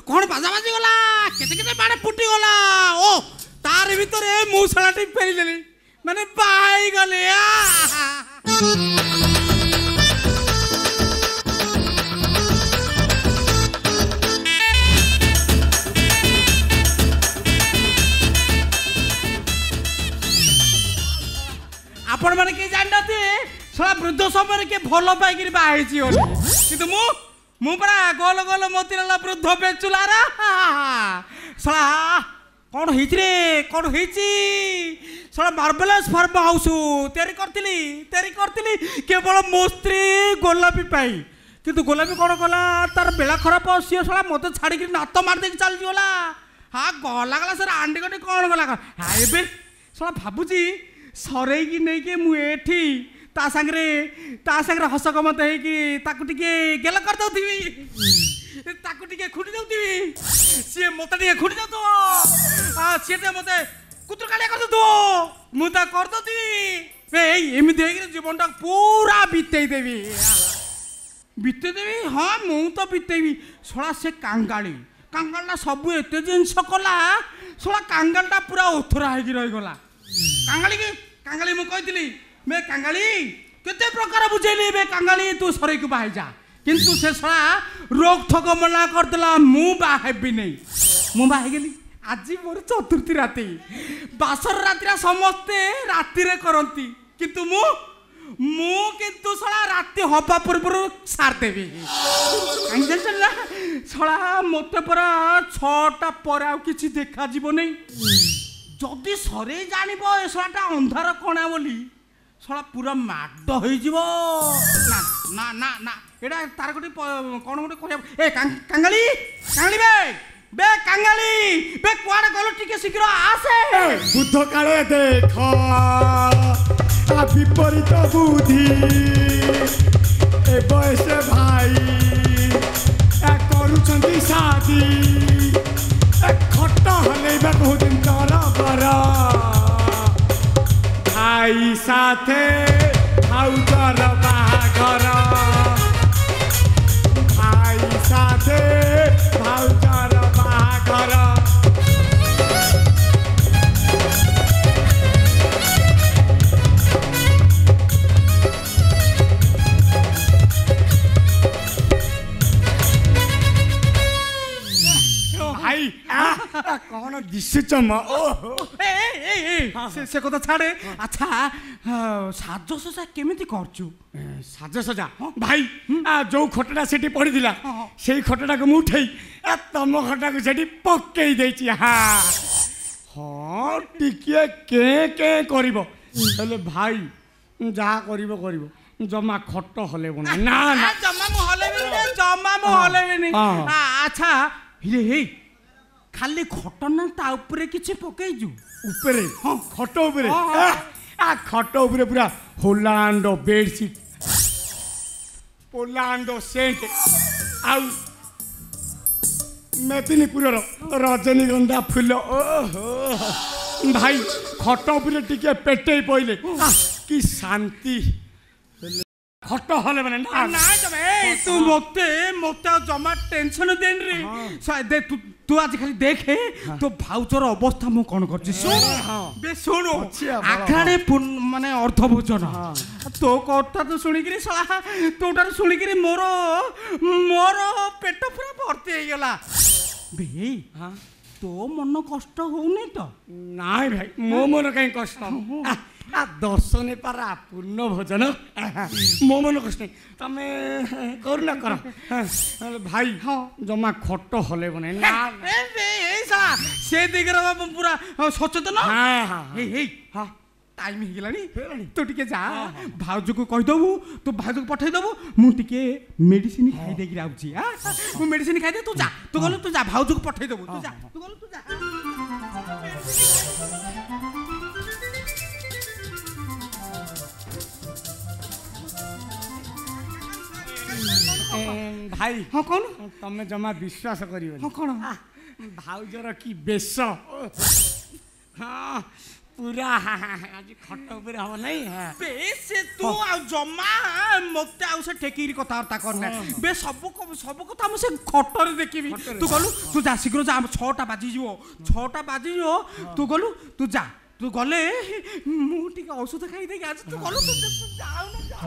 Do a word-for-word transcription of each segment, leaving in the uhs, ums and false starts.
कौन बाजा बाजी गला केते केते बाड़े फुटी गला ओ तार भीतर मूसलाटी फेरिदेली माने बाई गले आपण माने के जानते सला वृद्ध समय के भल पाई बाहर कि मु मु परा गोल गोल मोतीलाल वृद्ध बेचुलारा सला कौन होइछ रे कौन होइछ सला मार्वेलस फार्म हाउस तैयारी करथिली तैयारी करथिली केवल मो स्त्री गोलापी पाई किंतु गोलापी कौन गला तार बेला खराब सी सला मत छाड़ी नात मार दे चल गला हाँ गला गला सर आंडी गटी कौन गला हाँ ए सला भाबुची सरे की नहीं के मु एठी ता संगरे ता संगरे हस गमत है कि ताकु टिके गेल कर दउथि ताकु टिके खुटी दउथि से मते टिके खुटी दउ तो आ सेते मते कुत्र कालिया कर दउ मु ता कर दउथि ए एमि देइ के जीवन ता पूरा बितेई देबी बिते देबी हां मु तो बितेबी सोला से कांगाली कांगालना सब एते जिंस कला सोला कांगालटा पूरा उथरा है कि रहि गला कांगाली की कांगाली मु कहतिली मैं कांगाली केते प्रकार बुझेली बे कांगाली तू सरे को बाहि जा किंतु से सला रोक ठोक मना कर देला मु बाहेबी नहीं मु बाहि गेली आज मोर चतुर्थी राति बासर राति समस्ते राति रे करंती किंतु मु मु किंतु सला राति हबा पूर्व सार देबी कांगे चला सला मते पर छटा पर आ किछि देखा जीव नहीं जदि सरे जानिबो ए सलाटा अंधार कोना बोली सला पूरा माड होई जीवो ना ना ना ना एडा तार गोटी कोन गोटी कहया ए कांगाली कांगाली बे बे कांगाली बे कुआडा गलो टिके शीघ्र आसे बुद्ध काले देख आ विपरीत बुद्धि ए बयस भाई ए करूछंती शादी ए खट्टा हलेबा कहउछन तोरा बरा भाई साथे भाउजर बाहाघर भाई साथे भाउजर बाहाघर भाई कौन दिशुच ए ए ए से से कथा छाड़े अच्छा साज सजा केमिति करछु साज सजा भाई जो खटटा सेठी पड़ी दिला सेही खटटा को मु उठेई तम खटा को सेठी पक्केई देछि हां हां टिके के के करिवो हेले भाई जा करिवो करिवो जमा खट हलेबो ना ना जमा मु हलेबे जमा मु हलेबे अच्छा हे हे खाली खटना ता ऊपर किछि पकेइजु ऊपर हां खट ऊपर आ खट ऊपर पूरा होलांड बेडशीट पोलांड सेंट आउ मेदिनीपुर रजनीगंधा फूल ओहो भाई खट ऊपर टिके पेटे पइले कि शांति खट हले माने ना ना जमे तू मते मते जमा टेंशन देन रे शायद तू तू आज खाली देखे तो भाउचर अवस्था मु कोन करछि सुन बे सुनो आखाडे माने अर्थ भोजन तो कथा तो सुनी करी सला तोटार सुनी करी मोर मोर पेट पूरा भर्ती हे गेला बे हां तो मन कष्ट होउनी तो नाइ भाई मो मन कहीं कष्ट आ दर्शने पारा पूर्ण भोजन मो मन कष्ट तमे कर ना कर भाई जमा खट हले बने ना ए साला से दिगरा पूरा सचेतन हां हां हे हे हां टाइम ही गेलानी तो टिके जा भाउज को कहि दबु तो भाउज को पठै दबु मु टिके मेडिसिन खाइ दे गिरा आउची हां मु मेडिसिन खाइ दे तू जा तू गलो तू जा भाउज को पठै दबु तू जा तू गलो तू जा भाई हाँ कौन तमे जमा विश्वास करियो हाँ कौन भाउजर की बेश हाँ पूरा आज खट ऊपर हम नहीं बे से तू आ जमा मते आ से ठेकीरी कथावार्ता करना बे सब सब कथा हम से खटरे देखिबी तू गलु तू जा शीघ्र जा छटा बाजी जीवो छटा बाजी जीवो तू गलु तू जा तू गले मु टिके औषध खाई दे आज तू गलु तू जाऊ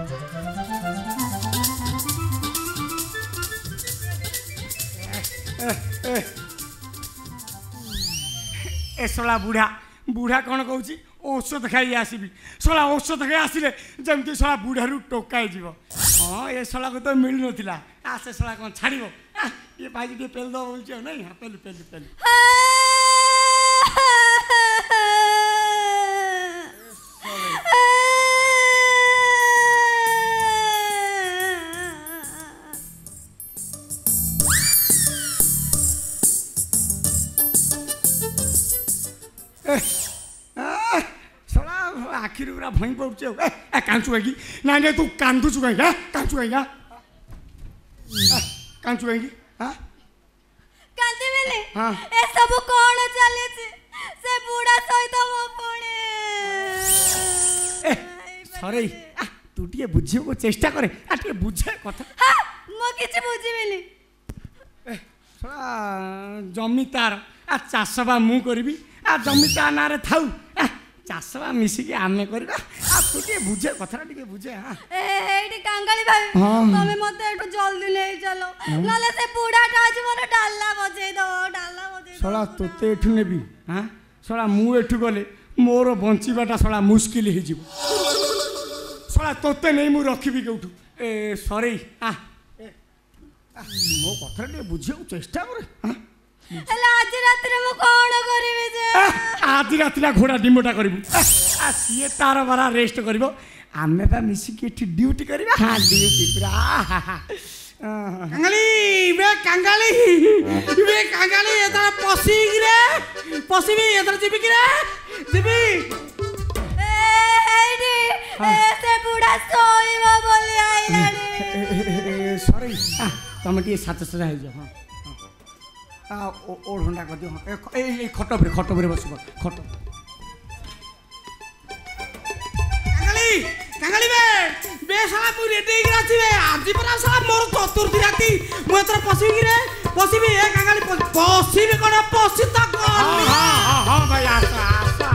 ना ए सोला बुढ़ा बुढ़ा कौन कहूँ औषध खाई आसबि सोला औषध खाई आसिले जमती सोला बुढ़ारू टोकाई जीव हाँ ये सोला को तो मिलू ना आसे सोला कौन छाड़ ये भाई टे पेल दो बोल नहीं हाँ पेलु पेलु पेलु आखिर पूरा भई पड़ुचे कांचु कहीं ना ना तू कांदुचु कहीं कांचु कहीं कांचु कहीं कांदी बेले ए सब कोन चले से बूढ़ा सहित मो पुणे ए सरे तू टिए बुझियो को चेष्टा करे आ टिए बुझे कथा हां मो किछि बुझी बेली ए जमीदार आ चाषबा मु करबी आ जमीदार नारे थाउ चाषबा मिसिकी आमे करबा आ तू टिए बुझे कथा टिए बुझे हां ए एठी कांगाली भाई तमे मते एठो जल्दी ले चलो नले से बूढ़ाटा आज मोर डाला बजेई दो डाला बजेई दो सोला तोते एठु नेबी हां सोला मु एठु गले मोर बंचीबाटा सोला मुश्किल हे जीव सोला तोते नहीं मु रखिबी केउठु ए सॉरी आ मो कथा टिए बुझियो चेष्टा करे हां हेला आज रात रे मु कोन करबे जे आज रात ला घोड़ा डिमोटा करबू आ सीए तार बरा रेस्ट करबो आमे बा मिसी के ठी ड्यूटी करबा हां ड्यूटी पूरा कांगाली बे कांगाली बे कांगाली एता पसी रे पसीबी एता जीबी कि रे जीबी ए हेडी ऐसे बूढ़ा सोईबो बोली आइलानी सॉरी तुम टी सात सजा हे जा हां आ ओ ढंडा कर दियो ए ए खट पर खट पर बसबो खट कांगाली कांगाली बे बे साला तू रेडी कि राती बे आज पर साला मोर चतुर्थी राती मु एतर पसीबी कि रे पसीबी ए कांगाली पसीबी कोन पसी त कोन हां हां हां भाई आसा आसा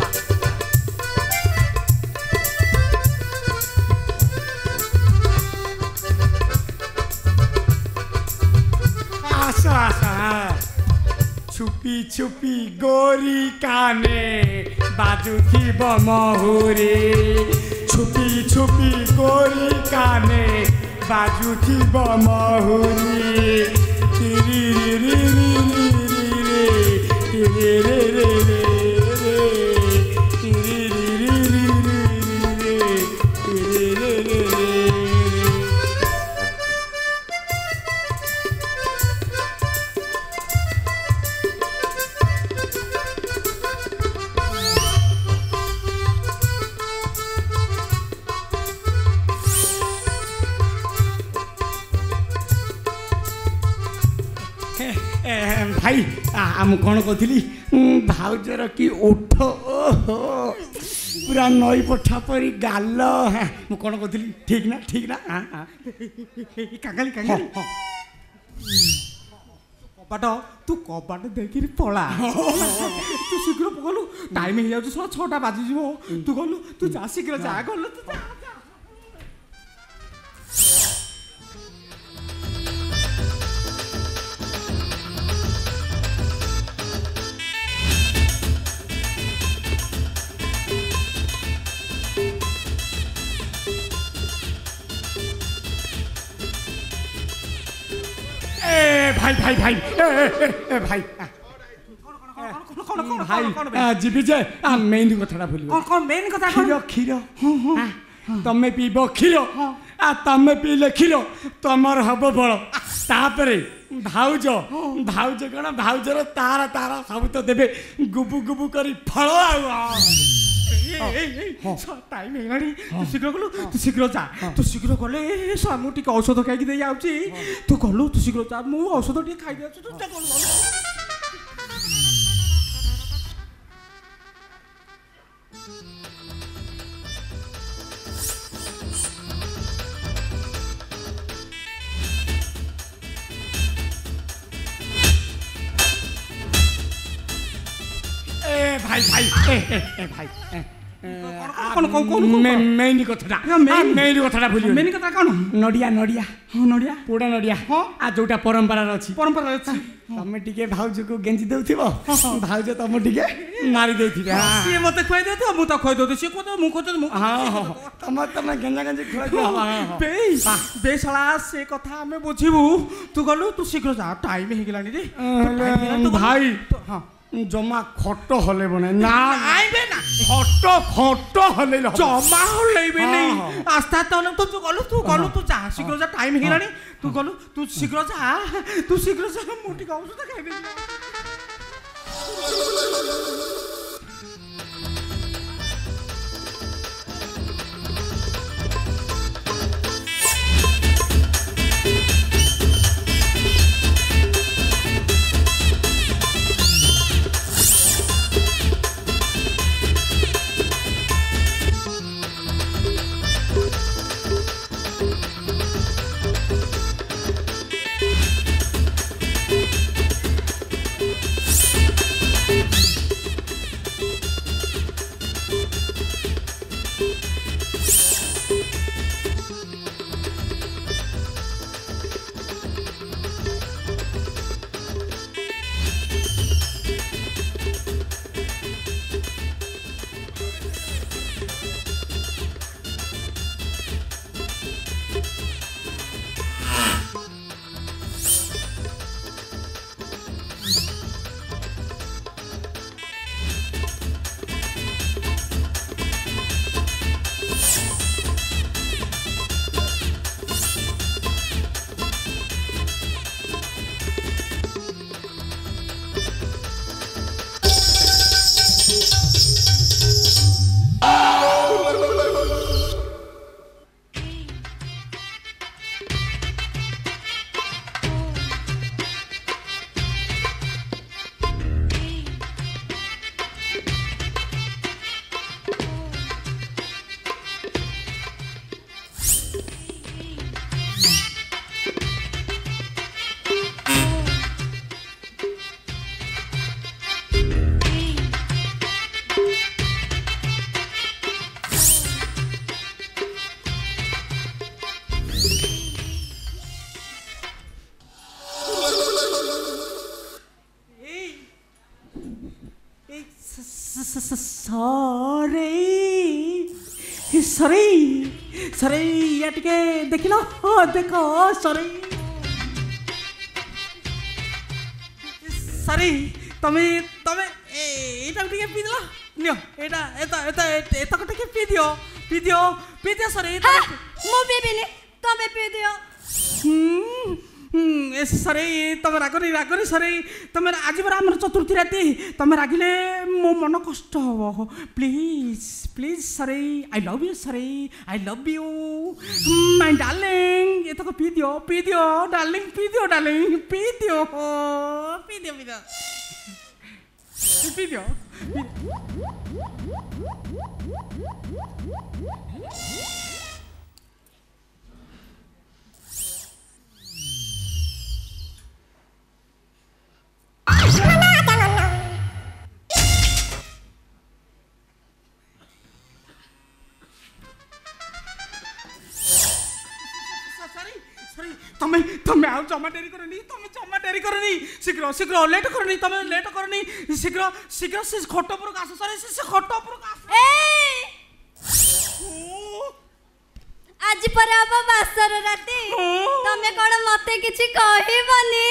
आसा आसा छुपी छुपी गोरी काने बाजू थी बमहुरी छुपी छुपी गोरी काने बाजू थी बमहुरी तिरी री री री तिरी रे रे रे तिरी री री री तिरी रे रे भाई आम कौन कहली भाउजर की ओठ ओहो पूरा नई पठा परी गाल मु कौन कहली ठीक ना ठीक ना कांगाली कांगाली कबाट तू कबाट देखि पला तू शीघ्र गलु टाइम हो जाउ छ छटा बाजी जीवो तू गलु तू जा शीघ्र जा गलु तू जा भाई भाई भाई ए ए भाई भाई जीवी जे मेन कथा भूल कौन कौन मेन कथा क्षीर क्षीर तमें पीब क्षीर आ तमें पीले क्षीर तमर हम बल तापरे भाउज भाउज कौन भाउजर तार तार सब तो देवे गुबु गुबु करी फल टाइम हेलानी तू शीघ्र गलु तू शीघ्र जा तू शीघ्र गले सामु टिके औषध खाई दे आउची तू गलु तू शीघ्र जा मु औषध टिके खाई दे तू जा गलु भाई भाई ए ए ए भाई कौन कौन कौन मेन कथा मेन कथा भूल मेन कथा कौन नड़िया नड़िया हाँ नड़िया पोड़ा नड़िया हाँ आ जोटा परंपरा अच्छी परंपरा अच्छी तमें टिके भाउज को गेंजी देउथिब भाउज तम टिके मारी देथिबे सी मते खोइ देतो मु त खोइ देतो सी को मु खोइ देतो हां हां तम तम गेंजा गेंजी खोइ दे बे बे साला से कथा हमें बुझिबू तू गलु तू शीघ्र जा टाइम हे गेलानी रे भाई हां जमा खट हले बने ना आइबे ना खट खट हले जमा हलेबे नहीं आस्था तले तो तू गलु तू गलु तू जा शीघ्र जा टाइम हे गेलानी तू गलु तू शीघ्र जा तू शीघ्र जा मोटी गाउस त खाइबे सॉरी सॉरी सॉरी ये टिके देखिलो देखो सॉरी सॉरी तमे तमे एटा टिके पी दिलो नियो एटा एता एता एता को टिके पी दियो पी दियो पी दियो सॉरी मु पीबिनी तमे पी दियो हम्म हम्म सॉरी तमे रागरी रागरी सॉरी तमे आज बरा हमर चतुर्थी राती तमे रागिले मो मन कष्ट हो please please sorry I love you sorry I love you my darling ये तो पी दियो पी दियो डार्लिंग पी दियो डार्लिंग पी दियो पी दियो पी दियो पी दियो तमे तमे आउ जमा डेरी करनी तमे जमा डेरी करनी शीघ्र शीघ्र लेट करनी तमे लेट करनी शीघ्र शीघ्र से खट पर कास सरे से खट पर कास ए आज पर अब बासर राती तमे कोन मते किछि कहिबनी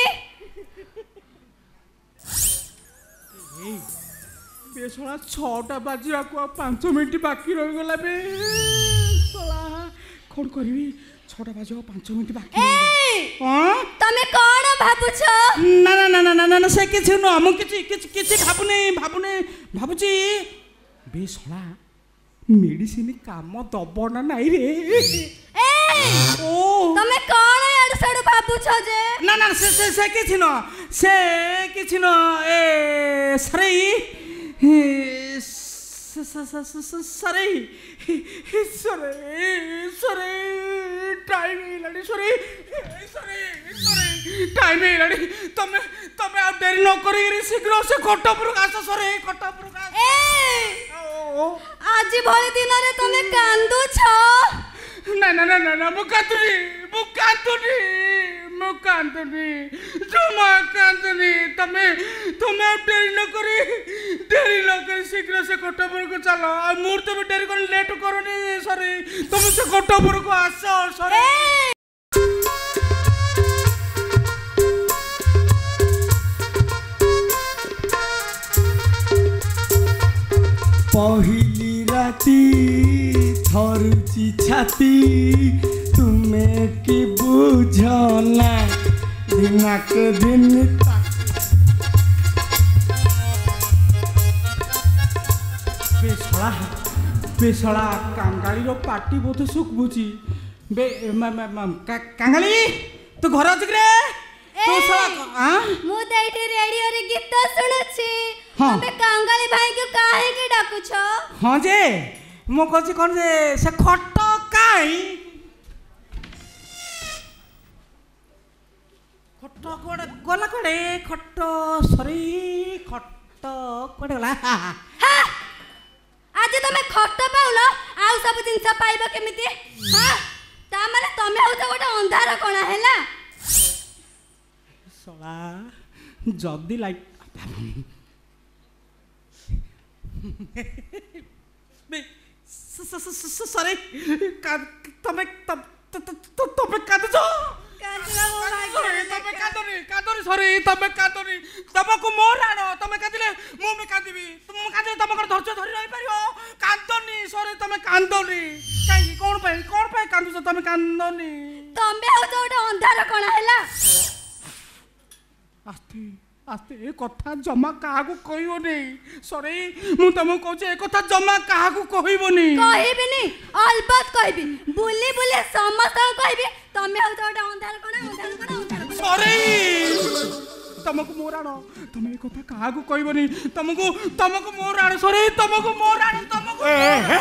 बेसला छटा बाजिया को पाँच मिनट बाकी रह गला बे सला कोन करबी छटा बाजिया पाँच मिनट बाकी हां तमे कोन भाबुछ ना ना ना ना ना से किछि न हम किछि किछि किछि भाबुने भाबुने भाबुची बेसला मेडिसिन काम दब ना नाही रे ए ओ तमे कोन एड सड भाबुछ जे ना ना से से से किछि न से किछि न ए सरे सरे सरे सरे टाइम हेलानी सरे सरे सरे टाइम हेलानी तमे तमे आ डेरी न करी शीघ्र से खट पर आस सरे खट पर आज भली दिन रे तमे कांदू छ ना ना ना ना मु कांदुनी मु कांदुनी मु कांदुनी जमा कांदुनी तमे तमे डेरी न करी डेरी न करी शीघ्र से खट पर को चलो आ मुहूर्त में डेरी कर लेट करनी सरे तुम से खट पर को आस सरे पहली राती थरुची छाती तुम्हें की बुझना दिनक दिन बेसला बेसला कांगाली रो पार्टी बहुत सुख बुझी बे कांगाली तू घर अछि रे तू सला हां मु देठी रेडियो रे गीत सुनुछि हाँ। तमे कांगाली भाई के काहे के डाकु छ हाँ जे मो कहछि कोन जे से खट काई खट कोडे गला कोडे खट सरी खट कोडे गला हां आज तमे खट पाउलो आउ सब जिंस पाइबो केमिति हां ता माने तमे हो त गोटे अंधार कोना हैला सला जदी लाइक सॉरी तमे तमे कादो कांदला हो भाई तमे कादोनी कादोनी सॉरी तमे कादोनी तमको मोर आनो तमे कादिले मु भी कादिबी तुम कादिले तमकर धैर्य धरि रहि परियो कादोनी सॉरी तमे कांदोनी काई कोन पे कोन पे कांदुछ तमे कांदोनी तमे हो त गोटे अंधार कोना हैला आस्ते आस्ते ए कथा जमा काहाकू कहइबो नै सॉरी मु तमको कहूचे ए कथा जमा काहाकू कहइबो नै कहबी नी अलबत कहबी बुली बुली समस्त कहबी तमे हो त गोटे अंधार कोना अंधार कोना अंधार कोना सॉरी तमको मोराणो तमे ए कथा काहाकू कहइबो नै तमको तमको मोराणो सॉरी तमको मोराणो तमको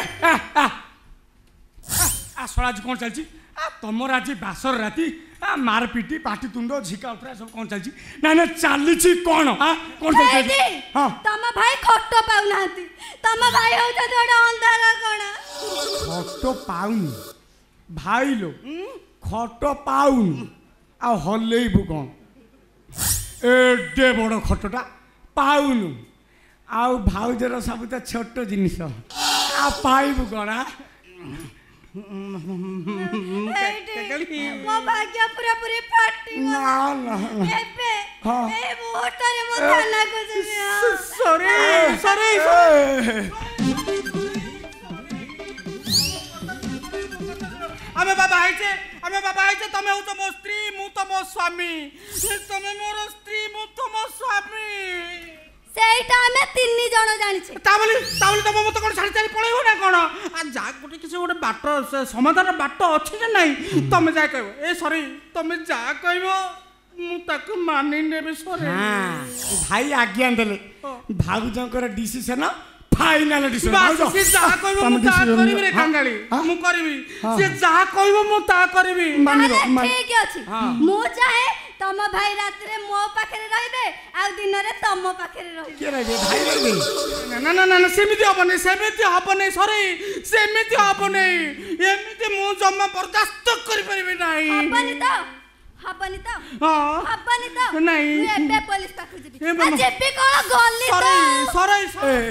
आ सराज कौन चलची आ तमर आज बासर राती आ मारपिटी पाटी तुंड झिका उतरा सब कौन चलची ना ना चाली छी कौन हां कौन चलची हां तम भाई खट पाउ नाती तम भाई हो त गोटे अंधार कोना खट पाउनी भाई लो खट पाउनी आ हलेइबु कौन एडे बड़ खटटा पाउनु आ भाउजर सब त छोट जिनिस आ पाइबु कौन मो भाग्य पूरा पूरी फाटी ना ना एबे हाँ। ए मुहूर्त रे मो थाना को जिया सॉरी सॉरी आमे बाबा आइछे आमे बाबा आइछे तमे हो तो मो स्त्री मु तो मो स्वामी तमे मोर स्त्री मु तो मो स्वामी सेटा हमें तीन जण जानि छी ताबली ताबली तम मत कोन छाड़ी छाड़ी पळेइबो ना कोन आ जा गोटे किछ गोटे बाट समाधान बाट अछि जे नै तमे जा कहबो ए सॉरी तमे जा कहबो मु ताक मानि नेबे सॉरी हां भाई आज्ञा देले भाउजंकर डिसिजन फाइनल डिसिजन बास से जा कहबो मु ता करबी रे कांगाली मु करबी से जा कहबो मु ता करबी मानिबो ठीक अछि मु चाहे तम भाई रात रे मो पाखरे रहिबे आ दिन रे तम पाखरे रहिबे के रे भाई रे ना ना ना ना सेमिति हबने सेमिति हबने सॉरी सेमिति हबने एमिति मु जम्मा बर्दाश्त करि परिबे नाही हबनी त हबनी त हां हबनी त नहीं एबे पुलिस पाखु जेबी ए आ जेबी कोन गली त सॉरी सॉरी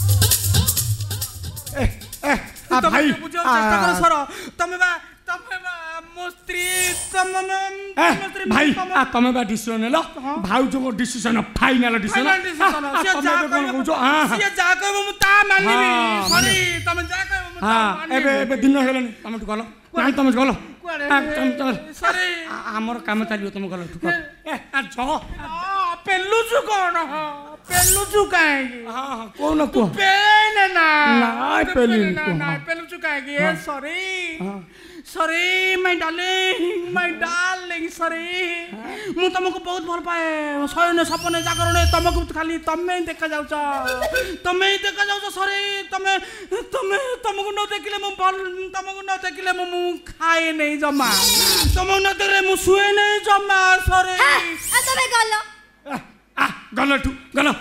ए ए आ भाई बुझो चेष्टा करो सर तमे बा तमे बा मो स्त्री तमे ए भाई आ तमे बा डिसिजन लो भाउजो को decision final decision final decision से जा कहबो हां से जा कहबो मु ता मानिबी सॉरी तमे जा कहबो मु ता हां एबे एबे दिन हेलनी तमे तो गलो नाही तमे गलो कुआडे सॉरी हमर काम चलियो तमे गलो ठुक ए आ जो आ पेलु छु कोन पेलु छु काहे हां हां कोन को पेन ना ना पेलु ना ना पेलु छु काहे ए sorry sorry my darling my darling sorry मु तुमको बहुत भल पाए सयने सपने जागरण तुमको खाली तमे ही देखा जाउछ तमे ही देखा जाउछ सॉरी तमे तमे तुमको न देखिले मु तुमको न देखिले मु खाए नहीं जमा तुमको न देखिले मु सुए नहीं जमा सॉरी आ तमे गलो आ गलठू गल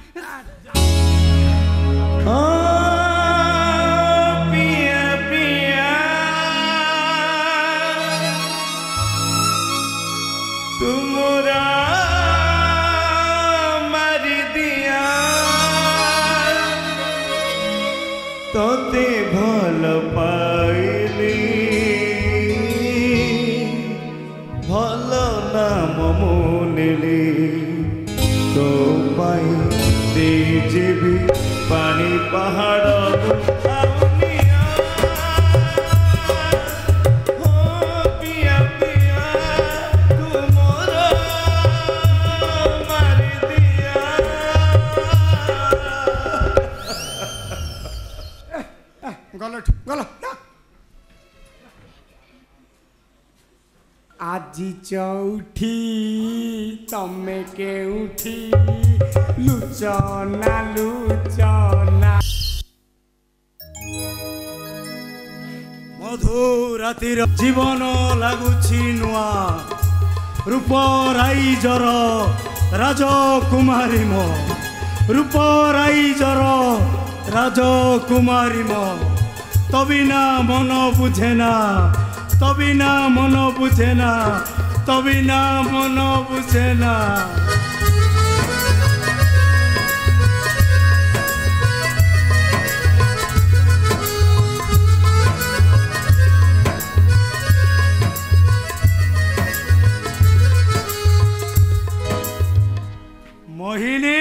पिया पिया तुमरा मारी दिया तोते भल पाइली भल नाम मुनिली तो पाई देजेबी पानी पहाड़ आउनिया हो पिया पिया तुमरा मारी दिया गलठू गल আজি চৌঠি তমে কেউঠি লুচনা লুচনা মধুরাতির জীবন লাগুছি নূয়া রূপ রাইজর রাজকুমারী মো রূপ রাইজর রাজকুমারী মো তবিনা মন বুঝে না তবিনা মন বুঝে না তবিনা মন বুঝে না मोहिनी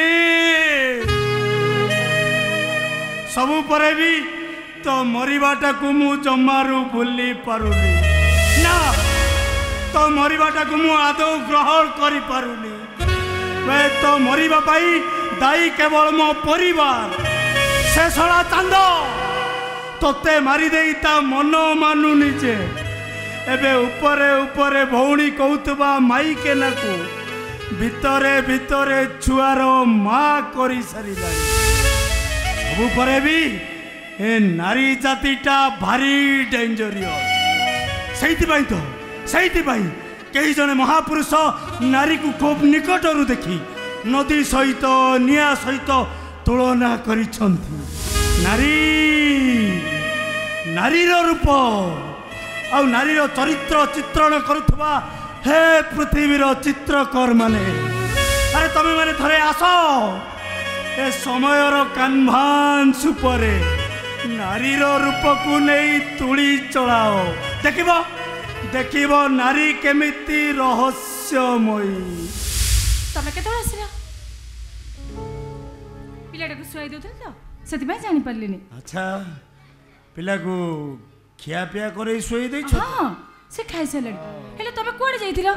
सबु परे भी तो मरिबाटा को मु जमारू भूली पारुनी ना तो मरिबाटा को मु आदौ ग्रहण करि पारुनी वे तो मरिबा पाई दाई केवल मो परिवार से सड़ा चांद तोते मारी देई ता मन मानु निजे एबे ऊपरे ऊपरे भौणी कहूतबा माई के नाकू भितरे भितरे छुआर माँ करी सारिला सबु परे भी ए नारी जातिटा भारी डेंजरियस सेइथिबाई तो सेइथिबाई कई जने महापुरुष नारी को खूब निकटरू देखी नदी सहित निया सहित तुलना करिछंती नारी नारीर रूप आ नारीर चरित्र चित्रण करुथबा हे पृथ्वीर चित्रकर माने अरे तमे माने थरे आस ए समयर कानभास उपरे नारीर रूप को नहीं तुली चलाओ देखिब देखिब नारी केमिति रहस्यमयी तमे केतोळे आसिला पिलाटा को सुआई देउथल तो सेति भाई जानि परलिनी अच्छा पिला को खिया पिया करे सोई दे हां से खाइ सलेड हेले तमे कोडे जाइथिला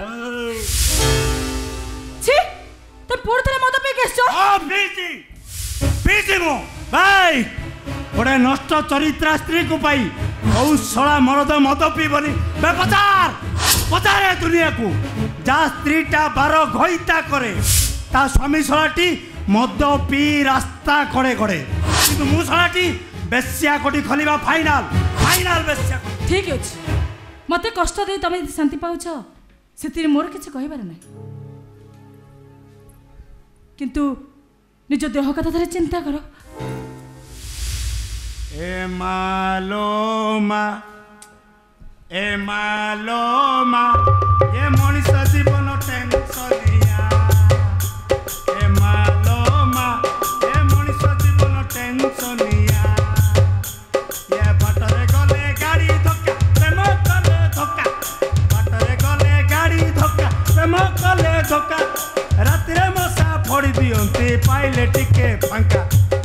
छी तो पोरथले मत पे केसो आ बीजी बीजी मो भाई बड़े नष्ट चरित्रा स्त्री को पाई औ सड़ा मरद मद पीबनी बे पचार पचारे दुनिया को जा स्त्रीटा बार घईता करे ता स्वामी सड़ाटी मद पी रास्ता कड़े कड़े किंतु मु सड़ाटी बेस्या कोटी खलिबा फाइनल फाइनल बेस्या ठीक अछि मते कष्ट दे तमे शांति पाउछ सेति मोर किछ कहिबार नै किंतु निज देह कथा धरे चिंता करो ए मालोमा ए मालोमा ये मनीष जीवन टेंशनिया ए मालोमा ये मनीष जीवन टेंशनिया ये बाटरे गले गाड़ी धक्का प्रेम कले धक्का बाटरे गले गाड़ी धक्का प्रेम कले धक्का रातिरे मशा फोड़ी दियंती पाइले टिके फांका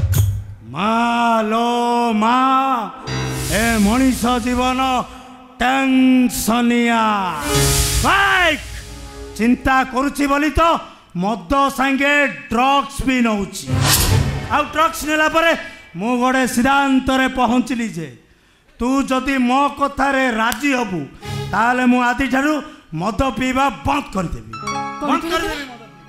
मालो मा ए मनीष जीवन टेंशनिया बाइक चिंता करुची बोली तो मद सांगे ड्रग्स भी नौची आ ड्रग्स नेला परे मु गोटे सिद्धांत रे पहुंचली जे तू जदि मो कथारे राजी हबु ताले मु आदि ठारू मद पीवा बंद कर देबी बंद कर देबी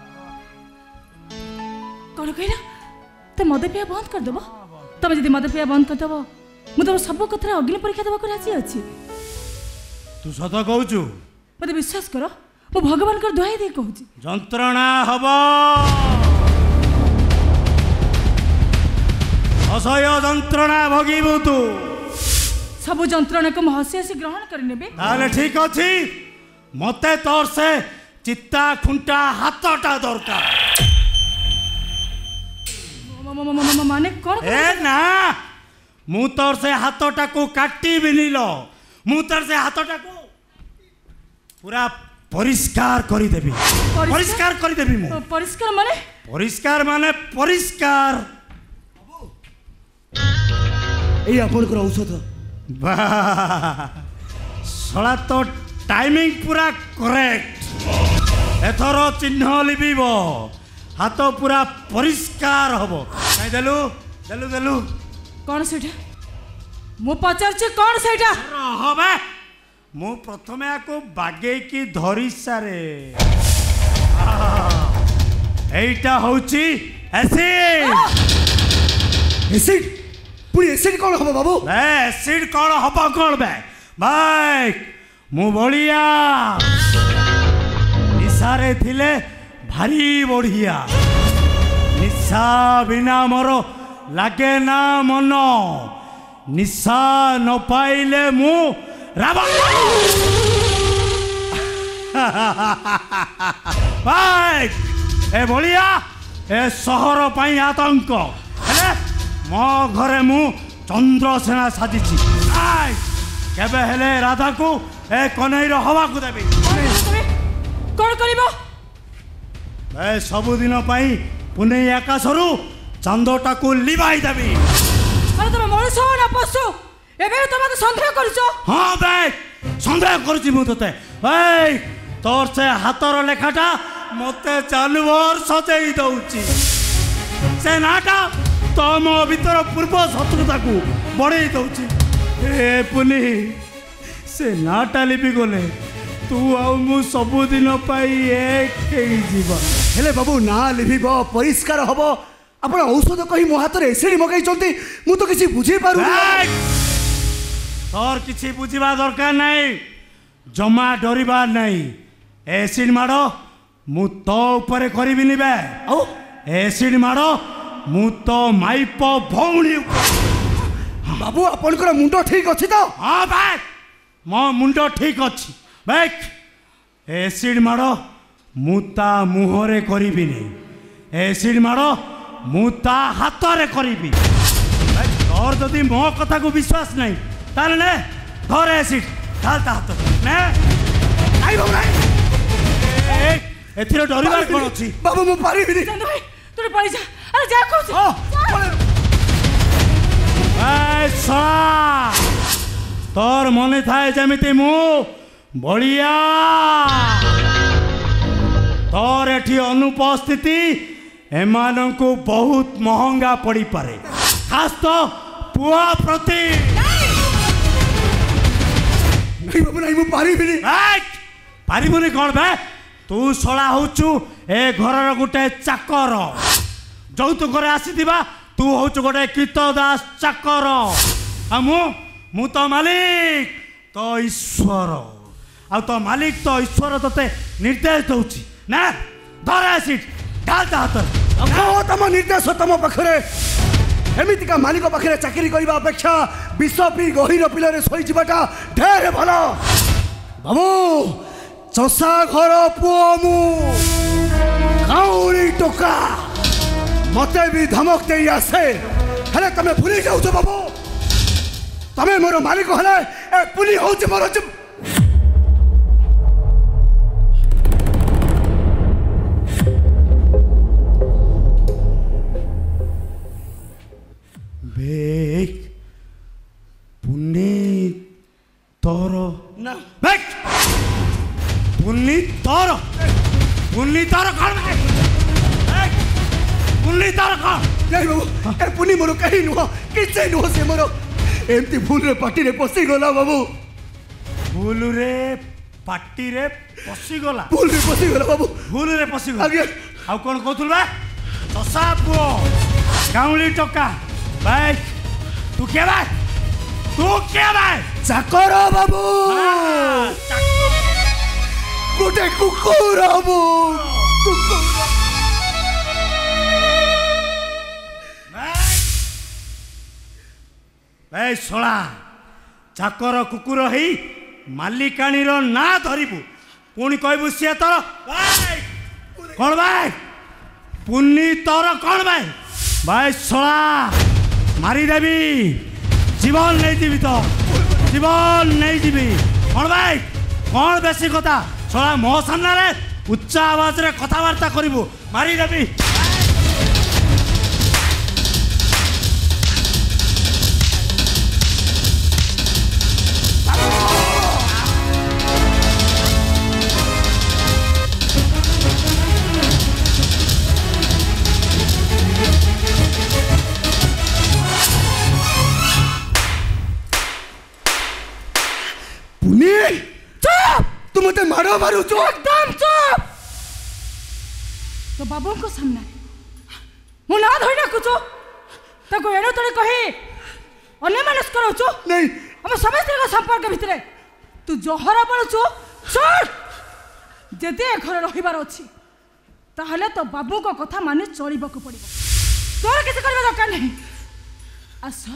कोन कहला तो मद पिया बंद कर देबो तमे जदि मद पिया बंद कर देबो मु तो सब कथरा अग्नि परीक्षा देबा को राजी अछि तू सत कहूचु मते विश्वास करो मु भगवान कर दुहाई दे कहूची जंत्रणा हबो असह्य जंत्रणा भोगीबु तू सब जंत्रणा को हसी हसी ग्रहण कर नेबे ताले ठीक अछि मते तोर से चित्ता खुंटा हाथटा दरकार माने कौन ए ना मु तोर से हाथटा को काटी बिनिलो मु तोर से हाथटा को पूरा परिष्कार करी देबी परिष्कार करी देबी मु परिष्कार माने परिष्कार माने परिष्कार ए आपनकर औषध सला तो टाइमिंग पूरा करेक्ट एथर चिन्ह लिबिब हाथ पूरा परिष्कार हबो काई देलु देलु देलु कौन सेटा मु पचार छे कौन सेटा हबे मु प्रथमे आको बागे की धरी सारे एटा होची एसिड एसिड पुरी एसिड कौन हबो बाबू एसिड कौन हबो कौन बे भाई मु बलिया निशारे थिले भारी बढ़िया निशा बिना मोर लागे ना मन निशा न पाइले मु रावण भाई ए बलिया ए सहर पाई आतंक हेले मो घरे मु चंद्रसेना साजिची आय केबे हेले राधा को ए कन्हई रो हवा को देबी कौन करिबो ए सब दिन पाई पुणे आकाशरू चंदटा को लिबाई देबी अरे तुम मनुष्य हो ना पशु एबे तुम तो संदेह करछो हां बे संदेह करछि मु तते ए तोर से हाथर लेखाटा मते चालू और सजेई दउची से नाटा तम भीतर पूर्व शत्रुता को बढ़ई दउची ए पुनी से नाटा लिपि गले तू आउ मु सब दिन पाई एक हेई जीवा हेले बाबू ना लिभिब परिष्कार हबो आपण औषध कही मो हाथ रे एसिड मगाई चंती मु तो किछि बुझी पारु तोर किछि बुझिबा दरकार नहीं जमा डरिबा नहीं एसिड मारो मु तो ऊपर करिबिनी बे औ एसिड मारो मु तो माइप भौणी बाबू आपनकर मुंडो ठीक अछि तो हां भाई मो मुंडो ठीक अछि बैक एसिड मारो मुता मुहरे करिबिनी एसिड मारो मुता हाथरे करिबी तोर जदि मो कथा को विश्वास नहीं ताले ने धर एसिड डाल ता हाथ ने आई बाबू नहीं एथिरो डरिबार कोन अछि बाबू मु पारिबिनी चंद भाई तू पड़ी जा अरे जा को ए सा तोर मने थाए जेमिति मु बलिया तोर एठी अनुपस्थिति एमान को बहुत महंगा पड़ी पारे खास तो पुआ प्रति नहीं बाबू नहीं मु पारिबिनी पारिबुनी कौन बे तू सला होचु ए घरर गोटे चाकर जो तू घरे आसीथिबा तू होचु गोटे कीतदास चाकर आ मु मु तो मालिक तो ईश्वर आ तो मालिक तो ईश्वर तते निर्देश दउची ना धर एसिड डाल ता हाथ अब तम निर्देश तम पाखरे एमिति का मालिक पाखरे चाकरी करबा अपेक्षा विष पी गहिर पिलरे सोई जिबाटा ढेर भलो बाबू चषा घर पुओ मु काउरी टोका मते भी धमक दे आसे हेले तमे भूली जाउ छ बाबू तमे मोर मालिक हले ए पुली हो छ मोर बेक पुणे तोर ना बेक पुन्नी तोर पुन्नी तोर कौन है पुन्नी तोर कौन नहीं बाबू ए पुनी मोर कहीं नुह किसे नुह से मोर एमती भूल रे पाटी रे पसी गला बाबू भूल रे पाटी रे पसी गला भूल रे पसी गला बाबू भूल रे पसी गला आगे आ कौन कहतुल बे चषा पुओ गाउली टका भाई तू क्या भाई तू क्या भाई चाकर बाबू गोटे कुकुर बाबू कुकुर ए शोला चाकर कुकुर ही मालिकाणीर ना धरबू पुणी कहबू सी तोर कौन भाई पुनी तोर कौन भाई भाई शोला मारिदेवी जीवन नहीं जीवी तो जीवन नहीं जीवी कौन भाई कौन बेसी कथा शोला मो सामने उच्च आवाज रे कथबार्ता करू मारिदेवी चुप तू मते मारो मारू चुप एकदम चुप तो बाबू को सामने मु ना धोई डाकुचो ताको एनो तळे कहि अन्य मानस करौचो नहीं हम समस्त को संपर्क भितरे तू जोहरा पड़ुचो छोड़ जदि ए घर रहिबार अछि ताहले तो बाबू को कथा माने चलिबा को पड़िबो तोर किछ करबा दरकार नहीं आस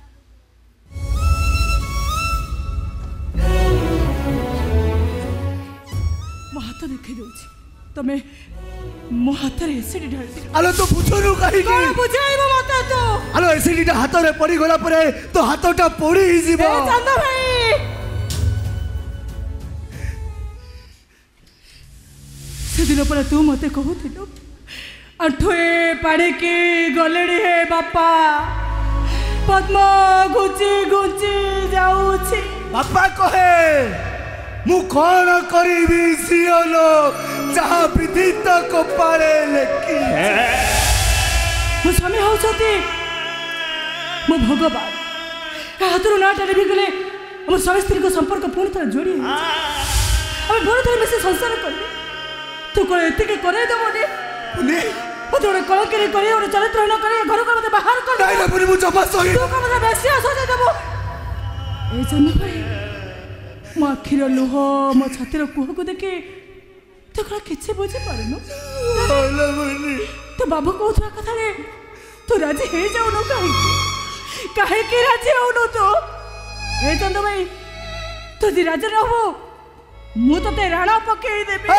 मो हाथ देखै दउछि तमे मो हाथ रे एसिड ढाल दे आलो तो बुझनु काहे की कोन बुझाइबो मते तो आलो एसिड टा हाथ रे पड़ी गला परे तो हाथटा पड़ी ही जीवो ए चंद भाई से दिन पर तू मते कहूथिलो अठोए पाड़ी के गलेड़ी है बापा पद्म घुची घुची जाउछि बापा कहे मु कौन करीबी सियोलो जहाँ विदित कपाले लेखी मो स्वामी होउछती मो भगवान हाथरू ना टारे भी गले हम स्वामी स्त्री को संपर्क पूर्ण तरह जोड़ी हम पूर्ण तरह मिसे संसार करबे तू को एते के करे दबोनी पुनी ओ तोरे कल करे करे और चरित्र न करे घर को मते बाहर कर नहीं ना पुनी मु जमा सही तू को मते बेसी आसो दे दबो ए जन भाई मो आखिर लुह मो छातिर कुह को देखे तो कला किछे बुझी पारनु होला पुनी तो बाबू कहथरा कथा रे तू राजी हे जाऊ न काहे काहे के राजी हो न तो ए चंद भाई तू जी राजी रहबो मु तो ते राणा पके देबे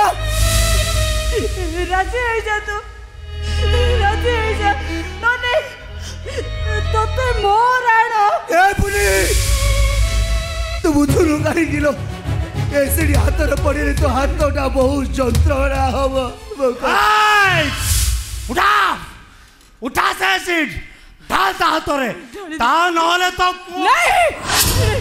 राजी हे जा तू राजी हे जा नने तो ते मो राणा ए पुनी तू बुझुनु काहे किलो एसिड हाथ रे पड़ी तो हाथटा बहुत जंत्रणा हबो उठा उठा से एसिड डाल ता हाथ रे ता नहले तो नहीं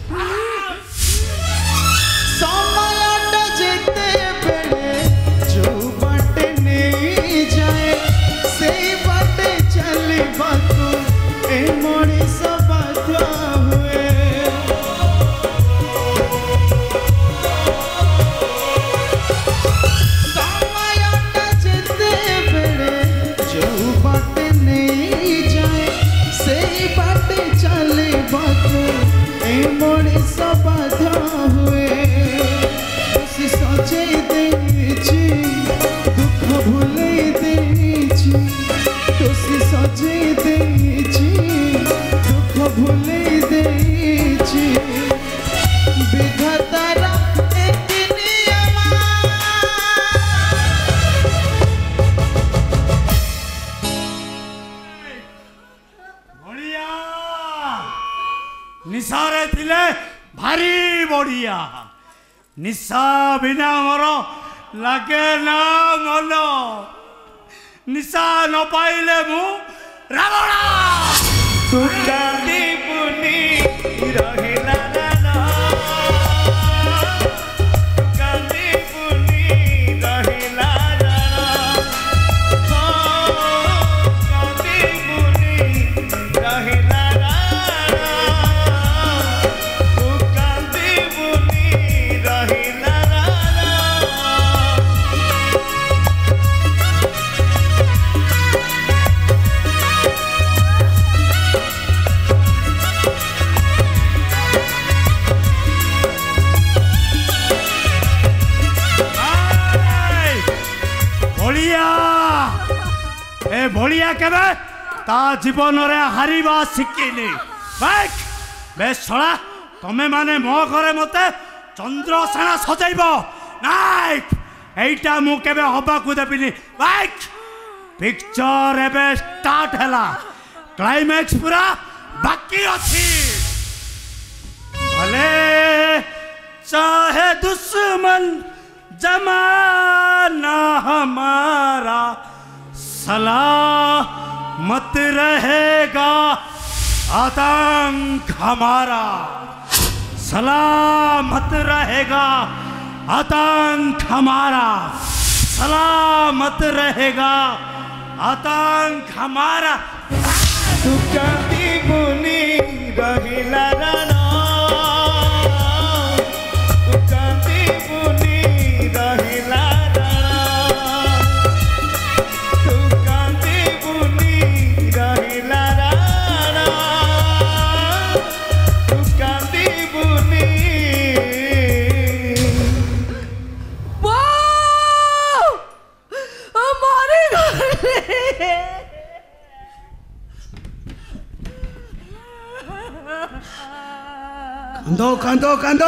समयटा जेते बेले जो बाटे नहीं जाए सेई बाटे चलिबाकू ए मଣିଷ बाध्य हुए समयटा जेते बेले जो बाटे नहीं जाए सेई बाटे चलिबाकू ए मଣିଷ बाध्य हुए सजे देची दुख भूले देची तोसी सजे देची दुख भूले देची विधातारा एक नियम बढ़िया निशारे थिले भारी बढ़िया निशा बिना मोर लगे ना मन निशा न पाइले मु रावण तू कांदी बुनी रहिला ना तू कांदी बुनी रहिला ना कांदी बुनी रहिला ना तू कांदी बुनी रहिला ना भलिया ए भलिया केबे ता जीवन रे हारिबा शिखिनी बैक बेश छड़ा तमे माने मो घरे मते चंद्रसेना सजाइब नाइक एटा मु केबे हबा को देबिनी लाइक पिक्चर एबे स्टार्ट हैला क्लाइमैक्स पूरा बाकी अछि भले चाहे दुश्मन जमाना हमारा सलामत रहेगा आतंक हमारा सलामत रहेगा आतंक हमारा सलामत रहेगा आतंक हमारा तू कांदी बुनी रहिला राना तू कांदी बुनी रहिला राना तू कांदी बुनी रहिला राना तू कांदी बुनी कांदो कांदो कांदो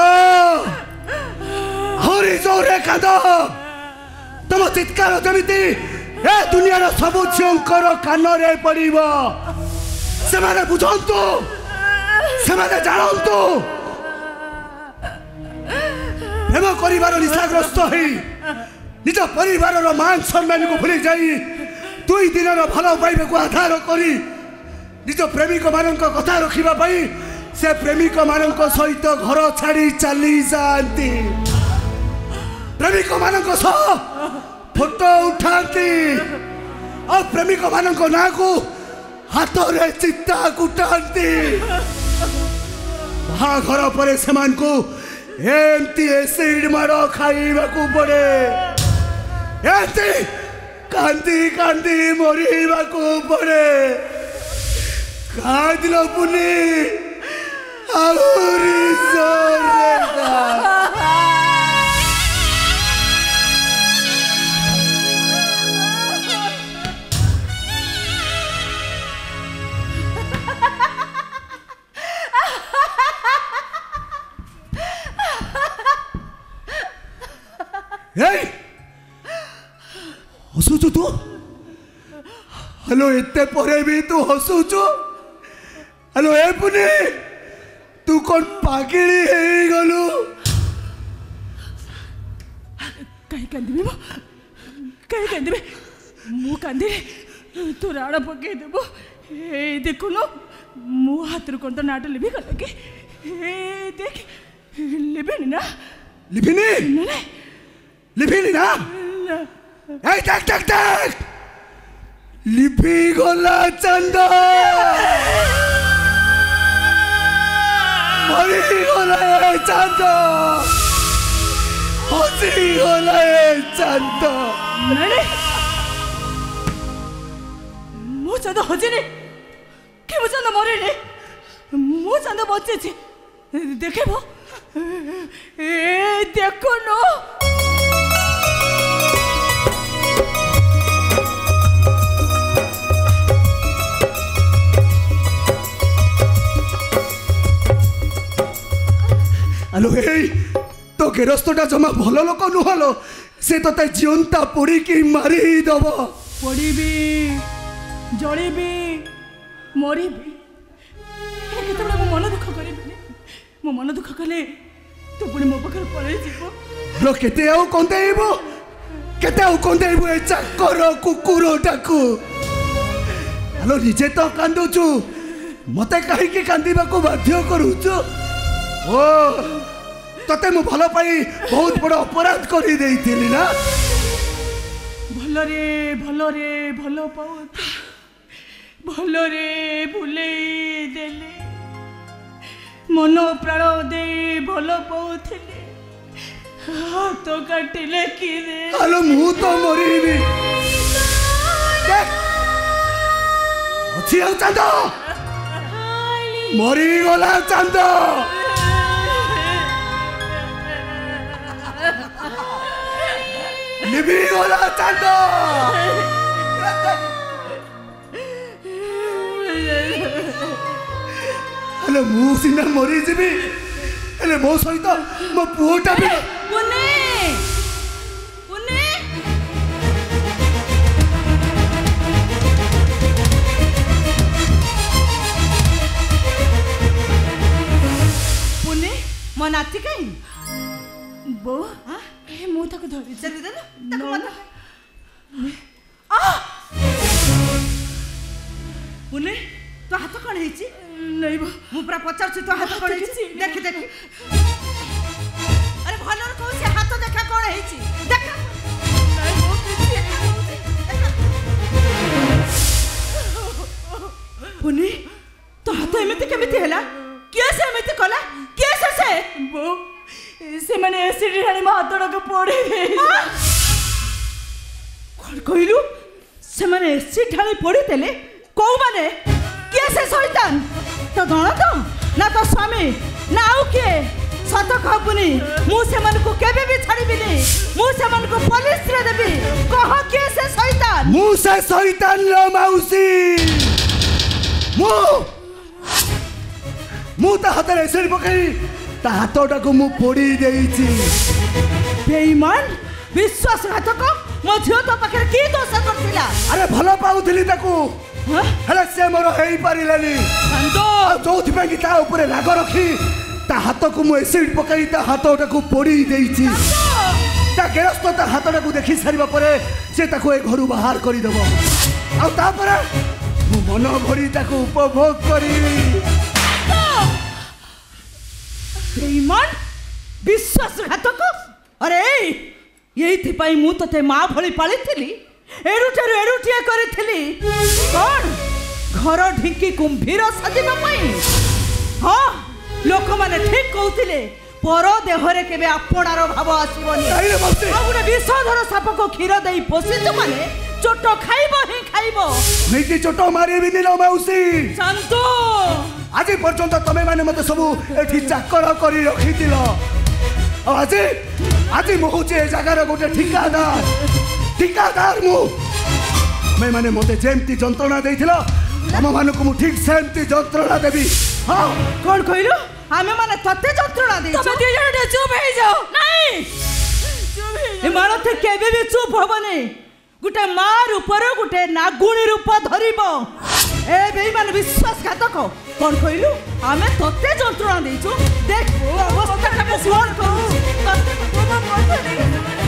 आहुरी जोरे कांदो तुम चित्कार जमिति ए दुनियार सबु झिउंकर कानरे पड़िब सेमाने बुझंतु सेमाने जानंतु प्रेम करिवार निशाग्रस्त होई निज परिवारर मान सम्मान को भूली जाई दुई दिनर भल पाइबे को आधार करी निज प्रेमिक मानक कथा रखिबा पई से प्रेमिक मानक सहित घर छाड़ी चली जाती प्रेमिक मानक सह फोटो उठाती और प्रेमिक मानक ना को हाथ रे चिता कुटाती बाहाघर पर सेमान को एमती एसिड मार खाइबा को पड़े एमती कांदी कांदी मरिबा को पड़े कांदिलो पुनी आहुरी जोरे हसुचु तू हेलो एते परे भी तू हसुचु हेलो ए पुनी तू कौन पागली है गलु कहीं कांदी मो कहीं कांदी मु कांदी तू राड़ पके देबो ए देखुनो मु हाथ रो कोन तो नाट लेबी गल के ए देख लेबेनी ना लिभिनी ना लिभिनी ना ए देख देख देख लिपि गला चंदा मरी गला चंद हसी गला चंद नहीं मु चंद हजिनी कि मु चंद मरिनी मु चंद बचेछि देखेबो ए देखो नो हेलो हे तो गेरस्तटा जमा भल लोक नुहलो से तो जीवंता पोड़ी की मारी दब पड़ीबी जड़ीबी मरीबी केतबे मो मन दुख करिबी मो मन दुख कले तू पुणी मो पाखर पळै जीवो लो केते आउ कंदेइबो केते आउ कंदेइबो ए चाकर कुकुरटाकू हेलो निजे तो कांदुचु मते काहे की कांदीबा को बाध्य करूचु ओ तते मु भल पाई बहुत बड़ अपराध करी देइथिली ना भल रे भल रे भल पाउ भल रे भूले देले मन प्राण दे भल पाउथिले हाथ काटिले कि रे हेलो मु तो मरीबी देख अछि आउ चांद मरी गला चांद लिबी गला चांद हेले मु सिना मरी जीवी हेले मो सहित मो पुओटा भी पुनी पुनी पुनी मो नाती कहीं बो हाँ ए मु ताको धरि चली दे ताको मत आ पुनी तो हाथ कौन है नहीं मु पूरा पचार तो हाथ कौन है देख देख अरे भलर कहू से हाथ देखा कौन है देख नहीं वो पुनी तो हाथ एमिति केमिति हैला के से एमिति कला के से से बो से माने एसिड ढाली म हाथ डक पड़े कोन कहलु से माने एसिड ढाली पड़ी देले को माने किए से शैतान तो धन तो ना तो स्वामी ना आउ के सत कहबुनी मु से मन को केबे भी छाड़ीबिनी मु से मन को पुलिस रे देबी कह किए से शैतान मु से शैतान लो मौसी मु मु ता हाथ रे एसिड पकई ता हाथटा को मु पोड़ी देईची बेईमान विश्वासघातक मो झियो तो पाखे की दोष करथिला अरे भलो पाउथली ताकू हेले से मोर हेई पारिलानी संतो चौथि पे की ता ऊपर राग रखी ता हाथ को मु एसिड पकई ता हाथटा को पोड़ी देईची ता गेरस्त ता हाथटा को देखि सारिबा परे से ताको ए घरु बाहर करी देबो आ ता परे मु मन भरी ताको उपभोग करी बेईमान विश्वासघातक अरे यही पाई मु तते माँ भली पाली थी एरुठारु एरुठिया करी कौन घर ढिंकी कुंभीर सजिबा पई हाँ लोक माने ठीक कहते पर देहरे केबे आपणार भाव आसीबनी गोटे विषधर साप को क्षीर दे पोषित माने चोट खाइब ही खाइब नहीं चोट मारी भी नो मौसी शांतो आज पर्यंत तमे माने मते सब एठी चाकर करी रखी दिलो आज आज मु होचे जगार गोटे ठिकादार ठिकादार मु मैं माने मते जेमती जंत्रणा देइथिलो हम मानको मु ठीक सेमती जंत्रणा देबी हां कोन कहलो आमे माने तते जंत्रणा देइछो तमे दी जण चुप हे जाओ नहीं चुप हे ए मानते केबे भी चुप होबनी गुटे मां रूपर गुटे नागुणी रूप धरिबो ए बेईमान विश्वासघातक कोन कहलु आमे तते जंत्रणा देइछो देख ओ अवस्था का कोन करू तते बाबा मत नहीं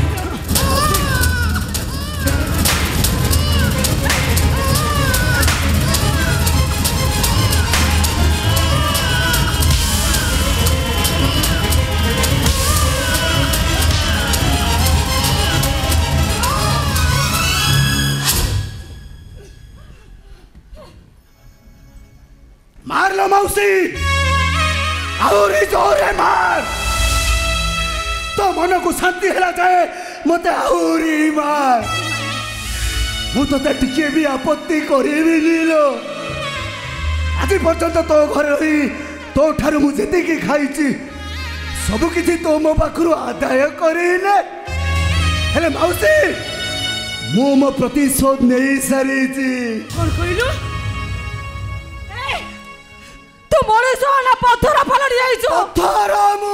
मार लो मौसी और जोरे मार तो मन को शांति हेला जाए मते आउरी मार मु तो टिके भी आपत्ति करिबी लो आज पर्यंत तो घर रही तो ठारू मु जेते की खाइची सब किछि तो मो पाखरु आदाय करिले हेले मौसी मु मो प्रतिशोध नहीं सारीची कोन कहलु तू मोरे सोना पत्थर पलट जाइछो पत्थर मु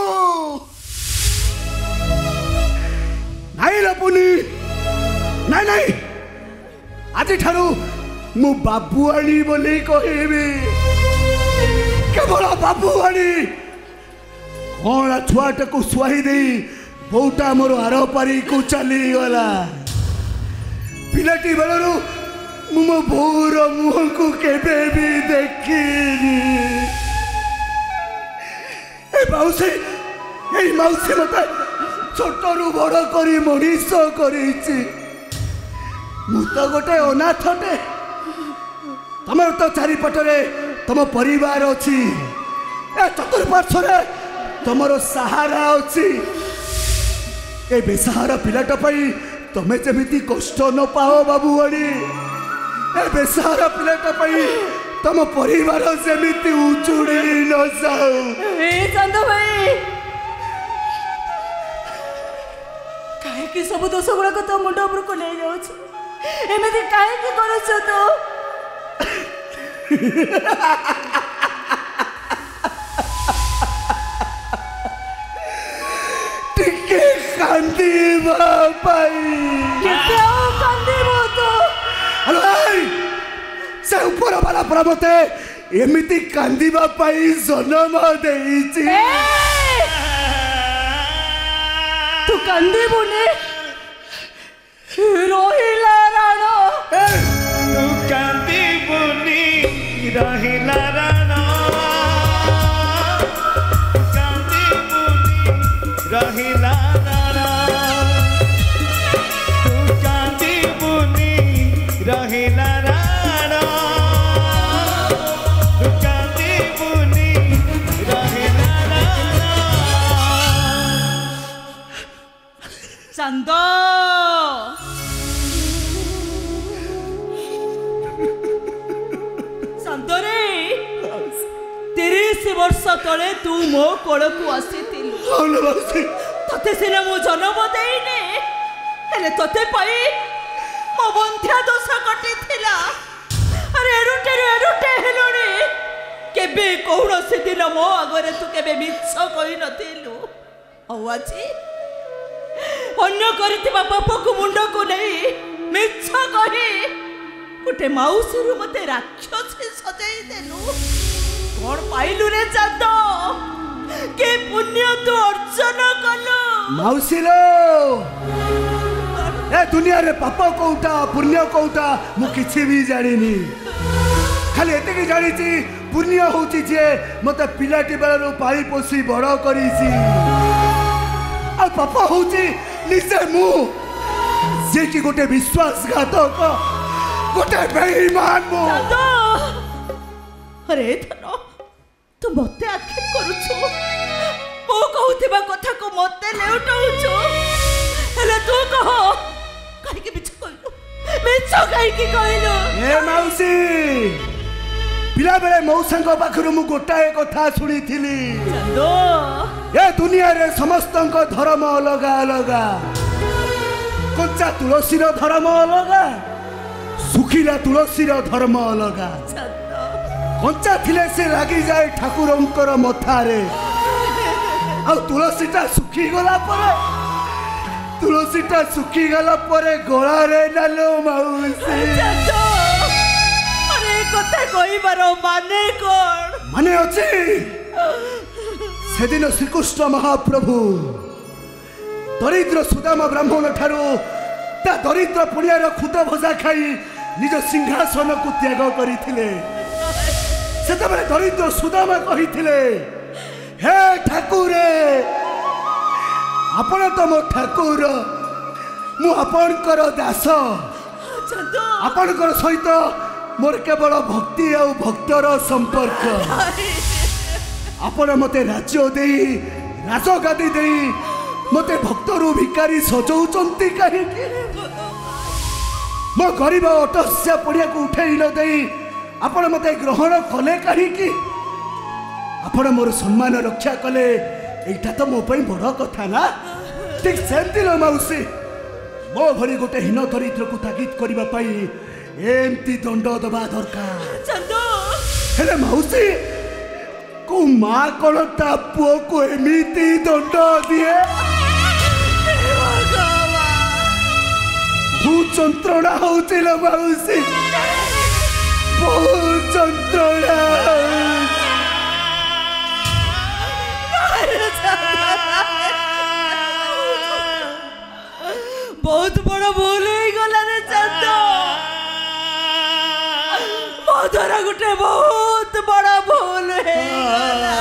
नहीं लपुनी नहीं नहीं आज ठारू मु बाबुआणी बोली कहबी केवल बाबुआणी कौन छुआटा को सुहाई दे बोटा मोर आर पारी को चली गला पिलाटी बेलू मो बोर मुह को केबे भी देखिनी ए मौसी ए मौसी मत छोटरू बड़ करी मनीष करिछि मु तो गोटे अनाथटे तुम तो चारिपटरे तुम परिवार अच्छी ए चतुर्पार्श्वे तुमर सहारा अच्छी ए बेसहारा पिलाटा पाई तुम्हें जमी कष्ट न पाओ बाबुआणी ए बेसहारा पिलाटा पाई तुम परिवार सेमिति उचुड़ी न जाओ ए चंद भाई काहे कि सब दोष गुड़ाक तो मुंड उपर को ले जाउछ एमिति काहे कि करछ तो କାନ୍ଦିବା ପାଇଁ କେତେ ଆଉ କାନ୍ଦିବୁ ତୁ? ଆଲୋ ଭାଇ ସେ ଉପର ବାଲା ପରା ମତେ ଏମିତି କାନ୍ଦିବା ପାଇଁ ଜନ୍ମ ଦେଇଛି। ତୁ କାନ୍ଦିବୁନି ରହିଲା ରାଣ। ତୁ କାନ୍ଦିବୁନି ରହିଲା ରାଣ କାନ୍ଦିବୁନି ରହିଲା ରାଣ ତୁ କାନ୍ଦିବୁନି ରହିଲା ରାଣ ତୁ କାନ୍ଦିବୁନି ରହିଲା ରାଣ। ଚାନ୍ଦ ଚାନ୍ଦରେ ତିରିଶ ବର୍ଷ ତଳେ ତୁ ମୋ କୋଳକୁ ଆସିଥିଲୁ। ତତେ ସିନା ମୁଁ ଜନ୍ମ ଦେଇନି ହେଲେ ତତେ ପାଇ ମୋ ବନ୍ଧ୍ୟା ଦୋଷ କଟିଥିଲା। ଆରେ ଏରୁଟେରୁ ଏରୁଟେ ହେଲୁଣି। କେବେ କୌଣସି ଦିନ ମୋ ଆଗରେ ତୁ କେବେ ମିଛ କହିନଥିଲୁ। ଆଉ ଆଜି ଅନ୍ୟ କରିଥିବା ପାପକୁ ମୁଣ୍ଡକୁ ନେଇ ମିଛ କହି ଗୋଟେ ମାଉସୀରୁ ମତେ ରାକ୍ଷସୀ ସଜେଇ ଦେଲୁ। କଣ ପାଇଲୁ ରେ ଚାନ୍ଦ? କି ପୁଣ୍ୟ ତୁ ଅର୍ଜନ କଲୁ? ମାଉସୀର ଏ ଦୁନିଆରେ ପାପ କୋଉଟା ପୁଣ୍ୟ କୋଉଟା ମୁଁ କିଛି ବି ଜାଣିନି। ଖାଲି ଏତିକି ଜାଣିଛି ପୁଣ୍ୟ ହଉଛି ଯେ ମତେ ପିଲାଟି ବେଳରୁ ପାଳି ପୋଷି ବଡ଼ କରିଛି। ଆଉ ପାପ ହଉଛି ନିଜେ ମୁଁ ଯିଏକି ଗୋଟେ ବିଶ୍ୱାସଘାତକ ଗୋଟେ ବେଇମାନ ମୁଁ। ଆରେ ଧନ ତୁ ମତେ ଆକ୍ଷେପ କରୁଛୁ। ମୁଁ କହୁଥିବା କଥାକୁ ମତେ ଲେଉଟାଉଛୁ। ହେଲେ ତୁ କହ କାହିଁକି ମିଛ କହିଲୁ? ମିଛ କାହିଁକି କହିଲୁ? ଏ ମାଉସୀ ପିଲାବେଳେ ମଉସାଙ୍କ ପାଖରୁ ମୁଁ ଗୋଟାଏ କଥା ଶୁଣିଥିଲି। ଏ ଦୁନିଆରେ ସମସ୍ତଙ୍କ ଧର୍ମ ଅଲଗା ଅଲଗା। କଞ୍ଚା ତୁଳସୀର ଧର୍ମ ଅଲଗା ଶୁଖିଲା ତୁଳସୀର ଧର୍ମ ଅଲଗା। କଞ୍ଚା ଥିଲେ ସେ ଲାଗିଯାଏ ଠାକୁରଙ୍କର ମଥାରେ ଆଉ ତୁଳସୀଟା ଶୁଖିଗଲା ପରେ ତୁଳସୀଟା ଶୁଖିଗଲା ପରେ ଗଳାରେ ନାଲୋ ମାଉସୀ। କଥା କହିବାର ମାନେ କଣ? ମାନେ ଅଛି ସେଦିନ ଶ୍ରୀକୃଷ୍ଣ ମହାପ୍ରଭୁ ଦରିଦ୍ର ସୁଦାମ ବ୍ରାହ୍ମଣ ଠାରୁ ତା ଦରିଦ୍ର ପୁଣିଆର ଖୁଦ ଭଜା ଖାଇ ନିଜ ସିଂହାସନକୁ ତ୍ୟାଗ କରିଥିଲେ। ସେତେବେଳେ ଦରିଦ୍ର ସୁଦାମ କହିଥିଲେ ହେ ଠାକୁରେ ଆପଣ ତ ମୋ ଠାକୁର ମୁଁ ଆପଣଙ୍କର ଦାସ। ଆପଣଙ୍କର ସହିତ ମୋର କେବଳ ଭକ୍ତି ଆଉ ଭକ୍ତର ସମ୍ପର୍କ। ଆପଣ ମତେ ରାଜ୍ୟ ଦେଇ ରାଜଗାଦି ଦେଇ ମତେ ଭକ୍ତରୁ ଭିକାରୀ ସଜଉଛନ୍ତି କାହିଁକି? ମୋ ଗରିବ ଅଟସ୍ୟା ପଡ଼ିଆକୁ ଉଠେଇ ନ ଦେଇ ଆପଣ ମତେ ଗ୍ରହଣ କଲେ କାହିଁକି? ଆପଣ ମୋର ସମ୍ମାନ ରକ୍ଷା କଲେ ଏଇଟା ତ ମୋ ପାଇଁ ବଡ଼ କଥା ନା। ଠିକ୍ ସେମିତି ଲୋ ମାଉସୀ ମୋ ଭଳି ଗୋଟେ ହୀନ ଦରିଦ୍ରକୁ ତାଗିଦ କରିବା ପାଇଁ ଏମିତି ଦଣ୍ଡ ଦେବା ଦରକାର। ହେଲେ ମାଉସୀ କୋଉ ମା କଣ ତା ପୁଅକୁ ଏମିତି ଦଣ୍ଡ ଦିଏ? ବହୁତ ଯନ୍ତ୍ରଣା ହଉଛି ଲୋ ମାଉସୀ ବହୁତ ଯନ୍ତ୍ରଣା। ବହୁତ ବଡ଼ ଭୁଲ ହେଇଗଲା ରେ ଚାନ୍ଦ। ମୋ ଦ୍ୱାରା ଗୋଟେ ବହୁତ ବଡ଼ ଭୁଲ ହେଇଗଲା।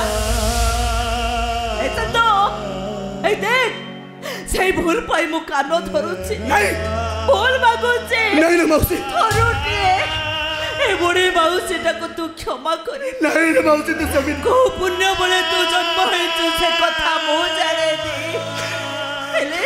ଏ ଚାନ୍ଦ ଏଇ ଦେଖ ସେଇ ଭୁଲ ପାଇଁ ମୁଁ କାନ ଧରୁଛି ଭୁଲ ମାଗୁଛି। ଧରୁଟିଏ ଏ ବୁଢ଼ୀ ମାଉସୀଟାକୁ ତୁ କ୍ଷମା କରି କୋଉ ପୁଣ୍ୟ ବଳେ ତୁ ଜନ୍ମ ହେଇଛୁ ସେ କଥା ମୁଁ ଜାଣେନି। ହେଲେ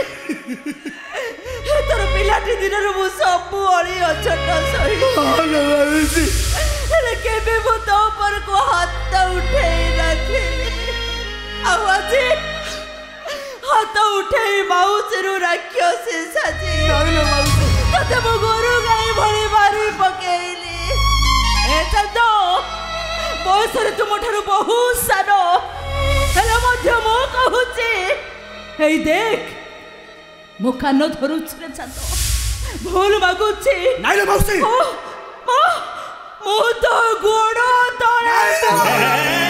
ତୋର ପିଲାଟି ଦିନରୁ ମୁଁ ସବୁ ଅଳି ଅଛଟ ସହି ହେଲେ କେବେ ମୁଁ ତୋ ଉପରକୁ ହାତ ଉଠେଇ ନଥିଲି। ଆଉ ଆଜି ହାତ ଉଠେଇ ମାଉସୀରୁ ରାକ୍ଷସୀ ସାଜି ତତେ ମୁଁ ଗୋରୁ ଗାଈ ଭଳି ମାରି ପକେଇଲି। ଏ ଚାନ୍ଦ ବୟସରେ ତୁମ ଠାରୁ ବହୁତ ସାନ ହେଲେ ମଧ୍ୟ ମୁଁ କହୁଛି ଏଇ ଦେଖ मो कान धरुछ रे चांद भूल मागुची नाइलो मौसी ओ ओ मो तो गोड़ तळे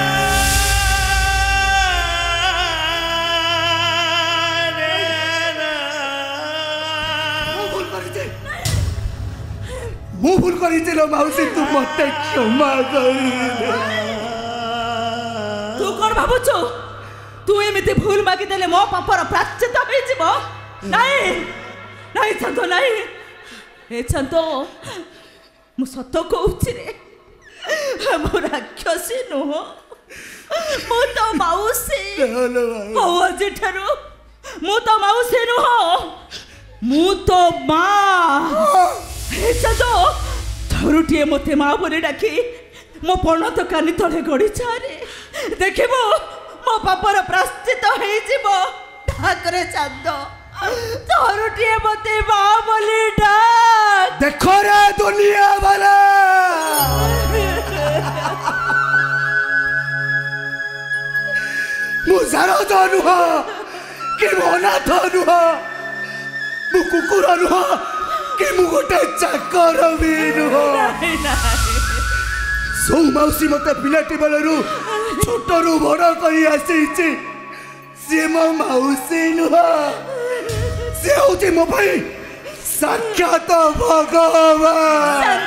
मु भूल करी लो मौसी तू मते क्षमा कर तू कौन भावुଛୁ तू एमिति भूल मागी देले मो पापर प्राश्चित होई जिवो नहीं नहीं चंदो नहीं ए चंदो मु सत कहूची रे मो राक्षसी नुह मु तो माउसी हो आज ठारू मु तो माउसी नुह मु तो मां हे चंदो थरुटिए मते मां बोली डाकी मो पणत कानी तले गड़ी छारे देखिबो मो पापर प्राश्चित होई जिवो ठाकरे चंदो थरुटिए मते मां बोली डाक देखो रे दुनिया वाला मु जानो तो नुह कि मो नाथ नुह मु कुकुर नुह कि मु गोटे चाकर भी नुह सौ मौसी मते पिलाटी बेलरू छोटरू बड़ करी आसी सी मो मौसी नुह सी होची मो भाई साक्षात भगवान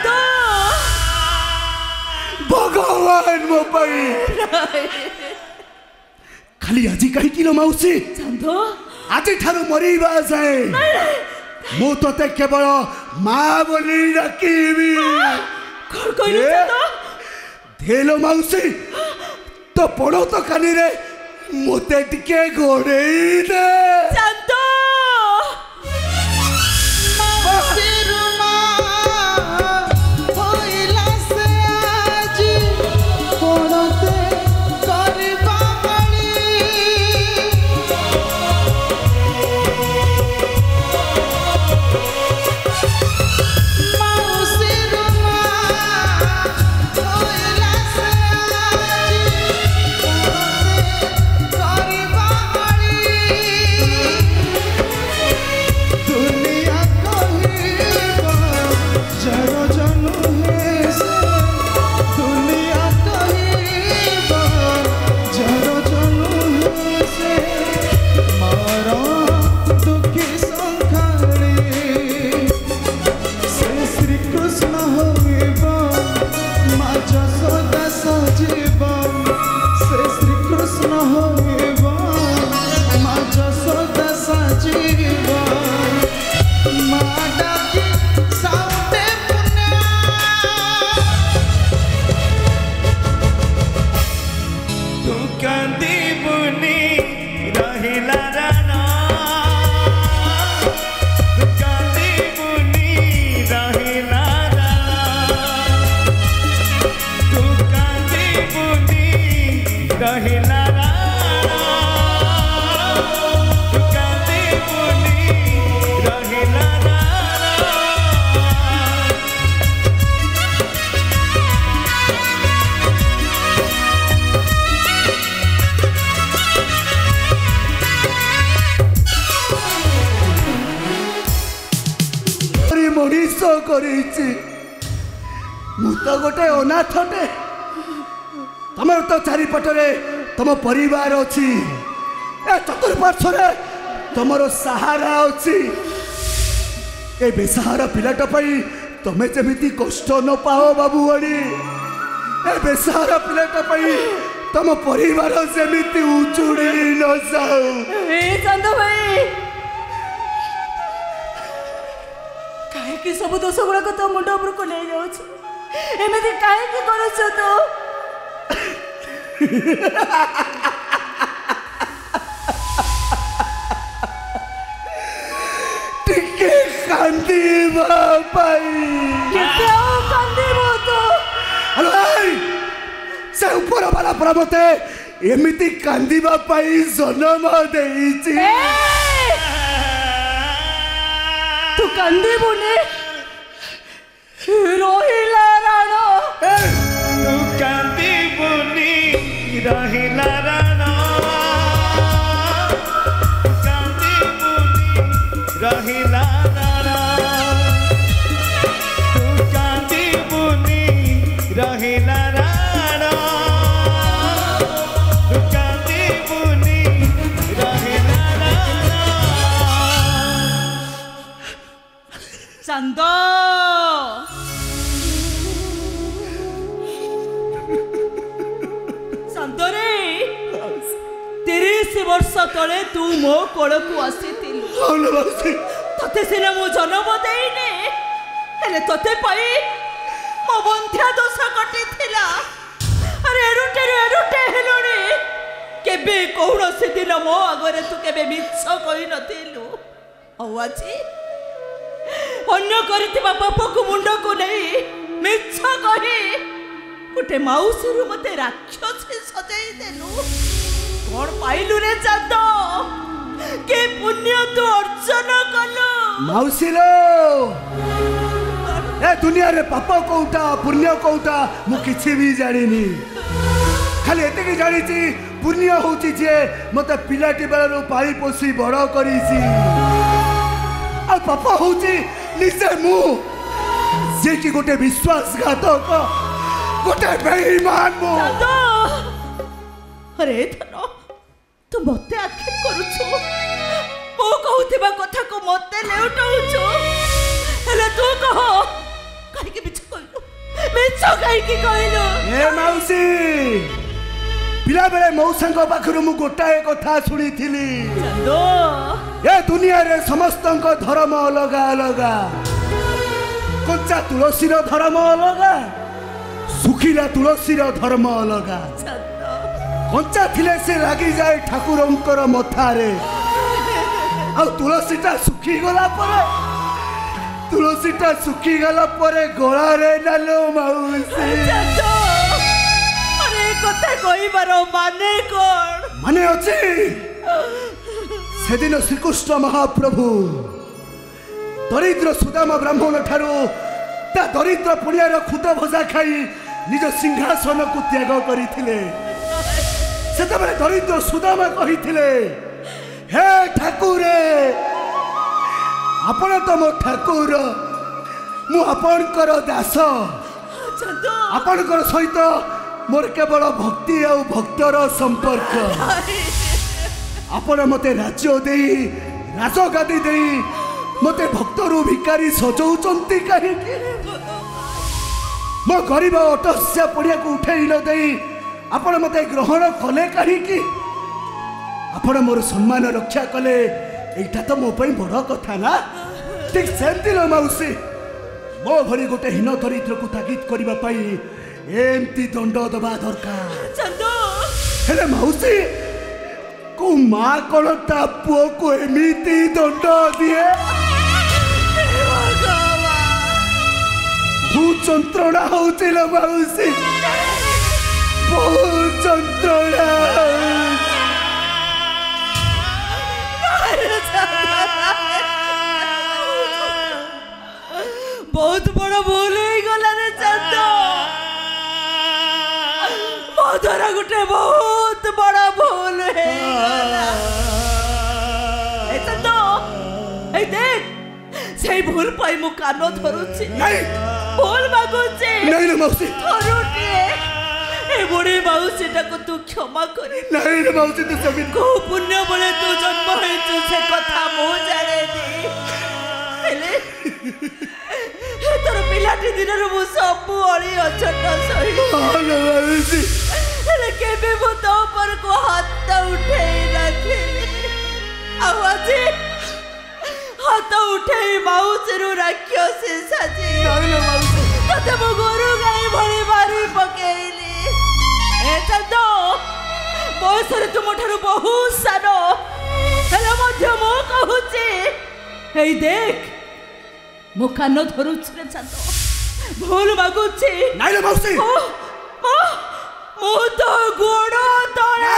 भगवान मो भाई खाली आज कहीं किलो मौसी चंदो आज ठारू मरीबा जाए मु तोते केवल मां बोली डाकिबी कौन कहली चंदो धेलो मौसी तो पड़ो तो कानी रे मोते टिके गोड़ेई दे चंदो तो गोटे अनाथटे तुम तो चारिपटे तुम परिवार अच्छी चतुर्पार्श्व तुम सहारा अच्छी ए बेसहारा पिलाटा तुम्हें जमी कष्ट न पाओ बाबुआणी ए बेसहारा पिलाटा तुम परिवार जमी उचुड़ी न जाओ चंद भाई कहीं सब दोष गुड़ाक तो मुंड उपरक नहीं जाऊँ एमती कहीं कर टिके कांदीबा पाई केते ओ कांदीबो तो हेलो भाई से ऊपर वाला प्रमते एमिति कांदीबा पाई जन्म देइची तू कांदीबुनी रोहिला राणो तू कांदीबुनी रहिला राणो कांदीबुनी କିଛି ବର୍ଷ ତଳେ ତୁ ମୋ କୋଳକୁ ଆସିଥିଲୁ। ତତେ ସିନା ମୁଁ ଜନ୍ମ ଦେଇନି, ହେଲେ ତତେ ପାଇ ମୋ ବନ୍ଧ୍ୟା ଦୋଷ କଟିଥିଲା। ଆରେ ଏରୁଟେରୁ ଏରୁଟେ ହେଲୁଣି। କେବେ କୌଣସି ଦିନ ମୋ ଆଗରେ ତୁ କେବେ ମିଛ କହିନଥିଲୁ। ଆଉ ଆଜି ଅନ୍ୟ କରିଥିବା ପାପକୁ ମୁଣ୍ଡକୁ ନେଇ ମିଛ କହି ଗୋଟେ ମାଉସୀରୁ ମତେ ରାକ୍ଷସୀ ସଜେଇ ଦେଲୁ। କଣ ପାଇଲୁ ରେ ଚାନ୍ଦ? କେ ପୁଣ୍ୟ ତୁ ଅର୍ଜନ କଲୁ? ମାଉସୀର ए दुनिया रे पाप कोउटा पुण्य कोउटा मु किछि भी जानिनी। खाली एते कि जानिछि पुण्य होउछि जे मते पिलाटी बेलरु पाली पोसी बड़ करिछि। आ पाप होउछि निसे मु जे कि गोटे विश्वासघातक गोटे बेईमान मु। अरे धनो तू मते आखिर करूछु। मो कहउथिबा कथा को मते लेउटाउछु। हेले तू कह काहे के मिछ कहलु? मिछ काहे के कहलु? ए मौसी पिला बेले मौसंग पाखरु मु गोटाए कथा सुनिथिली। चंदो ए दुनिया रे समस्तंक धर्म अलग अलग। कच्चा तुलसीर धर्म अलग, सुखिला तुलसीर धर्म अलग। कच्चा थिले से लागी जाए ठाकुरंकर मथारे, आ तुलसीटा सुखी गला परे तुलसीटा सुखी गला परे गला रे नालो मौसी। अरे कथा कहिबार माने कोन? माने अछि सेदिन श्रीकृष्ण महाप्रभु दरिद्र सुदामा ब्राह्मण ठारू ता दरिद्र पुणियार खुद भजा खाई निज सिंहासन को त्याग करिथिले। सेतबेले दरिद्र सुदामा कहिथिले, हे ठाकुरे आपण तो मो ठाकुर, मु आपणकर दास। आपणकर सहित मोर केवल भक्ति आ भक्तर संपर्क। आपण मते राज्य देई राजगादी देई मते भक्तरु भिकारी सजौचंती काहे? मो गरीब अटस्या पड़िया को उठेई न देई आपण मते ग्रहण कले काहे? आपण मोर सम्मान रक्षा कले, एटा तो मो पई बड़ कथा ना। ठीक सेमती लो मौसी मो भरी गोटे हीन दरिद्र को तागिद करबा पई एमती दंड दबा दरकार। चंदो हेले मौसी को मां कोन ता पुओ को एमिती दंड दिए? बहुत जंत्रणा होउछि लो मौसी, बहुत जंत्रणा। बहुत बड़ा भूल हो गला रे चंदो। मोदरा गुटे बहुत बड़ा भूल है। ए चंदो ए देख सेई भूल पाई मु कानो धरुछि। नहीं भूल मागुछि। नहीं रे मौसी धरुछि। ए बुढ़ी मौसी को तू क्षमा करी। नहीं रे मौसी तू सभी को पुण्य बले तू जन्म हेतु से कथा मो जाने दी। हेले तोर पिलाटी दिन मु सब अड़ी अछट सही। हेले केबे मु तो पर को हाथ उठेई रखिली। आवाज हाथ उठेई माउसी रु राक्षसी साजी। तते मु गोरु गाई भली मारी पकेइली। ए चंदो बयसरे तुम ठारू बहुत सानो, हेले मध्य मु कहूची एई देख मो कान धरुछि रे चंदो। भूल मागुछि। नहीं रे मौसी मो मो मो तो गोड़ तळे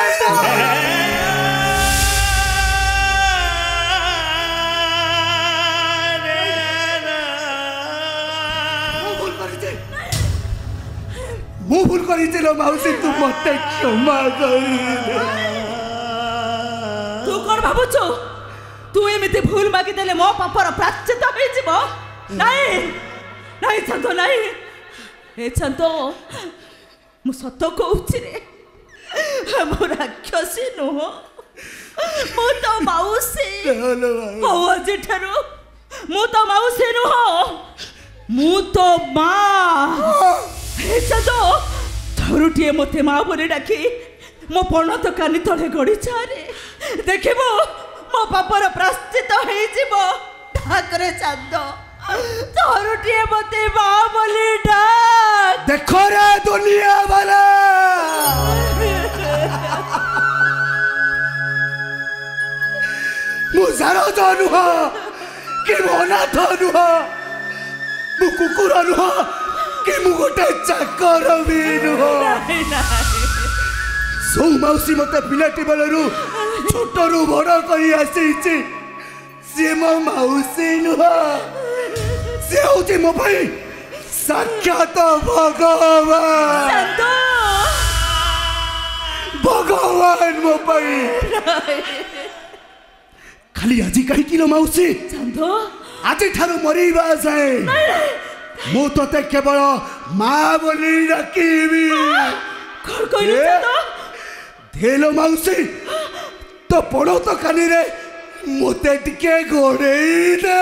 मु भूल करिते लो मौसी तू मते क्षमा कर। तू कोन भाबुछु? तू एमिति भूल मागी देले मो पापर प्राश्चित होई जिवो? नहीं नहीं चंदो नहीं। ए चंदो मु सत कहूछि रे मो राक्षसी नुह, मु तो माउसी। हो आज ठारू मु तो माउसी नुह, मु तो मां। हे चंदो थरुटिए मते मां बोले डाकी मो पणत कानी तळे गड़ी छारे देखिबो मो पापर प्राश्चित हेजिबो ठाकरे चांद तोरुटिए मते बा बोली डाक देखो रे दुनिया वाला मु जारो तो नुह कि मोना तो नुह मु कुकुर नुह कि मु गोटे चाकर भी नुह सौ मौसी मते पिलाटी बेलरू छोटरू बड़ करी आसी सी मो मौसी नुह सी होती मो भाई साक्षात भगवान भगवान मो भाई खाली आज कहीं किलो मौसी आज ठारू मरीबा जाए मु तोते केवल माँ बोली डाकिबी धेलो मौसी तो पड़ो तो कानी रे मुते टिके घोड़ेई दे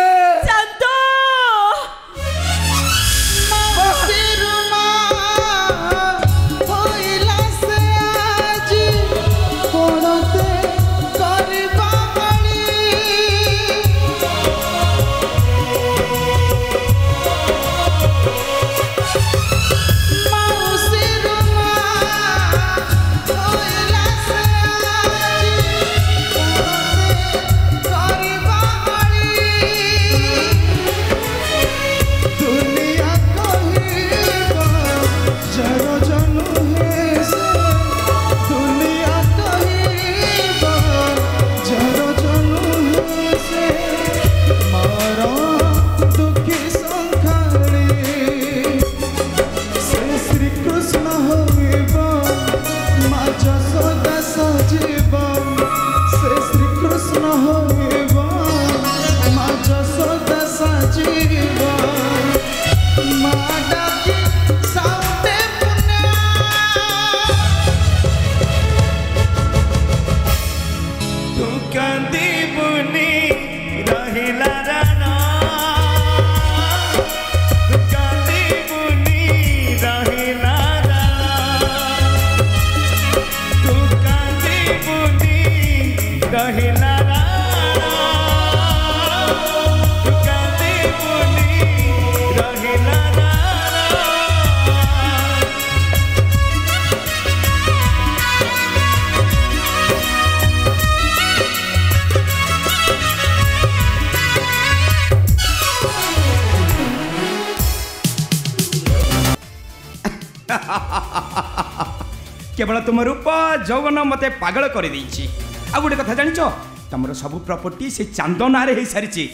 केवल तुम रूप जौवन मते पागल कर देइछि आ गोटे कथा जानिछ तुमर सब प्रॉपर्टी से चांद नारे हो सारी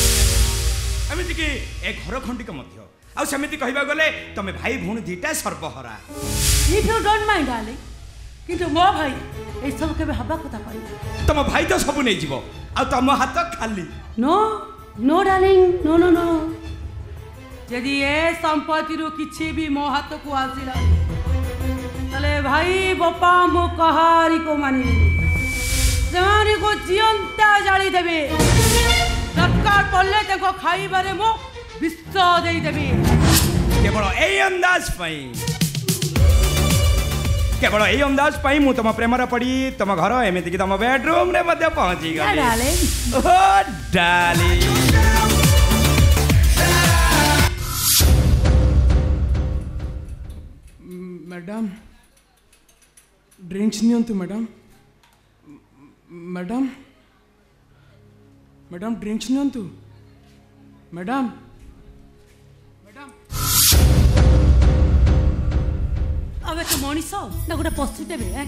एमती कि ए घर खंडिक मध्य आ सेमिति कहबा गले तमे भाई भूण दीटा सर्वहरा if you don't mind darling किंतु मो भाई ए सब केबे हबा कथा कहि तुम भाई तो सब नै जीवो आ तुम हाथ खाली no no darling no no no यदि ए संपत्ति रो किछि भी मो हाथ को आसिला तले भाई बापा मो कहारी को मानी जमानी को जियंता जाली देबे दरकार पड़ले तेको खाई बारे मो विश्व देई देबे केवल एई अंदाज पई केवल एई अंदाज पई मु तम प्रेमरा पड़ी तम घर एमिति कि तम बेडरूम रे मध्य पहुंची गली darling oh darling madam drinks नियंतु मैडम मैडम मैडम ड्रिंक्स नियंतु मैडम मैडम अबे तो मनीष ना गोटे पशु देबे हैं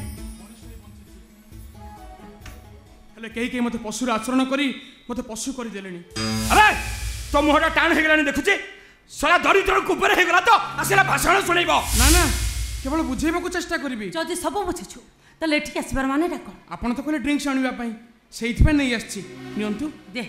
हेले कहीं कहीं मते पशुर आचरण करी मते पशु कर देलेनी अरे तो मुहटा टाण हे गलानी देखुची सला दरिद्र कुपर हे गला तो आसेला भाषण सुनैबो ना ना केवल बुझेबाकू चेष्टा करबी जदि सब बुझिछु तले एठी आसीबार माने डाक आपण तो कहले ड्रिंक्स आनिबा पई सेइथि पे नै आछि नियंतु दे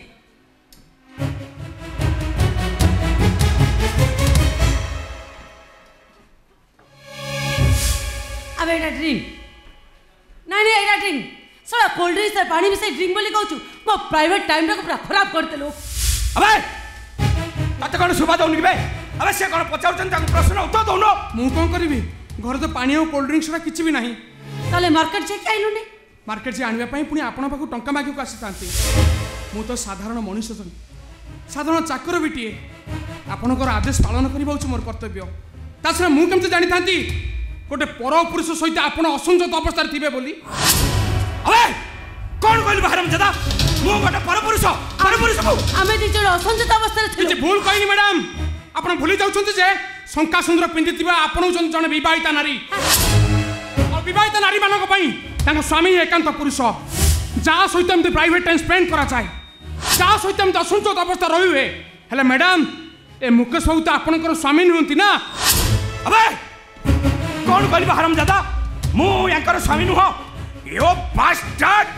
अबे एटा ड्रिंक नहीं नहीं एटा ड्रिंक साला कोल्ड ड्रिंक्स और पानी मिसाई ड्रिंक बोली कहू मो प्राइवेट टाइम रा पूरा खराब कर देलो अबे तते कोन सुबा दउनी बे अबे से कोन पचाउचन ताको प्रश्न उत्तर दउनो मु कोन करबी घर तो पानी और कोल्ड ड्रिंक्स रा किछि भी नाही ताले मार्केट जे आइलु ने मार्केट से आने पुणी आपण पाखु टंका मागिक आसी था मु तो साधारण मनुष्य जन साधारण चाकर बीटीए आपणकर आदेश पालन करवा मोर कर्तव्य ता छड़ा मु केमती जानी था गोटे पर पुरुष सहित आपण असंजत अवस्था थे बोली अबे कौन कहली बाहरम दादा मु गोटे पर पुरुष पर पुरुष को आमे दी जण असंजत अवस्था थे किछि भूल कहनी मैडम आपण भूली जाउछन्ती जे शंका सुंदर पिंदिथिबा आपण जण विवाहिता नारी और विवाहिता नारी मानक पई तांको स्वामी एकांत पुरुष जा सहित एमती प्राइवेट टाइम स्पेंड करा चाहे जा सहित एमती असंजत अवस्था रही हुए हेले मैडम ए मुकेश बाबू तो आपणकर स्वामी नुहंती ना अबे कौन कहली हराम दादा मु यांकर स्वामी नुह यो बास्टर्ड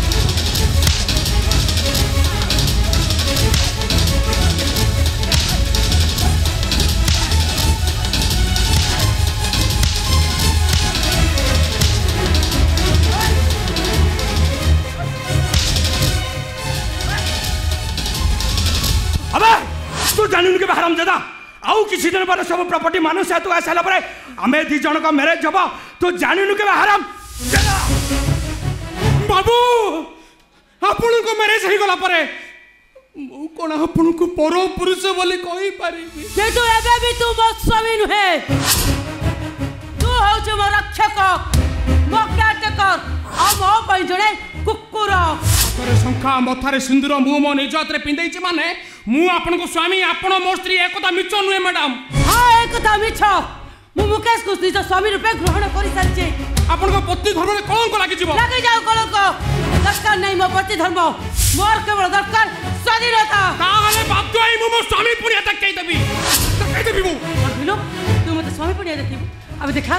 तू जानू के हराम दादा आउ किसी दिन पर सब प्रॉपर्टी मानुष तू आ सारा पर आमे दी जन का मैरिज हबो तू जानू के हराम दादा बाबू आपण को मैरिज हे गला परे मु कोन आपण को पर पुरुष बोली कहि पारिबी जे तू एबे भी तू मो स्वामी नुहे तू हो छ मो रक्षक मो केयरटेकर आ मो पई जणे कुकुर करे शंखा मथारे सिंदूर मु मो निजत रे पिंदै छ माने मु आपण को स्वामी आपण मो स्त्री एकता मिछ नुहे मैडम हां एकता मिछ मु मुकेश को निज स्वामी रूपे ग्रहण करि सारछे आपण को पति धर्म रे कोन को लागि जीवो लागि जाऊ कलंक दरकार नहीं मो पति धर्म मोर केवल दरकार स्वाधीनता काहले बाध्य आई मु मो स्वामी पुरिया तक कहि देबी तक कहि देबी मु बिलो तू मते स्वामी पुरिया देखिबू अब देखा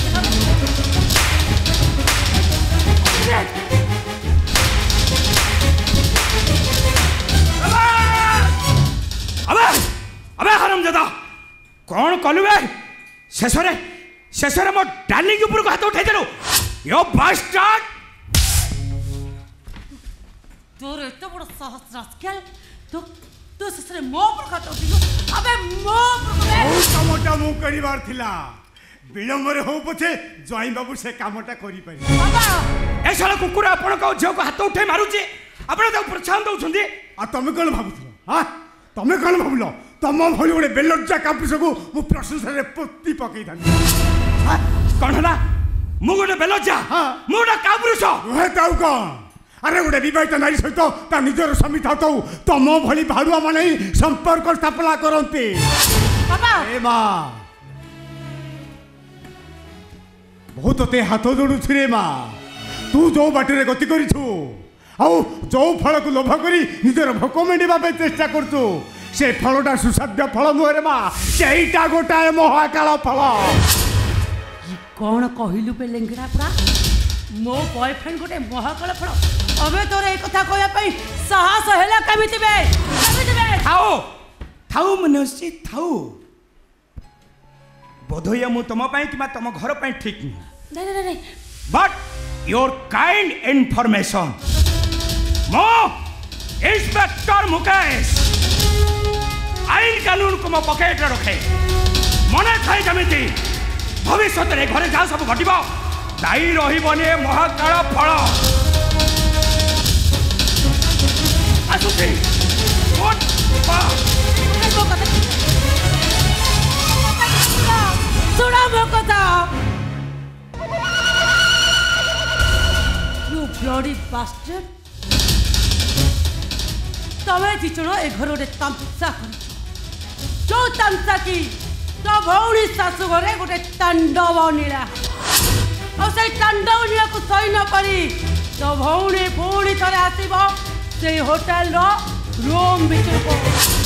अबे अबे हराम दादा कौन कलु बे शेष रे शेष रे मो डार्लिंग ऊपर को हाथ उठाई देलु यो बास्टर्ड तोर एत बड़ साहस रास्केल तो तू शेष रे मो पर हाथ उठियो अबे मो पर ओ कामटा मु करिवार थिला विलंब रे हो पछे जय बाबू से कामटा करि पारि बाबा ए साला कुकुर आपण को झियो को हाथ उठाई मारुची आपण तो प्रोत्साहन दउछंदी आ तमे कोन भाबुथलो हां तमे कोन भाबुलो तम भली गोटे बेलज्जा कापुस को मु प्रशंसा रे पत्ती पकई थानी हां कोन हला मु गोटे बेलज्जा हां मु गोटे कापुरुष हे ताऊ कोन अरे गोटे विवाहित नारी सहित ता निजर स्वामी था तो तम भली भाड़ुआ माने संपर्क स्थापना करते बाबा ए मां बहुत ते हाथ जोड़ू रे मां तू जो बाटे गति करिछु आउ जो फल को लोभ करी निजर भोक मेंढा चेष्टा करछु से फलटा सुसाध्य फल नुहे मां सेटा गोटाए महाकाल फल कौन कहलु पे लेंगड़ा पड़ा मो बॉयफ्रेंड गोटे महाकाल फल अबे तोर ए कथा कहया पई साहस हेला केमिति बे केमिति बे थाओ थाओ मनसी थाओ बोधोया मु तम पई किबा तम घर पई ठीक नहीं नहीं नहीं बट योर काइंड इन्फॉर्मेशन मो इंस्पेक्टर मुकेश आईन कानून को मो पॉकेट रे रखे मने थाई जमिति भविष्य रे घरे जा सब घटिबो दाई रहिबने महाकाल फल आसुती व्हाट सुना मो कथा यू ब्लडी बास्टर्ड तमे दिचण ए घर गोटे तमसा कर जो तमसा की तो भौणी शाशु घरे गोटे तांडव नीला और से तांडव नीला को सही न पारी तो भौणी पुणी थरे आसीबो से होटल रो रूम भीतर को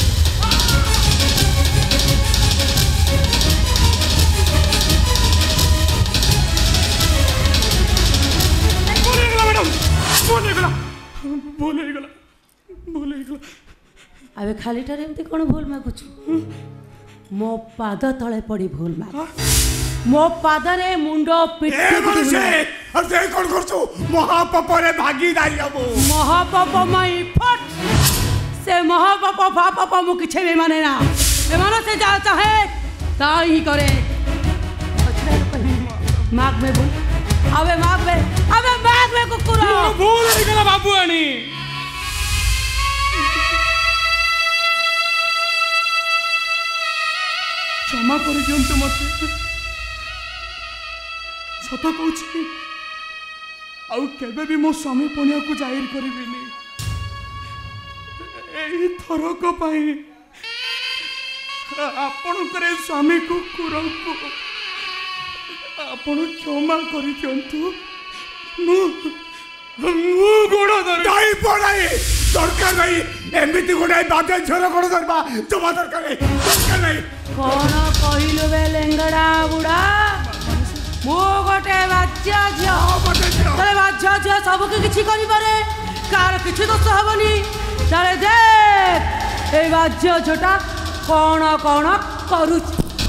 अबे खाली टारे एमती कौन भूल मागुछु मो पाद तले पड़ी भूल माग मो पाद रे मुंडो पिट्टी पिट्टी अब ते कोन करछु महापाप रे भागीदारी हबो महापाप माई फट से महापाप फापाप मु किछे भी माने ना ए मानो से जा चाहे ता ही करे माग में बोल अबे माग बे अबे माग बे कुकुर मोर भूल हो गला बाबुआनी क्षमा कर दियंतु मते सत कहूँ आउ केबे भी मो स्वामी पुण्य को जाहिर करिबिनी एही थरक पाई आपण करे स्वामी कुकुर को आपण क्षमा करि दियंतु मु मु गोड़ धर दाई पड़ाई दरकार नहीं एमती गोटाई बादे झर गोड़ धरबा जमा दरकार नहीं दरकार नहीं कौन कहिलु बे लेंगड़ा बुढ़ा मो गोटे बाच्या झियो तले बाच्या झियो सबके किछि करि पारे कार किछि दोष हबनी तले देख ए बाच्या झोटा कौन कौन करू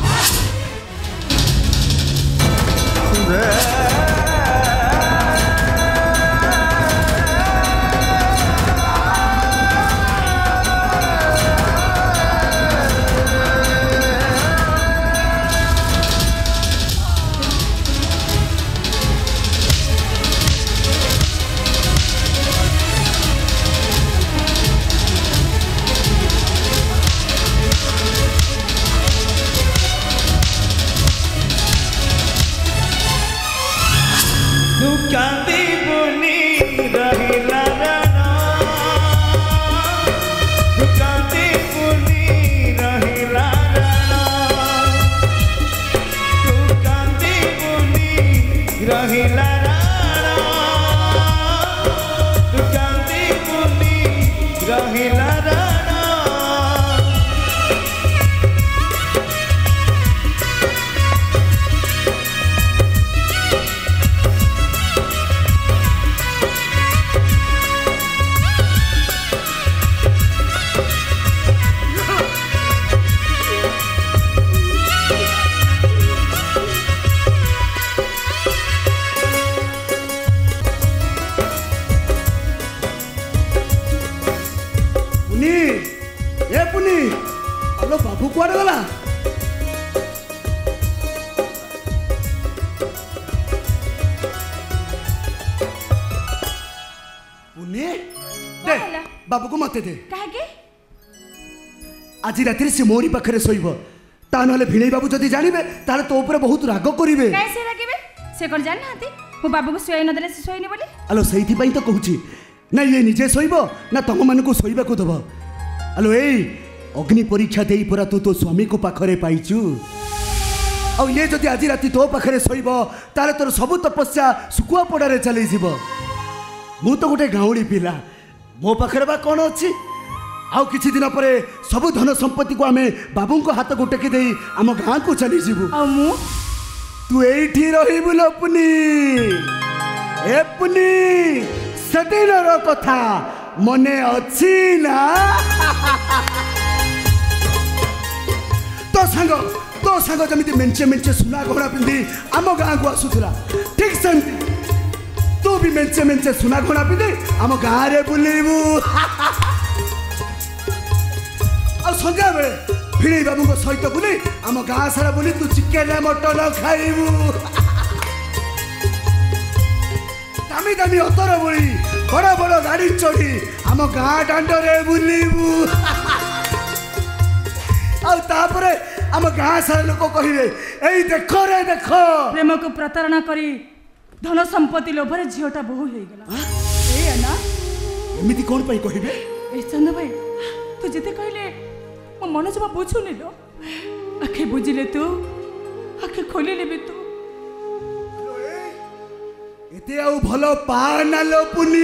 बाबू को मत दे आज रात से मोरी पाखे शोब ता ना भिणई बाबू जदि जानवे ताले तो ऊपर बहुत राग करेंगे कैसे लगे से कर जान नाती मो बाबू को सोई न देले से सोईनी बोली आलो सही पई तो कहूची ना ये निजे शोब ना तुम मान को शोबा को दब आलो ए अग्नि परीक्षा दे परा तू तो स्वामी को पाखरे पाइचु आ ये जदि आज रात तो पाखरे शोब ताले तोर सब तपस्या सुकुआ पड़ारे चली जीव मु तो गोटे गाउली पिला मो पाखरे बा कौन अच्छी आउ किछि दिन पर सब धन संपत्ति को आमे बाबू को हाथ को टेकी दे आम गाँ को चली जीवु आ मु तू एठी रहिबु लपुनी एपुनी सदिनर कथा मने अछि ना तो संग तो संग जमिति मेंचे मेंचे सुना घोड़ा पिंदी आम गाँ को आसुथला ठीक सेमती तू भी मेंचे मेंचे सुना घोड़ा पिंदी आम गाँ रे बुलेबु आ संध्या बेले भिणई बाबू सहित बुली आम गाँ सारा बुली तू चिकेन मटन खाइबु दामी दामी अतर बोली बड़ बड़ गाड़ी चढ़ी आम गाँ दांडरे बुलिबु आउे आम गाँ सारा लोक कहे ए देख रे देख प्रेम को प्रतारणा करी धन संपत्ति लोभरे झीटा बहु हो गला ना एमती कौन पाई कहे ए चंद भाई तू जिते कहले मो मन जमा बुझुनी लो आखे बुझिले तू आखे खोलिले भी तू एते आउ भलो पा ना लो पुनी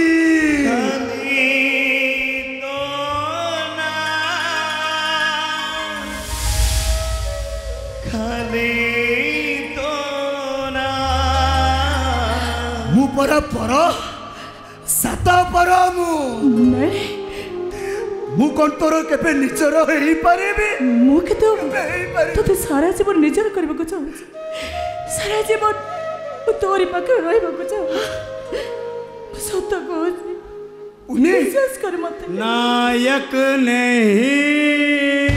मु पर पर सात पर मु नहीं मु कौन तोर केबे निजर हेई पारेबे मु के तो तो ते सारा जीवन निजर करबा को चाहू सारा जीवन तोरी पाखे रहबा को चाहू सत कहूची उन्हें विश्वास कर मत नायक नहीं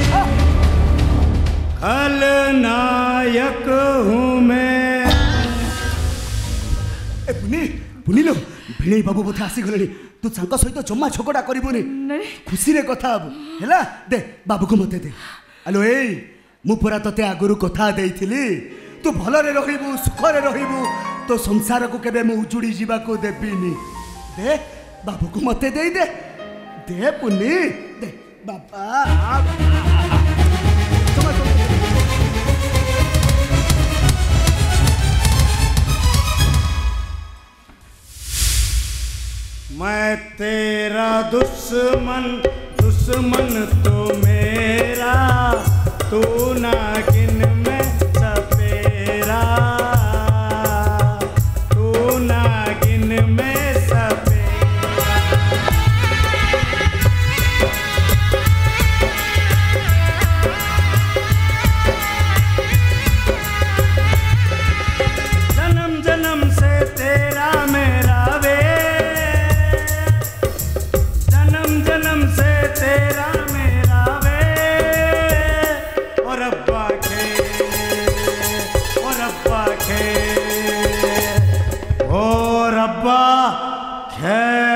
खलनायक हूँ मैं बुनिलो भिणई बाबू बोधे आसीगले तू तांका सहित जम्मा झगड़ा करबुनी खुशी रे कथा हबु हैला दे बाबू को मते दे हेलो ए मु पूरा तते आगुरु कथा देइथिली तू भलरे रहिबु सुखरे रहिबु तो संसार को केबे मु उजुड़ी जीवा को देबिनी दे बाबू को मते दे दे दे पुनी दे बाबा मैं तेरा दुश्मन दुश्मन तो मेरा तू नागिन में सपेरा तू नागिन में सपेरा जन्म जन्म से तेरा मेरा वे जन्म से तेरा मेरा वे और अब्बा खे और अब्बा खे और अब्बा खे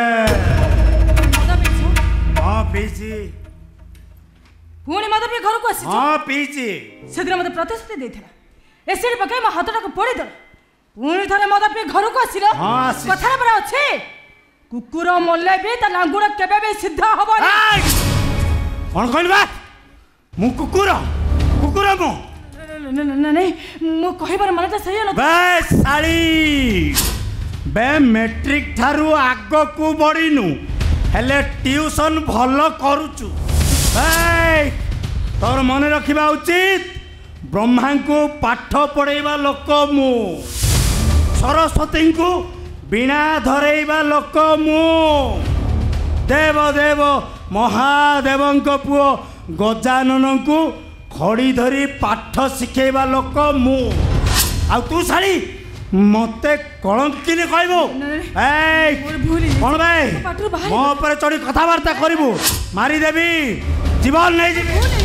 हाँ पीची पुणी मत भी घर को आसी हाँ पीची से दिन मत प्रतिश्रुति देथिला एसिड पकाई म हातटा को पड़ी दल पुणी थरे मत भी घर को आसिलो हाँ आसी कथा पर अछि कुकुर मल्ले भी ता लांगुड़ केबे भी सिद्ध हबनी कौन कहल बा मु कुकुर कुकुर मु नहीं मो कहबार मानेटा सही न बे साली बे मैट्रिक ठारू आग को बढ़ीनु हेले ट्यूशन भल करूचु बे तोर मन रखिबा उचित ब्रह्मा को पाठ पढ़ेबा लोक मु सरस्वती को बिना धरेबा लोक मु देव देव महादेव पुओ गजानन को खड़ी धरी पाठ शिखेबा लोक मु आ तू साली मते कलंकिनी कहबो ए कोन भाई मो ऊपर चढ़ी कथावार्ता करिबू मारी देबी जीवन नहीं जीवी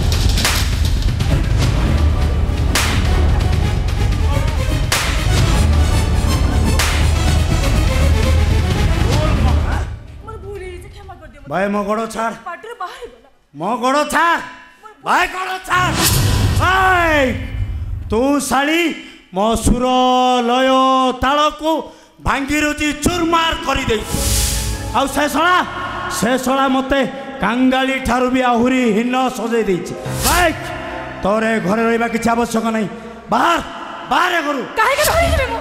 भाई मो गोड़ छाड़ मो गोड़ छाड़ भाई गोड़ छाड़ भाई तू साली मो सुर लय ताल को भांगी रुचि चुरमार कर दे आउ से सला से सला मते कांगाली ठारू भी आहुरी हीन सजे देछि भाई तोरे घरे रहिबा किछ आवश्यक नहीं बाहर बाहर करू काहे के धरि जेबे मो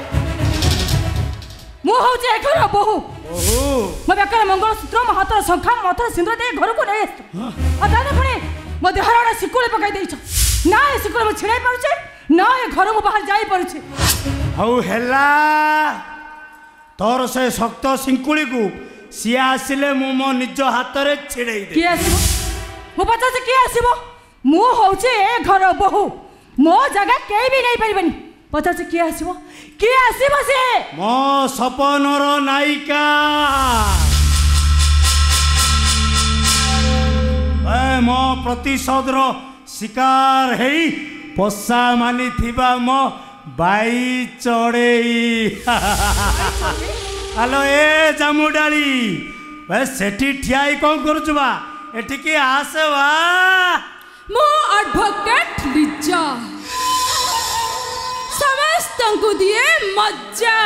मो हो जे घर बहु ओहो मो बेकर मंगलसूत्र मो हाथ शंखा मथर सिंदूर दे घर को नै आ दादा फणे मो देहराडा सिकुळे पकाई देछ ना ए सिकुळे मो छिड़ाई पारुछे ना ए घर मो बाहर जाई पारुछे हौ हेला तोर से शक्त सिंकुली को सी आसिले मु मो निज हाथ रे छिड़ाई दे के आसीबो मो पता से के आसीबो मो होउछे ए घर बहु मो जगह केई भी नहीं परिबनी पता से के आसीबो के आसीबो से मो सपनर नायिका ए मो प्रतिशोधर शिकार हेई पोसा मानी थिबा मो बाई चढ़ेई हेलो ए जामुडाली बे सेठी ठियाई कौन करुचबा एठिके आसे वा मो एडवोकेट लिजा समस्तंकु दिए मज्जा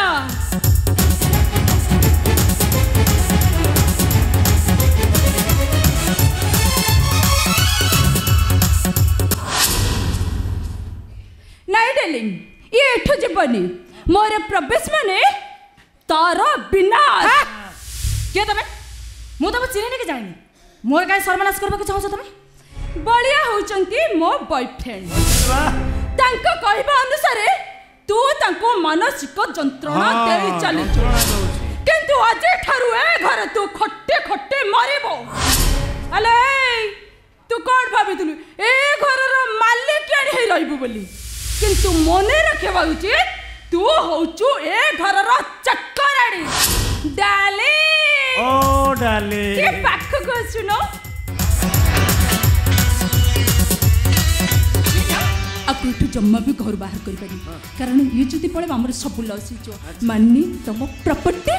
नहीं डार्लिंग ये एठो जीवनी मोर प्रवेश माने तार बिना के तमे मु तमे चिनी नहीं के जानी मोर काय सर्वनाश करबा के चाहछ तमे बलिया होचंती मो बॉयफ्रेंड तांको कहबा अनुसार तू तांको मानसिक जंत्रणा देई चली किंतु आज ठारू ए घर तू खट्टे खट्टे मारिबो अले तू कोन भाबितलु ए घरर मालिक आनी हे रहइबो बोली किंतु मने रखेबा उचित तू होचु ए घरर चक्कराडी डाले ओ डाले के पाख को सुनो आपको ताको एठू जम्मा भी घर बाहर कर पारी कारण ये जदी पळे हमर सब लॉस जो माननी तुम प्रॉपर्टी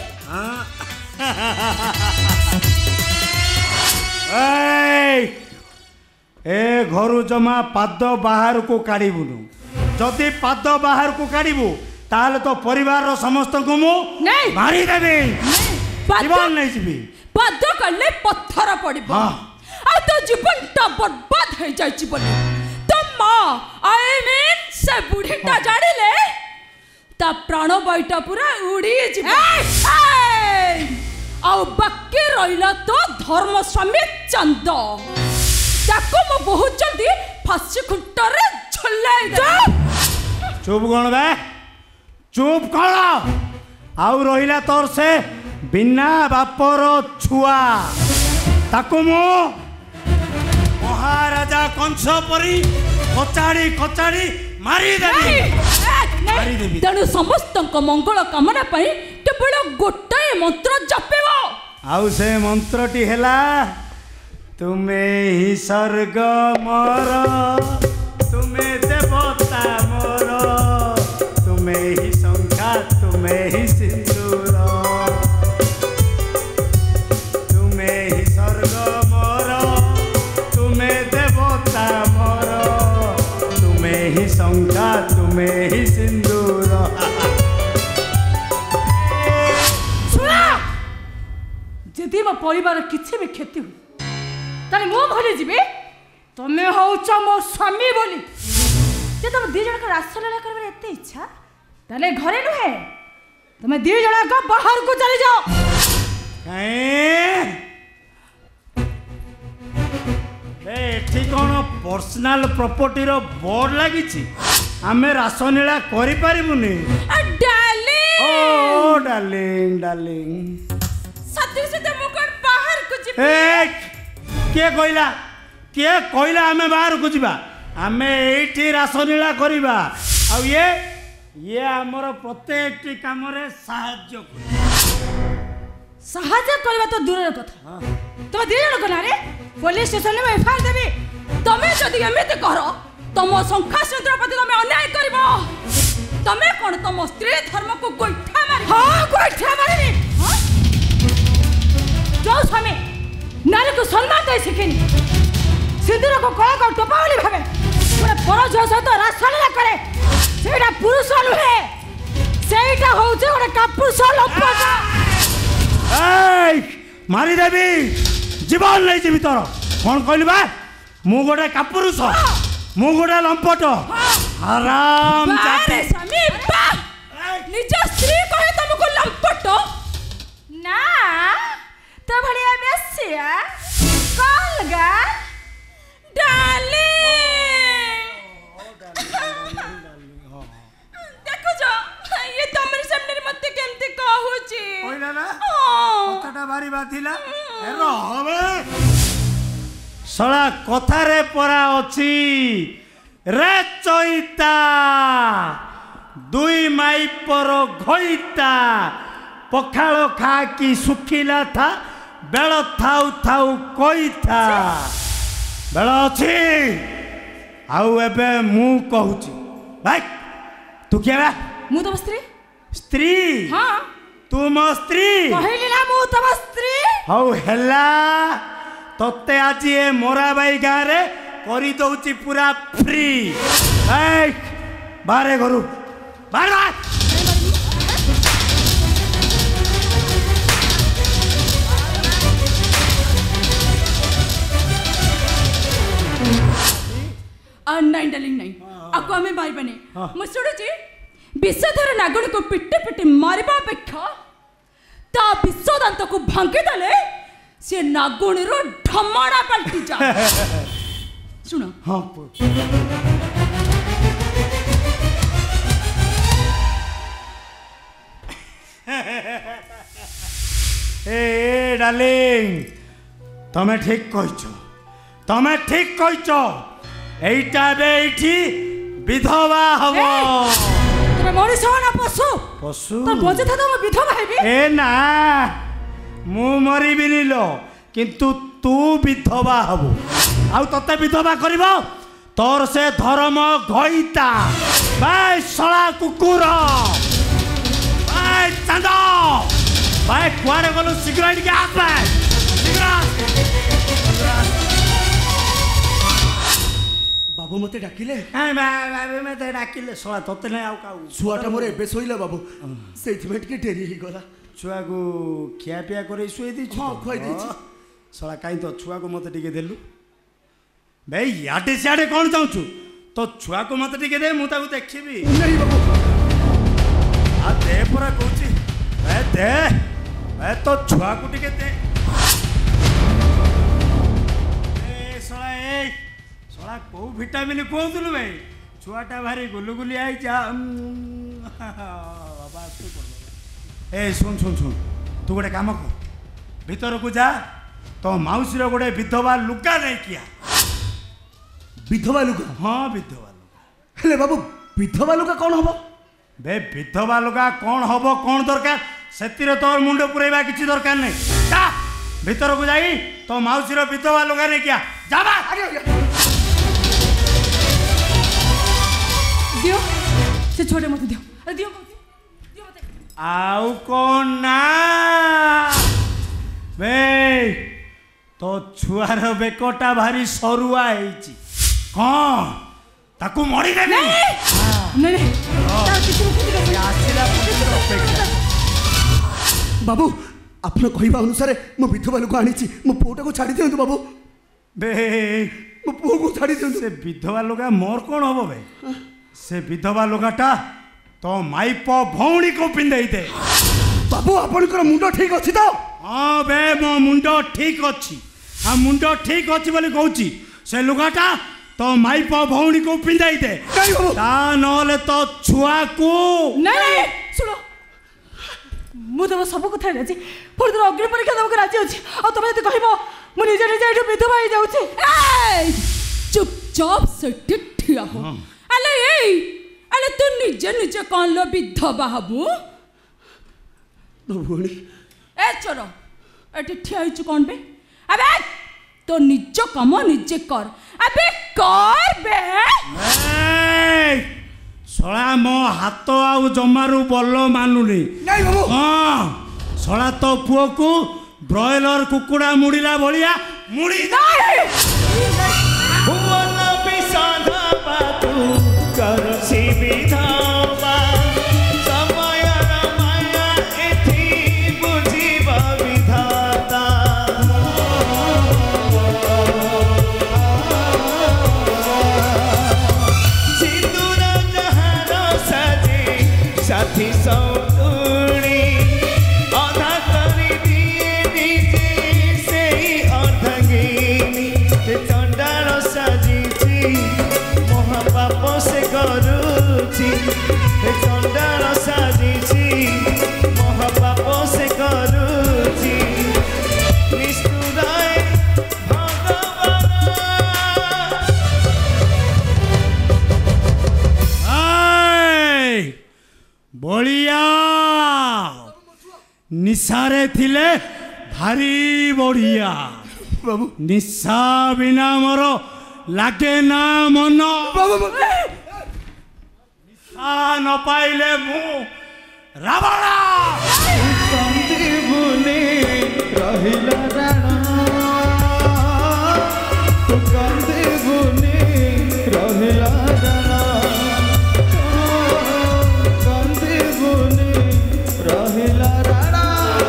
ए घरु जमा पाद बाहर को काढ़बुनु जदि पाद बाहर को काढ़बू ताले तो परिवार समस्त को मु मारी देबे जीवन नहीं जीवी पाद करले पत्थर पड़िबो आ तो जीवन ता बर्बाद हो जाय छी बोले तो मां आई मीन से बुढ़ीटा जानिले ता प्राण बैठा पूरा उड़ी जीव आ बाकी रहिला तो धर्म स्वामी चंद ताको मो बहुत जल्दी फांसी खुंटा रे झुलाई दे चुप कोन बे चुप करो आउ रहिला तोर से बिना बापर छुआ ताको मो महाराजा कंस परी कचाड़ी कचाड़ी मारी देबी मारी देबी तेणु समस्त मंगल कामना पाई केवल गोटाए मंत्र जपेबो आउ से मंत्रटी हेला तुम्हें ही स्वर्ग मोर तुम्हें देवता मोर तुम्हें ही शंखा तुम्हें ही सिंदूर तुम्हें ही स्वर्ग मोर तुम्हें देवता मोर तुम्हें ही शंखा तुम्हें ही सिंदूर जदि मो परिवार किसी भी क्षति हुई ताले मो भले जीवे तमे होउछ मो स्वामी बोली जे तुम दी जण का रासलीला करबे एते इच्छा ताले घरे नुहे तमे दी जण का बाहर को चली जाओ ए ठीक कोन पर्सनल प्रॉपर्टी रो बोर्ड लागी छी हमें रासलीला करि परिबुनी डार्लिंग ओ डार्लिंग डार्लिंग सत्य से तुम कोन बाहर को जीवे ए के कहला के कहला हमें बाहर को जीवा हमें एठी रासलीला करिबा आ ये ये हमर प्रत्येक टी काम रे सहाय्य कर सहायता करबा तो दूर कथा तुम दी जण कना रे पुलिस स्टेशन में एफआईआर देबी तमे जदी एमिते करो तम संख्या सूत्र प्रति तमे अन्याय करबो तमे कोन तम स्त्री धर्म को गोइठा मारी हां गोइठा मारी हां जो स्वामी नारी को सम्मान दे सिखिनी सिंदूर को कला का टोपावली भावे पूरा पर जो सहित रासलीला करे सेटा पुरुष नुहे सेटा होउचे गोटे कापुरुष लंपटा ए मारी देबी जीवन नहीं जीवी तोर कौन कहली बा मु गोटे कापुरुष मु गोटे लंपट आराम बारे स्वामी बा निज स्त्री कहे तुमको लंपट ना तो भलिया बेसिया कलगा डाली देखो जो ये तमरे सामने मते केमते कहूची कहला ना हां कथाटा भारी बाथिला ए रहबे सळा कथा रे परा अछि रे चैता दुई माई पर घइता पखालो खा की सुखिला था बेल थाउ थाउ कोई था बेल अच्छी आउ एबे मु कहूची भाई तू क्या बा मु तम स्त्री स्त्री हां तू मो स्त्री कहली ना मु तम स्त्री हौ हेला तते आज ए मोरा बाई गाँ रे करी दउची पूरा फ्री ए बारे घरु बाहर बाहर नहीं डार्लिंग नहीं आको हमें मार बने मु सुडुची विषधर नागुणी को पिटे पिटे मारिबा अपेक्षा ता विषदांत को भांगी देले से नागुणी रो ढमाणा पलटी जा सुनो हां ए डार्लिंग तमे ठीक कहिछ तमे ठीक कहिछ एइटा बे एठी विधवा हबो तमे मनीष ना पशु पशु तो बजे था तो विधवा हेबी ए ना मु मरी बिनिलो किंतु तू विधवा हबो आउ तते विधवा करबो तोर से धर्म घईता भाई सला कुकुर भाई चांद भाई कुआड़े गलु शीघ्र के आस भाई बाबू मते डाकिले मते डाकिले सला तोते नहीं आउ छुआटा मोर एबे सोइला बाबू सेइथमे टिके डेरी ही गला छुआ को खिया पिया करे सुई दी हां खुआई दी सला काई तो छुआ को मते टिके देलु भाई याटे सियाड़े कौन चाहूँ तो छुआ को मत टिके दे मुझे देखी नहीं बाबू आ दे परा कहूँ ए दे ए तो छुआ को टिके दे ए सला ए सला को विटामिन कहतलु भाई छुआटा भारी गुलुगुली आई जा बाबा ए सुन सुन सुन तू गोटे काम कर भीतर को जा तो माउसी गोटे विधवा लुगा नहीं किया विधवा लुगा हाँ विधवा लुगा हेले बाबू विधवा लुगा कौन हबो बे विधवा लुगा कौन हबो कौन दरकार सेतिरे तोर मुंड पुरेबा किछि दरकार नहीं जा भीतर को जाई तो माउसी विधवा लुगा नहीं किया जाबा आगे दियो से छोटे मत दियो अरे दियो दियो मत आउ कौन ना बे तो छुआर बेकटा भारी सरुआ ହେଇଛି कौन ताकू मरी दे नहीं नहीं नहीं तार किसी को कुछ आसिला अपेक्षा बाबू आपन कहवा अनुसार मो विधवा लोक आनी मो पुटा को छाड़ी दियंतु बाबू बे मो पुओ को छाड़ी दियंतु से विधवा लोका मोर कौन हबो बे से विधवा लोकाटा तो माइप भौणी को पिंदई दे बाबू आपनकर मुंडो ठीक अछि तो हां बे मो मुंडो ठीक अछि आ मुंडो ठीक अछि बोली कहूची से लुगाटा तो माइप भौणी को पिंदाई दे नहीं बाबू ता नले तो छुआ को नहीं नहीं सुनो मु तो सब कथा राजी पुर तो अग्नि परीक्षा दबक राजी अछि आ तमे तो कहबो मु निजे निजे एठु विधवा हो जाउछी ए चुपचाप से ठिया हो अले ए अले तू निजे निजे कोन लो विधवा हबु भौणी ए चलो एठी ठिया हिचु कोन बे अबे तो निज काम निजे कर अबे कर बे सला मो हाथ आउ जमारू बल मानुनी नहीं बाबू हाँ सला तो पुओ को ब्रॉयलर कुकुड़ा मुड़ीला भलिया मुड़ी भुवन विसाधा बातु करसी विधावा समय माया एथि बुझिबा विधाता सिंदूर जहार साजे साथी सौतुणी अधा करी दिए निजे सेई अर्धगिनी चंडाल साजिची महापाप से करुची चंडाल साजिची महापाप से करुची निष्ठुराय भगवान बलिया निशारे थिले भारी बढ़िया बाबू निशा बिना मोर लागे ना मन बाबू निशा न पाइले मु रावण कंदीबुनी रहिला राणा तू कंदीबुनी रहिला राणा कंदीबुनी रहिला राणा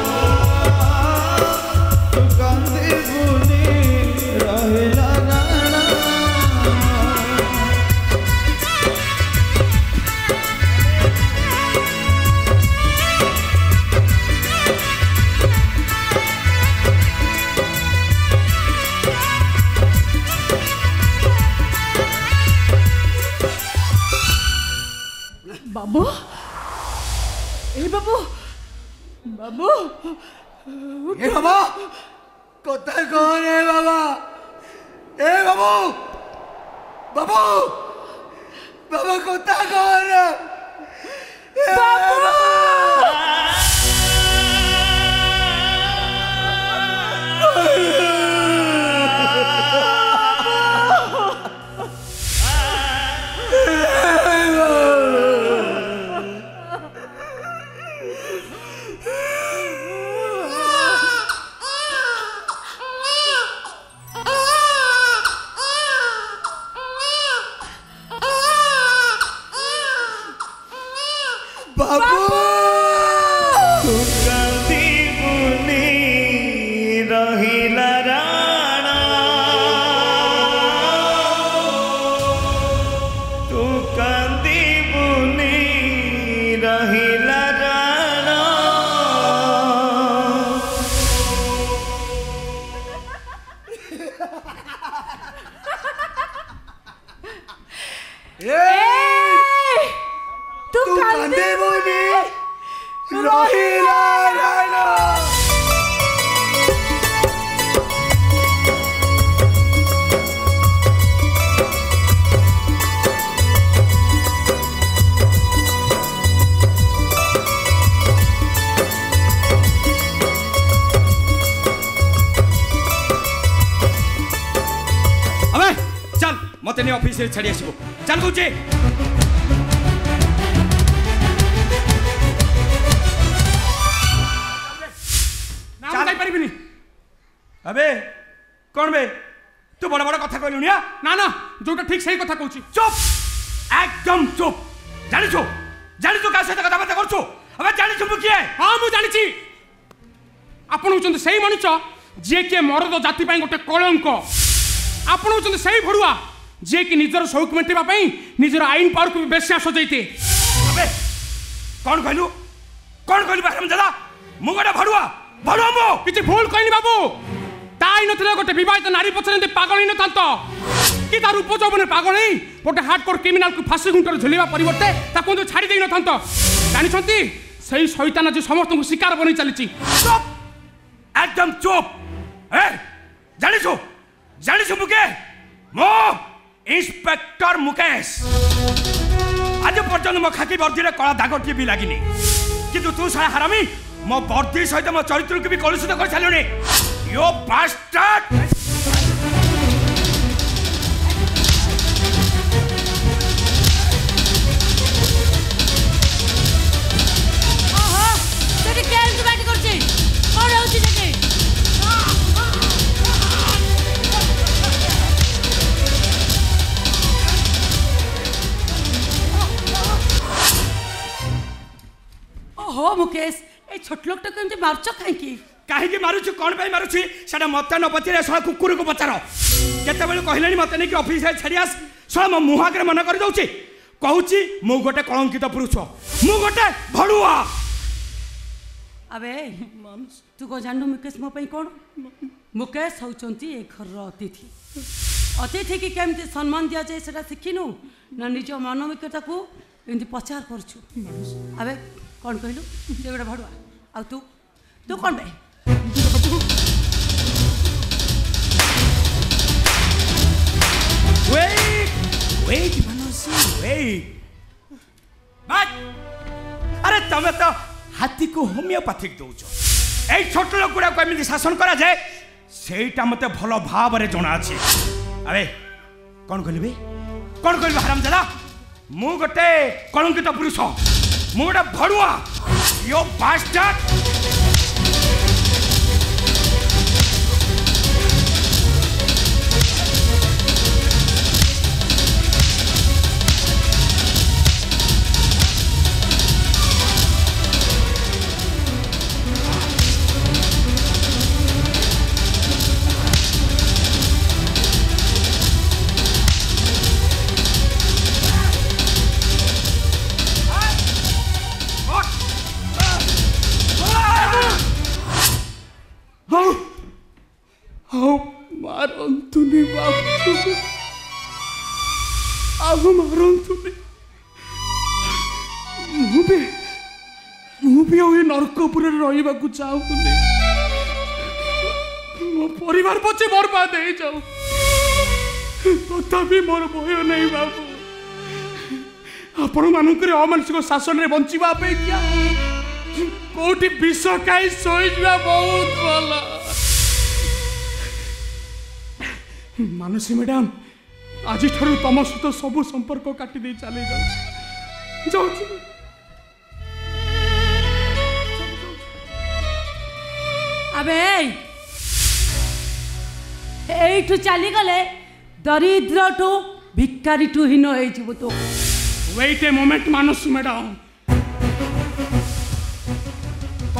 तू कंदीबुनी रहिला राणा बाबू ए बाबू बाबू ए बाबा कथा कौन है बाबा ए बाबू बाबू बाबा कथा कौन है ए बाबू बाबू तू कांदिबुनी रहिला राणा तू कांदिबुनी रहिला राणा तू तू कांदिबुनी रहिला राणा अबे चल मते ने ऑफिस रे छाड़ी आसीबो चल बुझे ना जाई परिबिनी अबे कौन बे तू बड़ा बड़ा कथा कहलुनी ना ना जोटा ठीक सही कथा कहूची चुप एकदम चुप जानी छु जानी छु का सहित कथा बात करछु अबे जानी छु किए हाँ मु जानिची आपण होचंत सही मनुष्य जे के मरद जाति पई गोटे कलंक आपण होचंत सही भड़ुआ जे कि निजर शौक मेटिबा पई निजर आईन पावर को बेस्या सजैते अबे कौन कहलु कौन कहलु बाहर में दादा मु गोटे भड़ुआ भड़ुआ मु किछि भूल कहनी बाबू ताई नथिले गोटे विवाहित नारी पछरे पागल न तांत कि तार उपजौवन पागल नहीं गोटे हार्डकोर क्रिमिनाल को फांसी गुंटर झुलिबा परिवर्ते ताको तो छाड़ी देई न तांत जानिछंती सही शैतान जे समस्त को शिकार बनी चलीची चुप एकदम चुप ए जानी छु जानी छु मुके मो इंस्पेक्टर मुकेश आज पर्यंत मो खाकी वर्दी रे कला दाग टी भी लागिनी किंतु तू सारा हरामी मो वर्दी सहित मो चरित्र को भी कलुषित कर छालुनी यो बास्टर्ड ओहो सेठी केन के बाटी करछि कोन होछि सेठी ओहो मुकेश ए छोट लोक तो केमते मारछ काहे की काहे मारुछु कौन पे मारुछि सेटा मते न पतिरे सळ कुकुर को पचार केते बेले कहलेनी मते ने कि ऑफिस रे छाड़ी आस सळ म मुहा करे मन कर दउछि कहूछि मु गोटे कलंकित पुरुष मु गोटे भड़ुआ अबे तू को जानू मुकेश मो पई कोन मुकेश होचंती ए घर अतिथि अतिथि की केमते सम्मान दिया जाय सेटा सिखिनु न निज मानविकता को एंती पचार करछु अबे कौन कहलु जे गोटे भड़ुआ आ तू तू कौन बे वेट वेट मनोसी वेट बात अरे तमे तो हाथी को होमियोपैथिक दउछ ए छोट लोक गुडा को एमिति शासन करा जाए सेटा मते भलो भाव रे जणा अछि अबे कौन कहलबे कौन कहलबे हरामजादा मु गोटे कलंकित पुरुष मु गोटे भड़ुआ यो बास्टर्ड मारंतुनी बाबू आग मारंतुनी मु भी मु भी ए नरकपुर रहिबा को चाहूनी मो परिवार पछे बर्बाद हो जाऊ तथापि मोर भय नहीं बाबू आपण मानकर अमानसिक शासन रे बंचिबा अपेक्षा कोठी विष खाई सोईजा बहुत भला मानसी मैडम आज ठारू तम सहित सब संपर्क काटी दे चले जाऊ अबे एठू चली गले दरिद्र टू भिकारी टू हीन हो तो wait a moment Manasi madam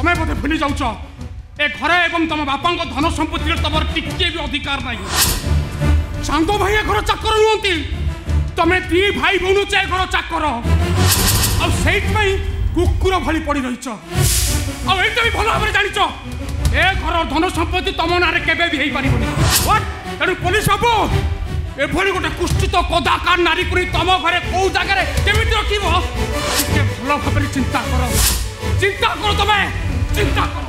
तुम्हें बोधे भूली जाऊच ए घरे एवं तुम बापा धन संपत्ति तुम टिके भी अधिकार नहीं। सांग भाई घर चाकर नुहति तुम दी भाई भौणी चे घर चाकर आई कुकुर भली पड़ रही भी भल भाव जान ए घर धन संपत्ति तुम ना केवे भी हो पार तेणु पुलिस बाबू एभली गोटे कुष्ठित कदाकार नारी पुरी तुम घरे कौ जगह केमी रखिब भल भाव चिंता कर चिंता कर तुम्हें चिंता कर।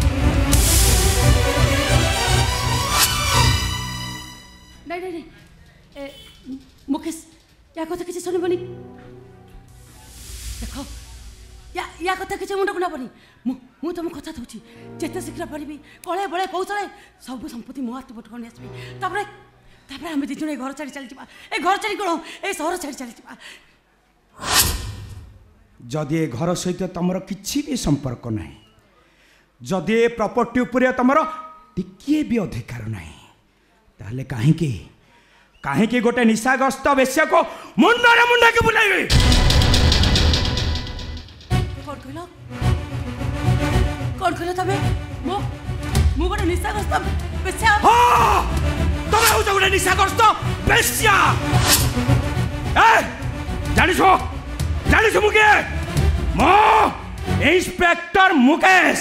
नहीं नहीं नहीं मुकेश या कथा किसी शुणबनी देख या या कथा किसी मुंड को नबनी मु तुम कथा दूची जिते शीघ्र पारि कले बड़े कौशले सब संपत्ति मो हाथ पट कर आसबि तापर तापर आम दिज घर छाड़ी चली जा ए घर छाड़ी कौन ए सहर छाड़ी चली जा। जदि ए घर सहित तुमर किछि भी संपर्क नहीं जदि ए प्रॉपर्टी उपरे तुमर टिकिए भी अधिकार नहीं ताहले काहे की काहे की गोटे निशाग्रस्त वेश्या को मुंडरे मुंडा के बुलाइबे कौन कहलो कौन कहलो तबे मो मो गोटे निशाग्रस्त वेश्या हां तमे हो गोटे निशाग्रस्त वेश्या ए जानिछो जानिछो मुके मो इंस्पेक्टर मुकेश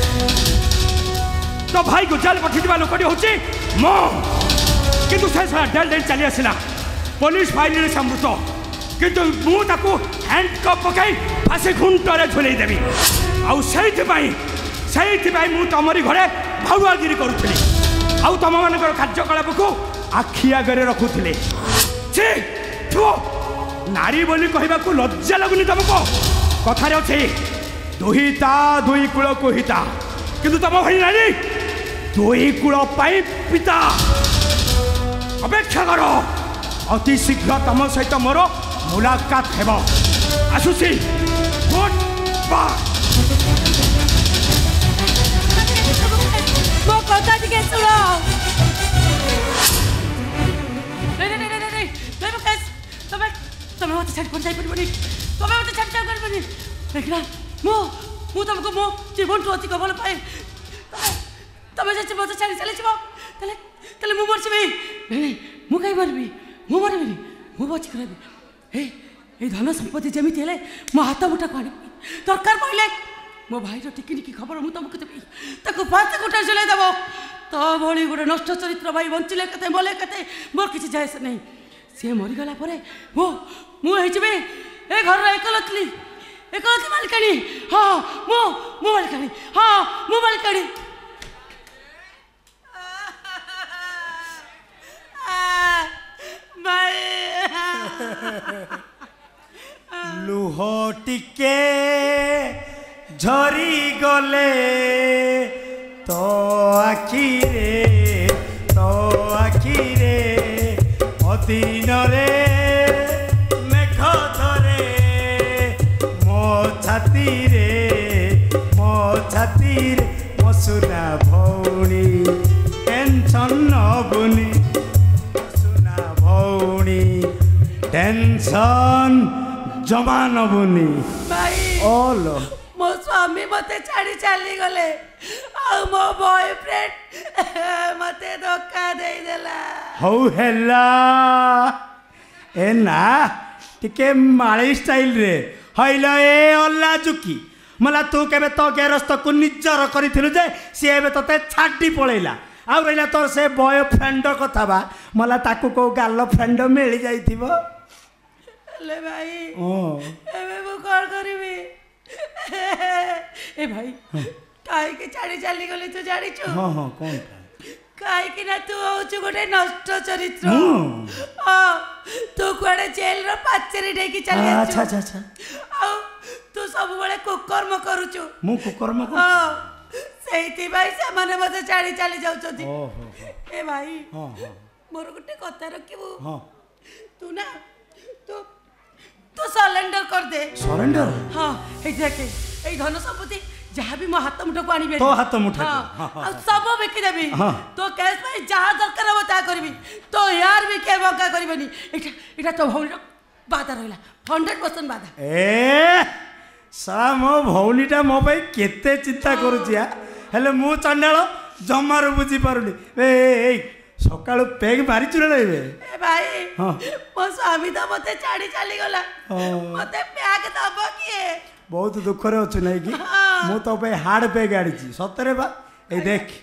तो भाई को जेल पठिबा लोकटी होची मो किंतु से सारा डेल डेल चली आसला पुलिस फाइल रे समृत किंतु मु ताको हैंडकप पकाई फांसी घुंटरे झुलई देबी आउ सेइथि पई सेइथि पई मु तमरी घरे भाउआगिरी करूथली आउ तम मानकर कार्यकलाप को आखि आगरे रखुथले छी थो नारी बोली कहबा को लज्जा लगुनी तुमको कथारे अछि दुहिता दुई कुल को हिता किंतु तम भई नारी दुई कुल पाई पिता अपेक्षा करो अति शीघ्र तुम सहित मोर मुलाकात हेब आसुसी गुड बाय मो कथा टिके सुनो नहीं नहीं नहीं नहीं नहीं मुकेश तमे तमे मत छाड़ पड़ जाई पड़बनी तमे मत छाड़ छाड़ करबनी देखला मो मु तुमको मो जीवन तो अति कबल पाए तमे जे मत छाड़ी चले छिबो तले तले मु मरछि नहीं नहीं मु काई मरबी मु मरबी मु बच करबी ए ए धन संपत्ति जेमिति हेले मो हाथ मुठा को दरकार पड़ले मो भाई रो टिकी टिकी खबर मु तुमको देबी ताको फांसी कोटा चले देबो तो भली गोटे नष्ट चरित्र भाई बंचिले कते मले कते मोर किछि जायस नहीं से मरि गला परे मो मु हे जबे ए घर रो एकलतली एकलतली मालकानी हां मो मो मालकानी हां मो मालकानी लुह टिके झरी गले तो आखिरे तो आखिरे अधीन रे मेघ धरे मो छाती रे मो छाती रे मो सुना भौणी टेंशन नबुनी सुना भौणी टेंशन जमा नबुनी भाई ओलो मो स्वामी मते छाड़ी चली गले आ मो बॉयफ्रेंड मते धोखा दे देला हौ हेला ए ना टिके माली स्टाइल रे हइलो ए अल्ला जुकी मला तू केबे तो गेरस्त को निजर करिथिलु जे से एबे तते छाडी पळैला आ रहिला तोर से बॉयफ्रेंड कथा बा मला ताकू को गाल फ्रेंड मिली जाइथिबो ले भाई ओ एबे मु कोन करबी ए भाई काहे के छाड़ी चली गले तू जानि छु हां हां कोन काहे कि ना तू होछु गोटे नष्ट चरित्र हां तू कोडे जेल रो पाचेरी डेकी चली आछु अच्छा अच्छा अच्छा आ तू सब बळे कुकर्म करूछु मु कुकर्म को हां सेहिति भाई से माने मते छाड़ी चली जाउ छथि ओहो ए भाई हां हां मोर गोटे कथा रखिबू हां तू ना तू तू सरेंडर कर दे सरेंडर हां ए देखे ए धन संपत्ति जहाँ भी मो हाथ मुठा को आनी तो हाथ मुठा हाँ हाँ सब बिकी देबी तो केस में जहाँ दरकार हो ता करबी तो यार भी के बका करबनी एटा एटा तो भौल बाधा रहला हंड्रेड परसेंट बाधा ए साला मो भौनीटा मो भाई केते चिंता करुची हेले मु चंडाल जमार बुझी पारुनी ए ए सकाळु पेग मारिचु रे रे ए भाई हाँ। मो स्वामी तो मते छाड़ी चली गला मते पैक दबो किए बहुत दुख रे अछु नै कि मु तो पे हार्ड पेग आड़ी सतरे बा ए देख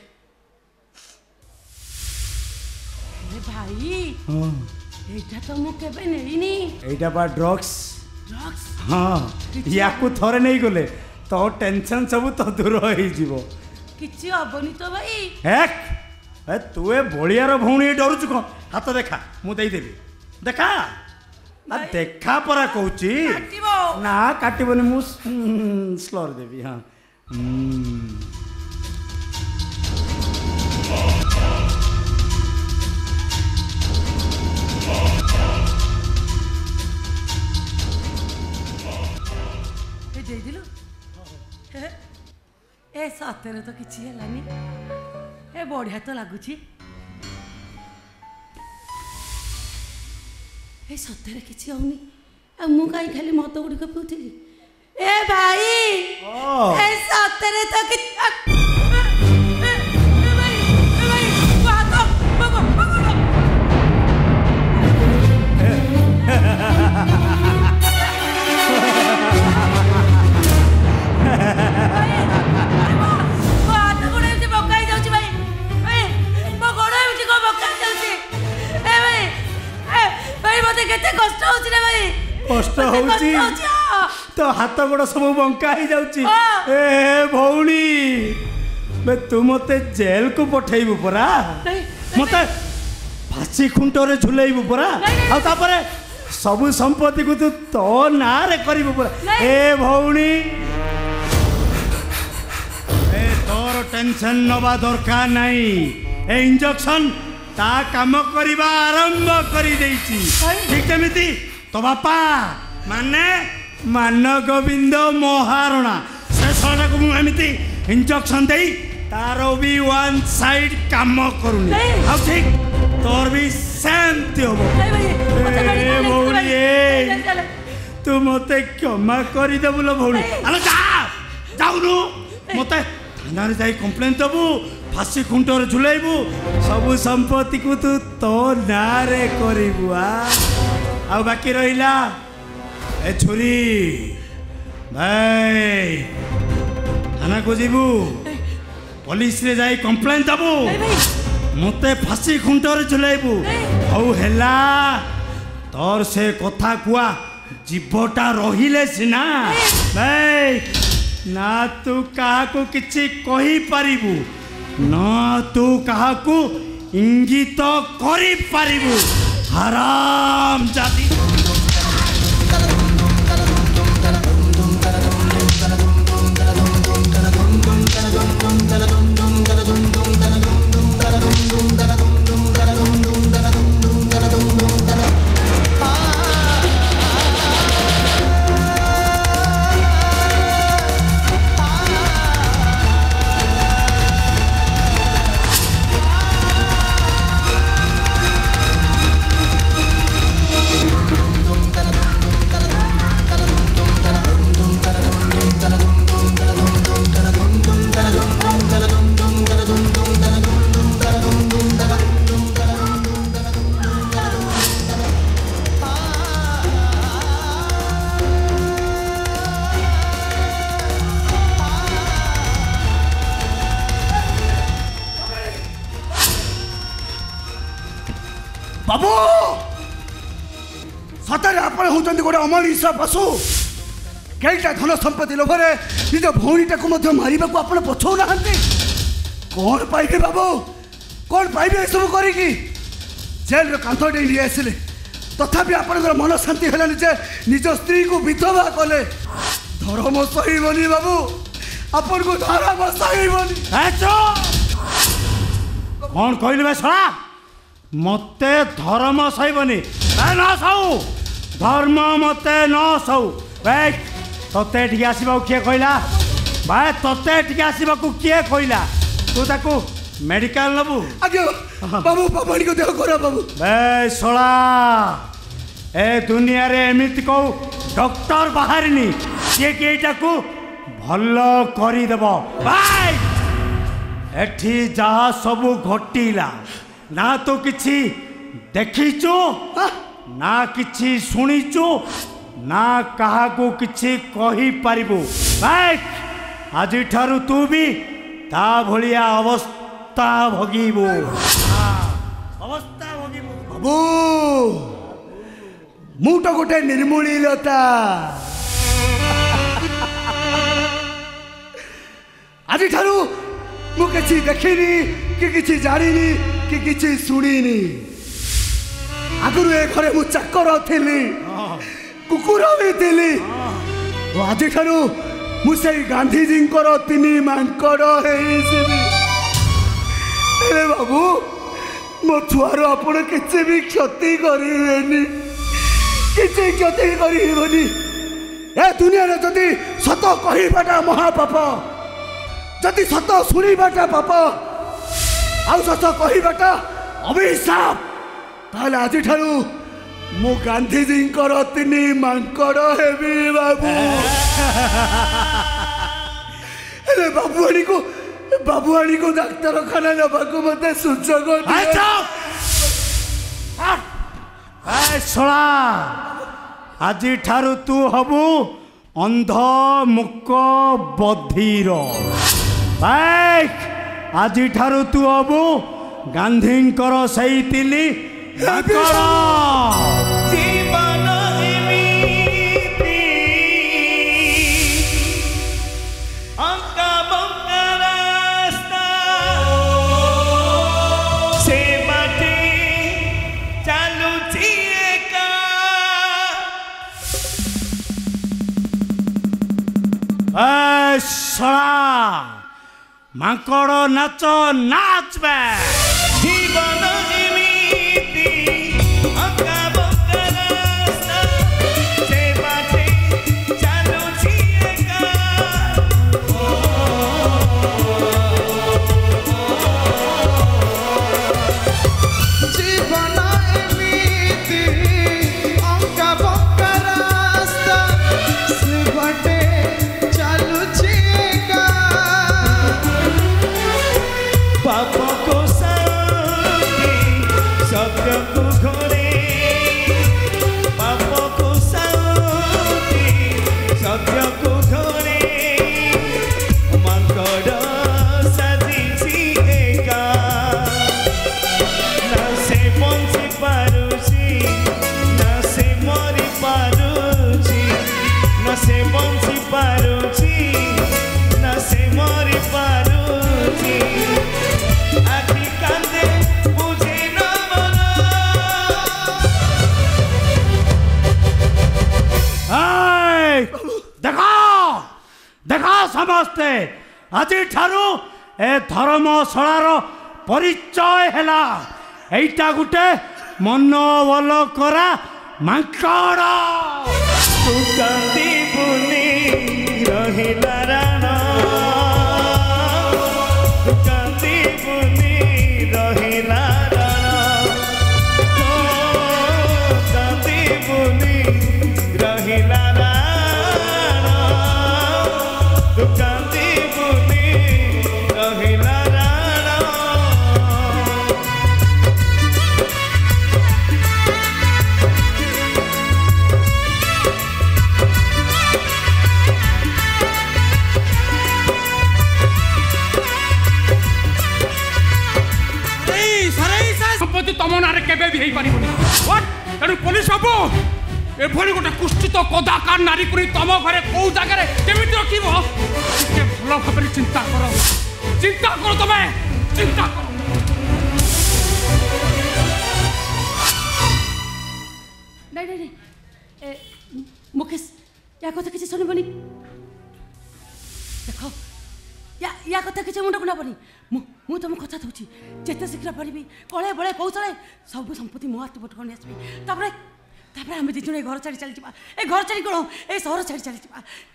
ए भाई एटा तो मु केबे नेइनी एटा बा ड्रग्स ड्रग्स हाँ याकू थरे नहीं गले तो टेंशन सब तो दूर हो जीवो किछि हबनी तो भाई हेक ए तू ए बलियार भौणी डरुचु को हाथ देखा मु देई देबी देखा आ देखा परा कहूची काटिबो ना काटिबनी मु स्लोर देबी हां ए सतरे तो किछि हेलानी ए बढ़िया तो लगुची ए सतरे किछि होनी आ मु काई खाली मत गुडी को पिउथिली ए भाई ए सतरे तो कि ए भाई ए भाई बात बाबा बाबा कष्ट होची रे भाई कष्ट होची तो हाथ गोड़ सब बंका ही जाउची ए भौणी बे तू मते जेल को पठेइबु परा मते फांसी खुंटरे झुलेइबु परा आ तापरे सब संपत्ति को तू तो ना रे करिबु परा ए भौणी ए तोर टेंशन नबा दरकार नाही ए इंजेक्शन ता काम करिबा आरंभ करी देइची ठीक केमिति तो बापा माने मान गोविंद महारणा से सडा को मु एमिति इंजेक्शन देई तारो भी वन साइड काम करूनी आ ठीक तोर भी शांति होबो ए भौणी तू मते क्षमा करी देबुलो भौणी आलो जा जाउनु मते थानारे जाई कंप्लेन देबु फांसी खुंटर झुलाइबू सबु संपत्ति को तू तो नारे करिबू आ बाकी रहिला ए छोरी भाई थाना को जीबू पुलिस रे जाई कंप्लेन दबू मते फांसी खुंटर झुलाइबू औ हेला तोर से कथा कुआ जीवटा रहिले सिना भाई ना तू काहा को किछि कहि पारिबू ना तू कहा को इंगित करी पारिबू हराम जाति बाबू सतरे आपण होचंदी गोटे अमनीषा पशु केईटा धन संपत्ति लोभरे निज भौणीटा को मध्य मारिबा को आपण पछौ नाहंती कौन पाइबे बाबू कौन पाइबे सब करिकी जेल रो कांथ डेली आसिले तथापि आपनकर मन शांति हेलानी जे निज स्त्री को विधवा कले धर्म सहीबनी बाबू अपन को धर्म सहीबनी कौन कहले बे सळा मते धर्म सहीबनी न सऊ धर्म मते न सऊ भाई तते ठीक आसबा किए कहला भाई तते ठीक आसबा को किए कहला तू ताको मेडिकल नबू आगे बाबू बाबा को देह करा बाबू बे सळा ए दुनिया रे एमिति को डॉक्टर बाहरनी ଯିଏ କି ଏଇଟାକୁ ଭଲ କରିଦେବ। ଭାଇ ଏଠି ଯାହା ସବୁ ଘଟିଲା ନା ତୁ କିଛି ଦେଖିଛୁ ନା କିଛି ଶୁଣିଛୁ ନା କାହାକୁ କିଛି କହିପାରିବୁ। ଭାଇ ଆଜିଠାରୁ ତୁ ବି ତା ଭଳିଆ ଅବସ୍ଥା ଭୋଗିବୁ। ଅବସ୍ଥା ଭୋଗିବୁ। ବାବୁ ମୁଁ ତ ଗୋଟେ ନିର୍ମୂଳୀଲତା। ଆଜିଠାରୁ ମୁଁ କିଛି ଦେଖିନି କି କିଛି ଜାଣିନି କି କିଛି ଶୁଣିନି। ଆଗରୁ ଏ ଘରେ ମୁଁ ଚାକର ଥିଲି, କୁକୁର ବି ଥିଲି। ଆଜିଠାରୁ ମୁଁ ସେଇ ଗାନ୍ଧୀଜୀଙ୍କର ତିନି ମାଙ୍କଡ଼ ହେଇଯିବି। ହେଲେ ବାବୁ ମୋ ଛୁଆର ଆପଣ କିଛି ବି କ୍ଷତି କରିବେନି, କିଛି କ୍ଷତି କରିବେନି। ଏ ଦୁନିଆରେ ଯଦି ସତ କହିବାଟା ମହାପାପ, ଯଦି ସତ ଶୁଣିବାଟା ପାପ, ଆଉ ସତ କହିବାଟା ଅଭିଶାପ, ତାହେଲେ ଆଜିଠାରୁ ମୁଁ ଗାନ୍ଧୀଜୀଙ୍କର ତିନି ମାଙ୍କଡ଼ ହେବି ବାବୁ। ହେଲେ ବାବୁଆଣୀକୁ ବାବୁଆଣୀକୁ ଡାକ୍ତରଖାନା ନେବାକୁ ମୋତେ ସୁଯୋଗ ଶଳା। ଆଜିଠାରୁ ତୁ ହବୁ ଅନ୍ଧ ମୁକ ବଧିର। ଭାଇ ଆଜିଠାରୁ ତୁ ହବୁ ଗାନ୍ଧୀଙ୍କର ସେଇ ତିନି ମାଙ୍କଡ଼। ଜୀବନ ଏମିତି ଅଙ୍କା ବଙ୍କା ରାସ୍ତା, ସେ ବାଟେ ଚାଲୁଛି ଏକା। ଶଳା ମାଙ୍କଡ଼ ନାଚ ନାଚବେ। ଜୀବନ ଏମିତି ଅଙ୍କା ବଙ୍କା ରାସ୍ତା, ସେ ବାଟେ ଚାଲୁଛି ଏକା। ଜୀବନ ଏମିତି ଅଙ୍କା ବଙ୍କା ରାସ୍ତା, ସେ ବାଟେ ଚାଲୁଛି ଏକା। ପାପକୁ ସାଉଁଟି ସତ୍ୟକୁ ଘୋରେ, ପାପକୁ ସାଉଁଟି ସତ୍ୟକୁ ଘୋରେ। ମାଙ୍କଡ଼ ସାଜିଛି ଏକା, ନା ସେ ବଞ୍ଚି ପାରୁଛି ନା ସେ ମରି ପାରୁଛି, ନା ସେ ବଞ୍ଚି ପାରୁଛି ନା ସେ ମରି ପାରୁଛି। ଆଖି କାନ୍ଦେ ବୁଝେ ନ ମନ। ଦେଖ ଦେଖ ସମସ୍ତେ ଆଜିଠାରୁ ଏ ଧର୍ମଶାଳାର ପରିଚୟ ହେଲା। ଏଇଟା ଗୋଟେ ମନୋବଲ କରା ମାଙ୍କଡ଼। ତୁ କାନ୍ଦିବୁନି ରହିଲା ରାଣ, ତୁ କାନ୍ଦିବୁନି ରହିଲା ରାଣ। ଓ କାନ୍ଦିବୁନି ରହିଲା ରାଣ, ତୁ କାନ୍ଦିବୁନି ରହିଲା ରାଣ। সম্পত্তি তম নাঁরে কেবে বি হয়ে পারিবনি। তেণু পুলিশ বাবু এভাবে গোটে কুষ্ঠিত কদাকার নারী করে তম ঘরে কেউ জায়গায় কেমিতি রখিব টিকে ভালো ভাবে চিন্তা কর, চিন্তা কর, তুমি চিন্তা কর। ନାଇଁ ନାଇଁ ନାଇଁ ଏ ମୁକେଶ ୟା କଥା କିଛି ଶୁଣିବନି। ଦେଖ ୟା ୟା କଥା କିଛି ମୁଣ୍ଡକୁ ନେବନି। ମୁଁ ମୁଁ ତମ କଥା ଦେଉଛି, ଯେତେ ଶୀଘ୍ର ପାରିବି କଳେ ବଳେ କୌଶଳେ ସବୁ ସମ୍ପତ୍ତି ମୋ ହାତ ପଟକୁ ନେଇ ଆସିବି। ତାପରେ ତାପରେ ଆମେ ଦୁଇ ଜଣ ଏ ଘର ଛାଡ଼ି ଚାଲିଯିବା। ଏ ଘର ଛାଡ଼ି କ'ଣ ଏ ସହର ଛାଡ଼ି ଚାଲିଯିବା।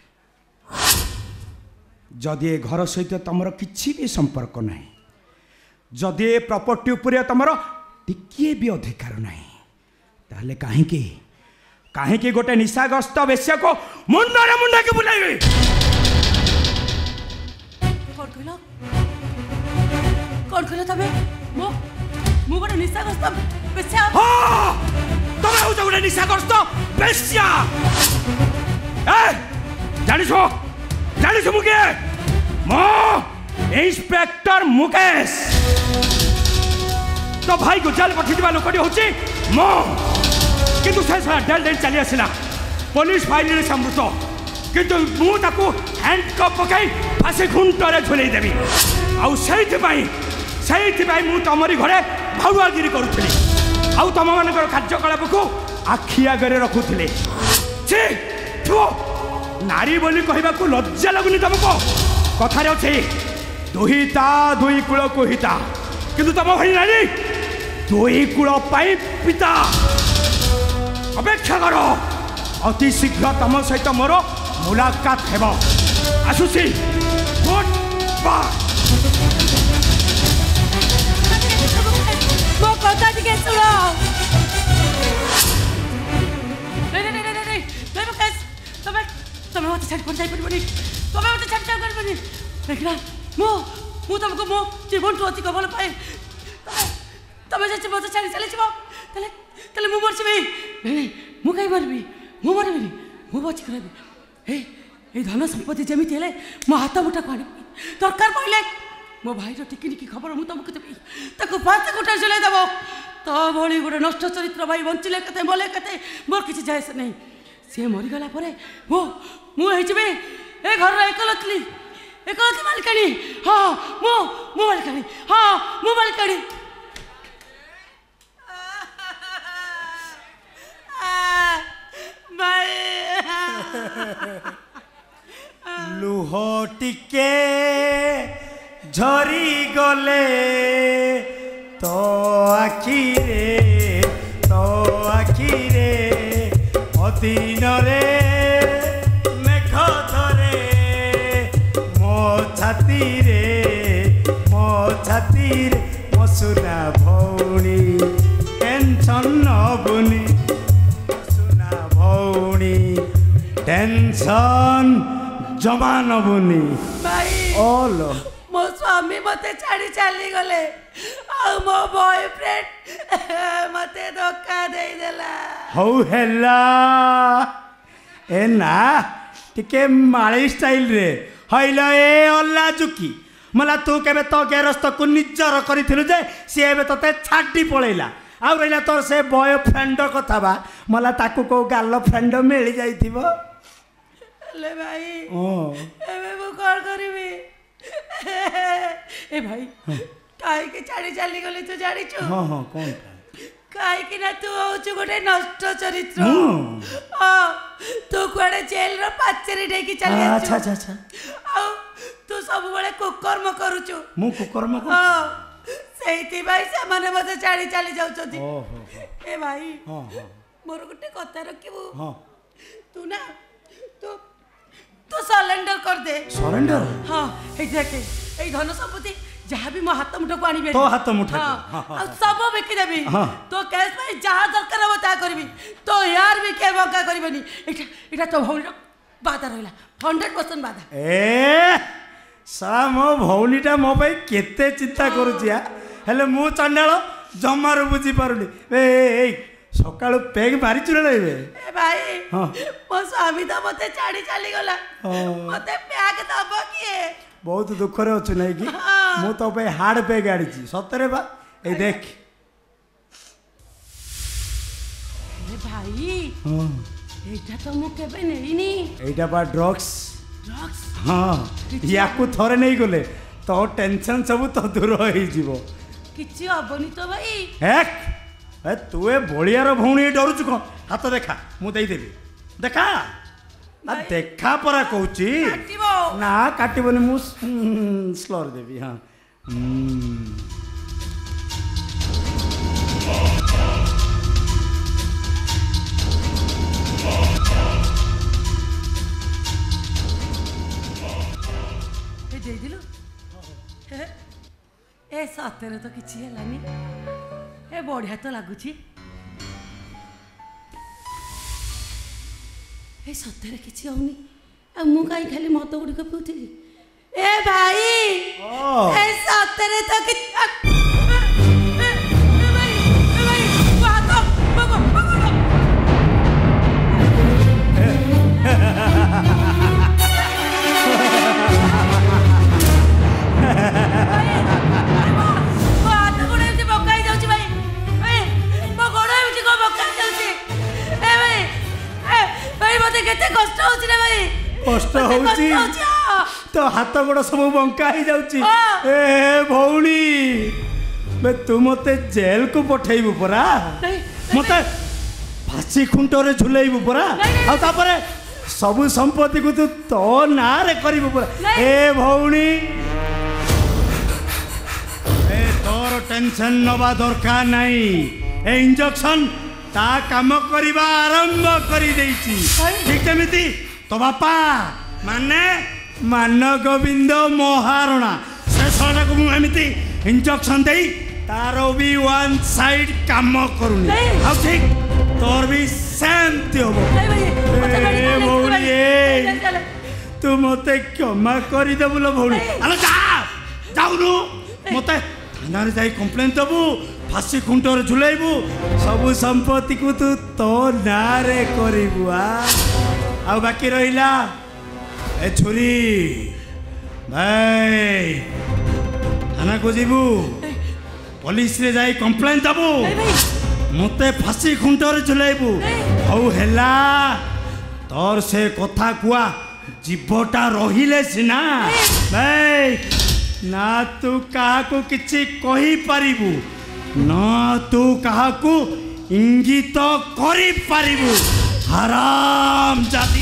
ଯଦି ଏ ଘର ସହିତ ତମର କିଛି ବି ସମ୍ପର୍କ ନାହିଁ, ଯଦି ଏ ପ୍ରପର୍ଟି ଉପରେ ତମର ଟିକିଏ ବି ଅଧିକାର ନାହିଁ, ତାହେଲେ କାହିଁକି कहीं गोटे निशाग्रस्त बेश्या को मुंडे मुंडे के बुलाइबे कौन कहल कौन कहल तबे मो मु गोटे निशाग्रस्त बेश्या हाँ तमे हो गोटे निशाग्रस्त बेश्या ए जानिछो जानिछो मुके मो इंस्पेक्टर मुकेश तो भाई को जेल पठिवा लोकटी होची मो किंतु से सारा डेल डेल चली आसला पुलिस फाइल रे समृत किंतु मु ताको हैंडकप पकाई फांसी खुंटरे झुलई देबी आउ सेइथि पई सेइथि पई मु तमरी घरे भाउआगिरी करूथली आउ तम मानकर कार्यकलाप को आखि आगरे रखुथले छी थो नारी बोली कहबा को लज्जा लगुनी तुमको कथारे अछि दुहिता दुई कुल को हिता किंतु तम भई नारी दुई कुल पाई पिता अपेक्षा करो अति शीघ्र तम सहित मोर मुलाकात हेब आसुसी गुड बाय मो कथा टिके सुनो नहीं नहीं नहीं नहीं नहीं मुकेश तमे तमे मते छाड़ पड़ जाई पड़बनी तमे मते छाड़ छाड़ करबनी देखला मो मु तुमको मो जीवन तो अति कबल पाए तमे तमे जे मते छाड़ चले छिबो तले तले मु मरछबी नहीं मु काई मरबी मु मरबी मु बच करबी हे ए धन संपत्ति जेमिति हेले मो हाथ मुठा को आनी दरकार पइले मो भाई रो टिकी निकी खबर मु तुमको देबी ताको पांच गोटा चले देबो तो भली गोटे नष्ट चरित्र भाई बंचिले कते मले कते मोर किछि जायस नहीं से मरि गला परे मो मु हे जबे ए घर रो एकलतली एकलतली मालकानी हां मो मो मालकानी हां मो मालकानी लुह टिके झरी गले तो आखिरे तो आखिरे अधीन रे मेघ धरे मो छाती रे मो छाती रे मो सुना भौणी टेंशन नबुनी सुना भौणी टेंशन जमा नबुनी भाई ओल मो स्वामी मते छाड़ी चली गले आ मो बॉयफ्रेंड मते धोखा दे देला हौ हेला ए ना टिके माली स्टाइल रे हइलो ए अल्ला जुकी मला तू केबे तो गेरस्त को निजर करिथिलु जे से एबे तते छाडी पळैला आ रहिला तोर से बॉयफ्रेंड कथा बा मला ताकू को गाल फ्रेंड मिल जाइथिबो ले भाई ओ एबे मु कोन करबी ए भाई काहे के छाड़ी चली गले तू जानि छु हां हां कोन काहे कि ना तू होछु गोटे नष्ट चरित्र हां तू कोडे जेल रो पाचेरी ढेकी चली आछु अच्छा अच्छा अच्छा आ तू सब बळे कुकर्म करूछु मु कुकर्म को हां सेइति भाई से माने मते छाड़ी चली जाउ छथि ओहो ए भाई हां हां मोर गोटे कथा रखिबू हां तू ना तू तू सरेंडर कर दे सरेंडर हाँ ए देखे ए धन संपत्ति जहाँ भी मो हाथ मुठा को आनी तो हाथ मुठा हाँ हाँ, हाँ, आ सब बिकी देबी हाँ। तो कैश में जहाँ दरकार हो ता करबी तो यार भी के बका करबनी एटा एटा तो भौली बाधा रहला हंड्रेड परसेंट बाधा ए सा मो भौलीटा मो भाई केते चिंता करूचिया हेले मु चंडाल जमार बुझी पारुनी ए ए सकाळु पेग मारी चुरे लेबे ए भाई हाँ। मो स्वामी तो मते छाड़ी चली गला हाँ। मते पैक दबो किए बहुत दुख रे अछु नै कि हाँ। मु तो पे हार्ड पेग आड़ी सतरे बा ए देख ए भाई हां एटा तो मु केबे नेइनी एटा बा ड्रग्स ड्रग्स हां याकू थरे नै गले तो टेंशन सब तो दूर होई जीवो किछि हबनी तो भाई हेक ए तू ए भोलियार भौणी डरुचु कौन हाथ देखा मु देई देबी देखा आ देखा परा कहूची काटिबो ना काटिबनी मु स्लोर देबी हां ए दे दिलु ए सतरे तो किछि हेलानी ए बढ़िया तो लगुची ए सତରେ କିଛି ହଉନି ଆଉ ମୁଁ କାହିଁ ଖାଲି ମଦ ଗୁଡ଼ିକ ପିଉଥିଲି ଏ ଭାଇ ଏ ସତରେ ତ କିଛି कष्ट होची तो हाथ गोड़ सब बंका ही जाउची ए भौणी बे तू मते जेल को पठेइबु परा मते फांसी खुंटरे झुलेइबु परा आ तापरे सब संपत्ति को तू तो ना रे करिबु परा ए भौणी ए तोर टेंशन नबा दरकार नाही ए इंजेक्शन ता काम करिबा आरंभ करी देइची ठीक केमिति तो बापा माने मान गोविंद महारणा से सड़ा को एमती इंजेक्शन दे तार भी वन साइड काम करूनी आ ठीक तोर भी शांति हो तू मते क्षमा कर देबु लो भौणी आलो जा जाउनु मते थाना जाई कंप्लेन देबु फांसी खुंटर झुलाइबु सब संपत्ति को तू तो नारे करिबु आ आ बाकी रहिला ए छोरी भाई थाना को जीबू पुलिस रे जाई कंप्लेन दबू मते फांसी खुंटर झुलाइबू औ हेला तोर से कथा कुआ जीवटा रहिले सिना भाई ना तू कहा को किछि कहि पारिबू ना तू कहा को इंगित करि पारिबू हराम जाति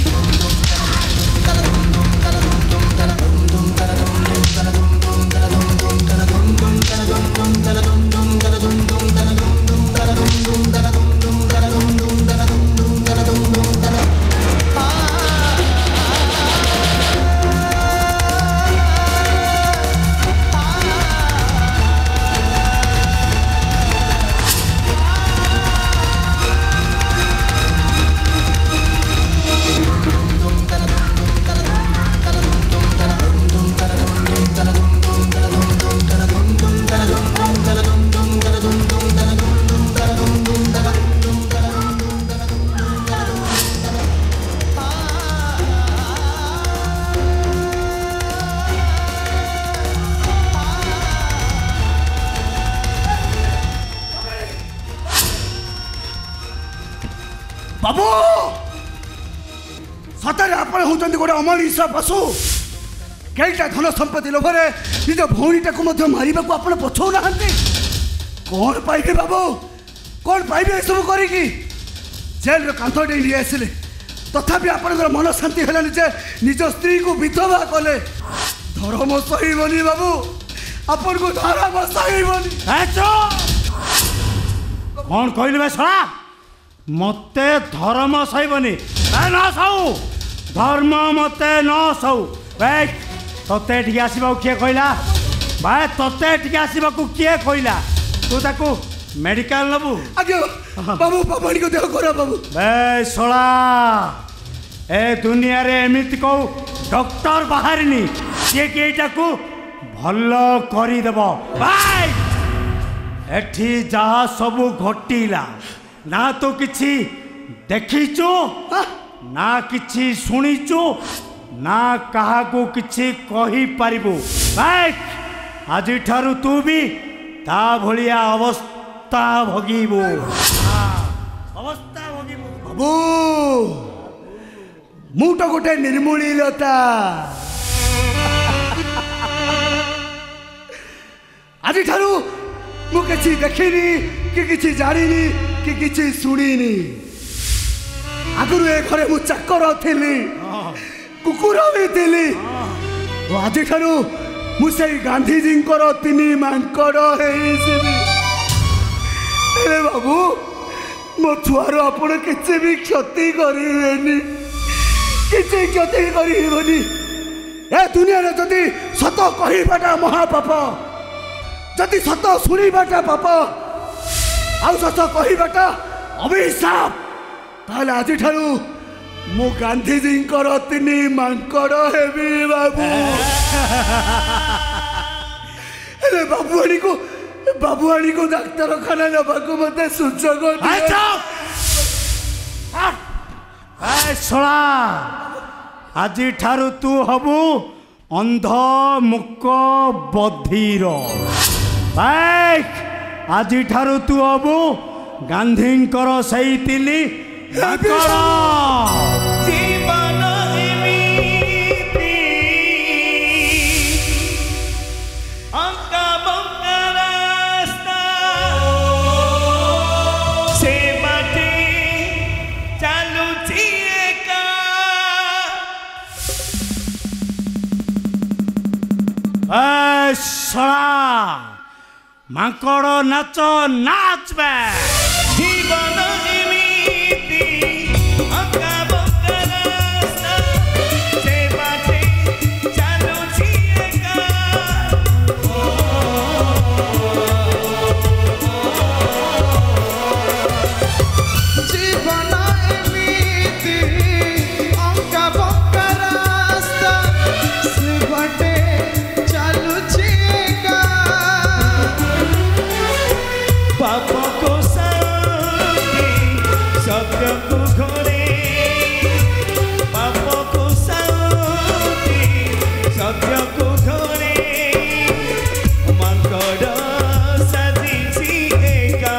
बाबू सतरे आपण होचंदी गोटे अमनिषा पशु केईटा धन संपत्ति लोभरे निज भौणीटा को मध्य मारिबा को आपण पछौ नाहंती कौन पाइबे बाबू कौन पाइबे सब करिकी जेल रो कांथडे लिए आसिले तथापि आपनकर मन शांति हेलानि जे निज स्त्री को विधवा कले धर्म सहीबनी बाबू अपन को धर्म सहीबनी कौन कहले बे सळा मते धर्म सहीबनी न सऊ धर्म मते न सऊ भाई तते ठीक आसबा किए कहला भाई तते ठीक आसबा को किए कहला तू ताको मेडिकल नबू आगे बाबू बाबू को देह करा बाबू बे सळा ए दुनिया रे एमिति को डॉक्टर बाहरनी ये कि एटा को भलो करी देबो भाई एठी जहा सब घटिला ना तो किछि देखिचो ना किछि सुनिचो ना कहा को किछि कही पारिबो भाई आज ठारू तू भी ता भलिया अवस्था भोगिबो अवस्था भोगिबो बाबू मु तो गोटे निर्मूली लता आज ठारू मु किछि देखिनी कि किछि जानिनी कि किछि सुनिनी आगुरु ए घरे मु चाकर थिली कुकुर भी थिली आज ठारू मु से गांधी जी तिनी मांकड़ हे बाबू मो छुआर आपण किसी भी क्षति करेनि किसी क्षति करेनि ए दुनिया रे जदि सत कहबाटा महापाप जदि सत शुणवाटा पाप आउ सत कहबाटा अभिशाप ताले आज ठारू मु गांधीजी तीन मांकड़ हेबी बाबू हेले बाबुआणी को बाबुआणी को डाक्तरखाना नबाकू मते सुजोग शला आज ठारू तू हबु अंध मुक बधिर आज ठारू तू हबु गांधींकर सही तिली जीवन अंका बंका रास्ता से बाटे चालू छिएका शला माकड़ नाच नाच बे जीवन एमिति अंका बंका रास्ता से बाटे चालू छिएका जीवन एमिति अंका बंका रास्ता से बाटे चालू छिएका पाप को साथी सत्य को घोरे पाप को साथी सत्य को घोरे मांकड़ साजिसी एका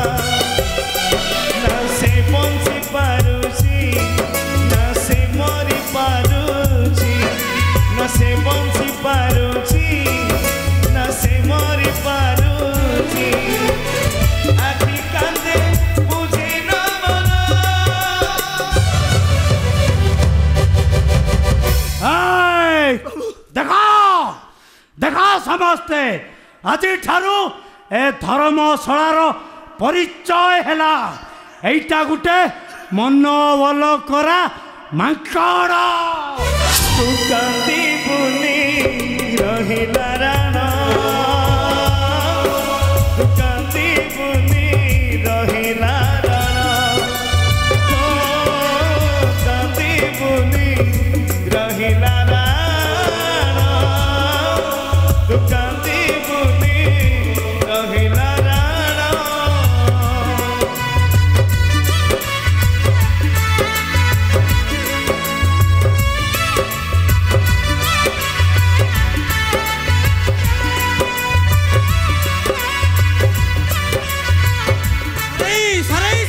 ना से बंची पारुची ना से मरी पारुची ना से बंची पारुची ना से मरी पारुची आखि कांदे बुझे न मना देखो देखो समस्ते आज ठारू ए धर्मशालार परिचय हैला एइटा गुटे मन बल करा मांकड़ तू कांदी बुनी रहिला राण तू कांदी बुनी रहिला राण ओ कांदी बुनी रहिला राण तू कांदी बुनी रहिला राण सरे सरे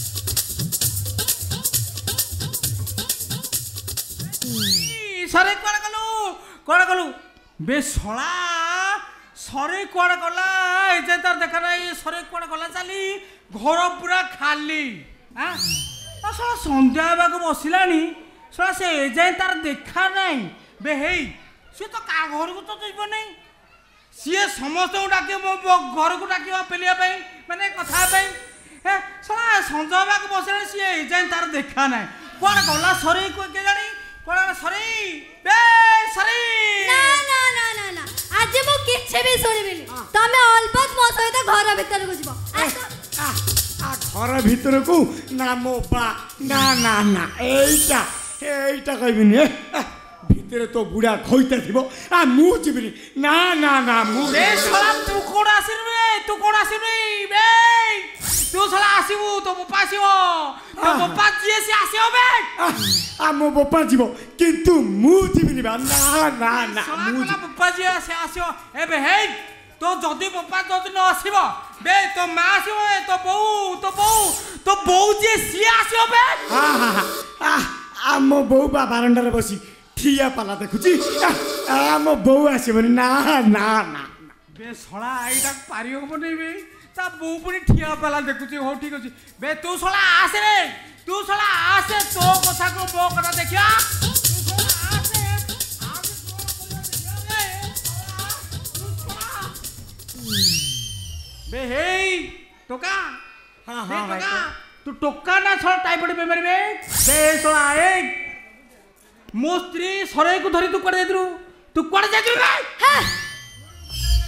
सरे कुआड़े गलु कुआड़े गलु बे शला सरे कुआड़े गला ए जे तार देखा नहीं सरे कुआड़े गला चली घर पूरा खाली हां आ शला संध्या बाग बसिलानी शला से ए जे तार देखा नहीं बे हेई से तो का घर को तो जीव नहीं सीए समस्त डाके मो घर को डाके पेलिया पे माने कथा पे हे शला संध्या बाग बसिलानी सीए ए जे तार देखा नहीं कुआड़े गला सरे को के जानी कुआड़े सरे बे सरे ना ना ना ना ना आज मु किछे भी सुनिबिनी तमे अलबत मो सहित घर भीतर को जीवो आ आ घर भीतर को ना मो बा ना ना ना एइटा एइटा कहबिनी ए भीतर तो बुढ़ा खइता थिबो आ मु जिबिनी ना ना ना मु बे शला तू कोन आसिर बे तू कोन आसिर बे बे तू शला आसीबू तो बापा आसीबो तो बापा जिए से आसीबो बे आ मो बापा जीवो किंतु मु जिबिनी बा ना ना ना शला मु कोला बापा जिए से आसीबो ए बे हे तो जदी बापा जदी न आसीबो बे तो मां आसीबो तो बहू तो बहू तो बहू जे सी आसीबो बे हा हा हा आ मो बहू बा बारंडारे बसी ठिया पाला देखुची आ मो बहू आसीबनी ना ना ना बे शला आइटा पारियो बने बे ता बहू पुनी ठिया पाला देखुची हो ठीक अछि बे तू शला आसे रे तू शला आसे तो कथा को बो कथा देखिया तू शला आसे बे हे टोका हाँ बे हाँ टोका तू टोका ना छल टाइफाइड बेमारी बे बे शला ए मो स्त्री सरे को धरी तू कुआडे जाइतरू तू कुआडे जाइतरू बे हां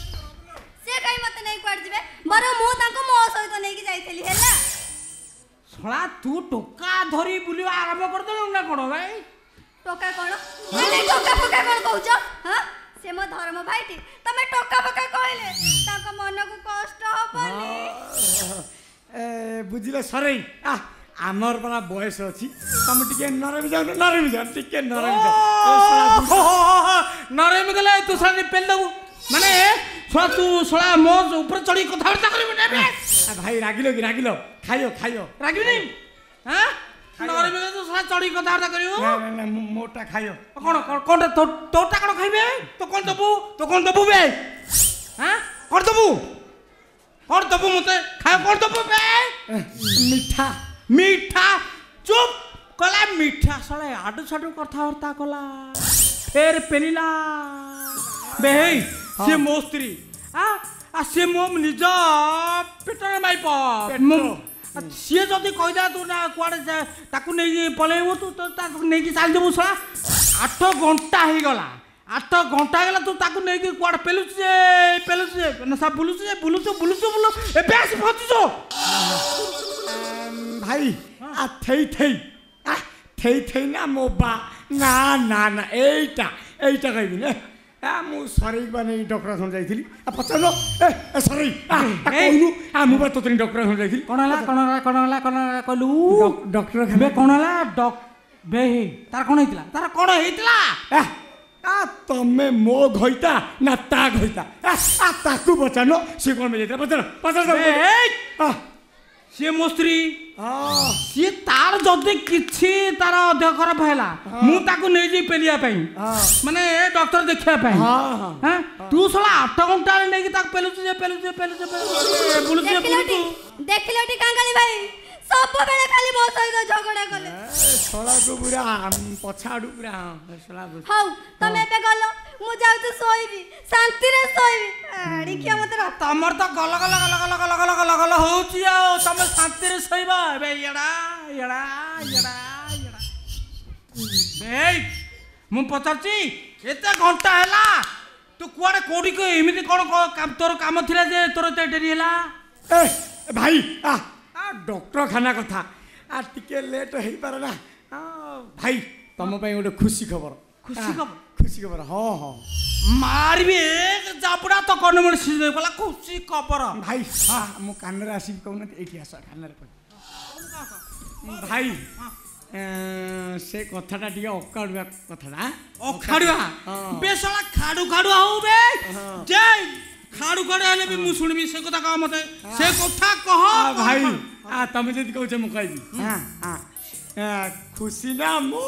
से काई मते नहीं क्वाड जिवे बरो मु ताको मो सहित नहीं कि जाइतली हैला ଶଳା ତୁ ଟୋକା ଧରି ବୁଲିବା ଆରମ୍ଭ କରିଦେଲୁ ନା କ'ଣ ଭାଇ? ଟୋକା କ'ଣ ମାନେ ଟୋକା ଫୋକା କ'ଣ କହୁଛ? ହଁ ସେ ମୋ ଧର୍ମ ଭାଇଟି, ତମେ ଟୋକା ଫୋକା କହିଲେ ତାଙ୍କ ମନକୁ କଷ୍ଟ ହବନି? ବୁଝିଲେ ସରେଇ ଆମର ପରା ବୟସ ଅଛି, ତମେ ଟିକେ ନରମି ଯାଉନ, ନରମି ଯାଉ ଟିକେ ନରମି ଯାଉ। ନରମି ଗଲେ ତୁ ଶଳା ପେଲି ଦେବୁ ମାନେ ଶଳା ତୁ ଶଳା ମୋ ଉପରେ ଚଢ଼ି କଥାବାର୍ତ୍ତା କରିବୁ ନା ଭାଇ? ରାଗିଲ କି ରାଗିଲ? ଖାଇବ ଖାଇବ ରାଗିବିନି? ହଁ ନରମି ଗଲେ ତୁ ଶଳା ଚଢ଼ି କଥାବାର୍ତ୍ତା କରିବୁ? ମୋଟା ଖାଇବ। କ'ଣ କ'ଣ ତୋଟା କ'ଣ ଖାଇବେ? ତୁ କ'ଣ ଦେବୁ? ତୁ କ'ଣ ଦେବୁ ବେ? ହଁ କ'ଣ ଦେବୁ? କ'ଣ ଦେବୁ ମତେ ଖାଇବା? କ'ଣ ଦେବୁ ବେ? ମିଠା ମିଠା ଚୁପ୍ କଲା ମିଠା ଶଳା ଆଡୁ ସାଡୁ କଥାବାର୍ତ୍ତା କଲା ଫେର ପେଲିଲା ବେ ହେଇ ସେ ମୋ ସ୍ତ୍ରୀ ଆ ସେ ମୋ ନିଜ ପେଟର ମାଇପ। ସିଏ ଯଦି କହିଦା ତୁ ନା କୁଆଡ଼େ ତାକୁ ନେଇକି ପଳେଇବୁ ତୁ ତାକୁ ନେଇକି ଚାଲିଯିବୁ ଶଳା ଆଠ ଘଣ୍ଟା ହେଇଗଲା ଆଠ ଘଣ୍ଟା ହେଇଗଲା ତୁ ତାକୁ ନେଇକି କୁଆଡ଼େ ପେଲୁଛୁ ଯେ ପେଲୁଛୁ ଯେ ସା ବୁଲୁଛୁ ଯେ ବୁଲୁଛୁ ବୁଲୁଛୁ ବୁଲୁ ଏବେ ଆସି ପହଞ୍ଚୁଛୁ ଭାଇ। ଆ ଥେଇ ଥେଇ ଆ ଥେଇ ଥେଇ ନା ମୋ ବା ନା ନା ନା ଏଇଟା ଏଇଟା କହିବି ନା ମୁଁ ସରେଇ ମାନେ ଡକ୍ଟରଖାନା ଯାଇଥିଲି ପଚାର ଏ ସରେଇ କହୁନୁ ମୁଁ ବା ତୋତେ ଡକ୍ଟରଖାନା ଯାଇଥିଲି। କ'ଣ ହେଲା କ'ଣ ହେଲା କ'ଣ ହେଲା କ'ଣ ହେଲା କହିଲୁ? ଡକ୍ଟରଖାନା କ'ଣ ହେଲା ବେ ତାର କ'ଣ ହେଇଥିଲା? ତାର କ'ଣ ହେଇଥିଲା? ତମେ ମୋ ଘଇତା ନା ତା ଘଇତା ତାକୁ ପଚାରୁନ ସିଏ କ'ଣ ଯାଇଥିଲା ପଚାର ପଚାର। ସିଏ ମୋ ସ୍ତ୍ରୀ ସିଏ ତାର ଯଦି କିଛି ତାର ଦେହ ଖରାପ ହେଲା ମୁଁ ତାକୁ ନେଇଯିବି ପେଲିବା ପାଇଁ ମାନେ ଡକ୍ଟର ଦେଖିବା ପାଇଁ। ତୁ ଶଳା ଆଠ ଘଣ୍ଟାରେ ନେଇକି ତାକୁ ପେଲୁଛୁ ଯେ ପେଲୁଛୁ ପେଲୁଛୁ ବୁଲୁଛୁ ଦେଖିଲଟି କାଙ୍ଗାଳି ଭାଇ ସବୁବେଳେ ଖାଲି ମୋ ସହିତ ଝଗଡ଼ା କଲେ। ଶଳାକୁ ପୁରା ପଛଆଡୁ ପୁରା ହଉ ତମେ ଏବେ ଗଲ ମୁଁ ଯାଉଛି ଶୋଇବି ଶାନ୍ତିରେ ଶୋଇବି। ଆଡ଼ିକିଆ ମତେ ତମର ତ ଗଲ ଗଲ ଗଲ ଗଲ ଗଲ ଗଲ ଗଲ ଗଲ ହଉଛି ଆଉ ତମେ ଶାନ୍ତିରେ ଶୋଇବ ଏବେ ଇଆଡା ଇଆଡା ଇଆଡା ଇଆଡା। ଭାଇ ମୁଁ ପଚାରୁଛି ଏତେ ଘଣ୍ଟା ହେଲା ତୁ କୁଆଡେ କୋଉଠି ଏମିତି କ'ଣ ତୋର କାମ ଥିଲା ଯେ ତୋର ଏତେ ଡେରି ହେଲା? ଏ ଭାଇ ଡକ୍ଟରଖାନା କଥା ଆ ଟିକେ ଲେଟ୍ ହେଇପାରେ ନା ଭାଇ ତମ ପାଇଁ ଗୋଟେ ଖୁସି ଖବର। ଖୁସି ଖବର? ଖୁସି ଖବର ହଁ ହଁ ମାରିବି ଜାବୁଡା ତ କଣ ମଣି ସିଏ ଗଲା ଖୁସି ଖବର ଭାଇ। ମୁଁ କାନରେ ଆସିବି କହୁନାହାନ୍ତି ଏଇଠି ଆସ କାନରେ ଭାଇ ସେ କଥାଟା ଟିକେ ଅକାଡୁଆ କଥାଟା ଅଖାଡୁଆ ବେଶଳା ଖାଡୁ ଖାଡୁଆ ହଉ ବେ ଯେ ଖାଡୁ ଖାଡୁ ହେଲେ ବି ମୁଁ ଶୁଣିବି ସେ କଥା କହ ମତେ ସେ କଥା କହ ଭାଇ। ତମେ ଯଦି କହୁଛ ମୁଁ କହିବି ଖୁସି ନା ମୁଁ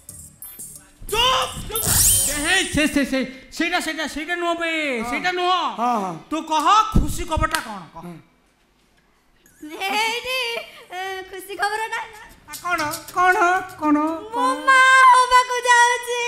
ସେଇଟା ସେଇଟା ସେଇଟା ନୁହଁ ବେ ସେଇଟା ନୁହଁ ତୁ କହ ଖୁସି ଖବରଟା କ'ଣ କହ? ଖୁସି ଖବରଟା କ'ଣ କ'ଣ କ'ଣ ମୋ ମା ହବାକୁ ଯାଉଛି।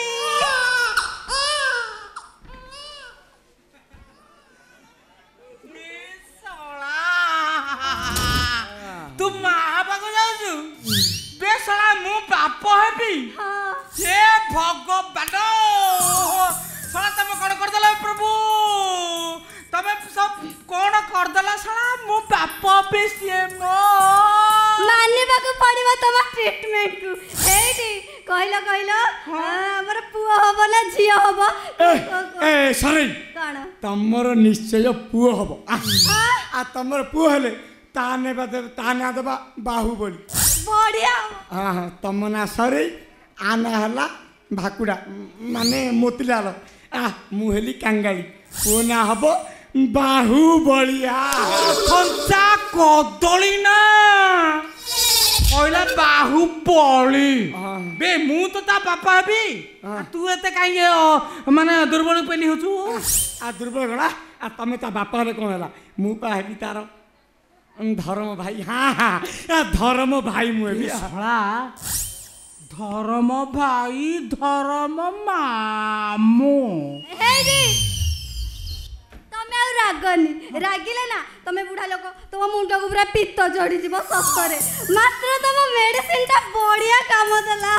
ତୁ ମା ହବାକୁ ଯାଉଛୁ ବେ ଶଳା ମୁଁ ବାପ ହେବି ହେ ଭଗବାନ ଶଳା ତମେ କ'ଣ କରିଦେଲ ପ୍ରଭୁ ତମେ ସବୁ କ'ଣ କରିଦେଲ ଶଳା ମୁଁ ବାପ ହେବି ସିଏ ମୋ ମାନିବାକୁ ପଡ଼ିବ ତମ ଟ୍ରିଟମେଣ୍ଟକୁ। ଏଇଠି କହିଲ କହିଲ ଆମର ପୁଅ ହବ ନା ଝିଅ ହବ? ଏ ସରେଇ କ'ଣ ତମର ନିଶ୍ଚୟ ପୁଅ ହବ। ଆ ତମର ପୁଅ ହେଲେ ତା ନେବା ତା ନାଁ ଦେବା ବାହୁବଳି। ବଢ଼ିଆ ହଁ ହଁ ତମ ନାଁ ସରେଇ ଆ ନାଁ ହେଲା ଭାକୁଡ଼ା ମାନେ ମୋତିଲାଲ ଆ ମୁଁ ହେଲି କାଙ୍ଗାଳି ପୁଅ ନାଁ ହବ ବାହୁବଳିଆ। କଞ୍ଚା କଦଳୀ ନା କହିଲା ବାହୁବଳି ବେ ମୁଁ ତ ତା ବାପା ହେବି ତୁ ଏତେ କାହିଁକି ମାନେ ଦୁର୍ବଳ ପେଲି ହଉଛୁ? ଆ ଦୁର୍ବଳ ଗଲା ଆ ତମେ ତା ବାପା ହେଲେ କ'ଣ ହେଲା ମୁଁ ପା ହେବି ତାର ଧରମ ଭାଇ। ହଁ ହଁ ଧରମ ଭାଇ ମୁଁ ହେବି। ଶଳା ଧରମ ଭାଇ ଧରମ ମାମୁଁ ତମେ ଆଉ ରାଗନି ରାଗିଲେ ନା ତମେ ବୁଢା ଲୋକ ତମ ମୁଣ୍ଡକୁ ପୁରା ପିତ୍ତ ଚଢିଯିବ ସତରେ ମାତ୍ର ତମ ମେଡିସିନଟା ବଢିଆ କାମ ଦେଲା।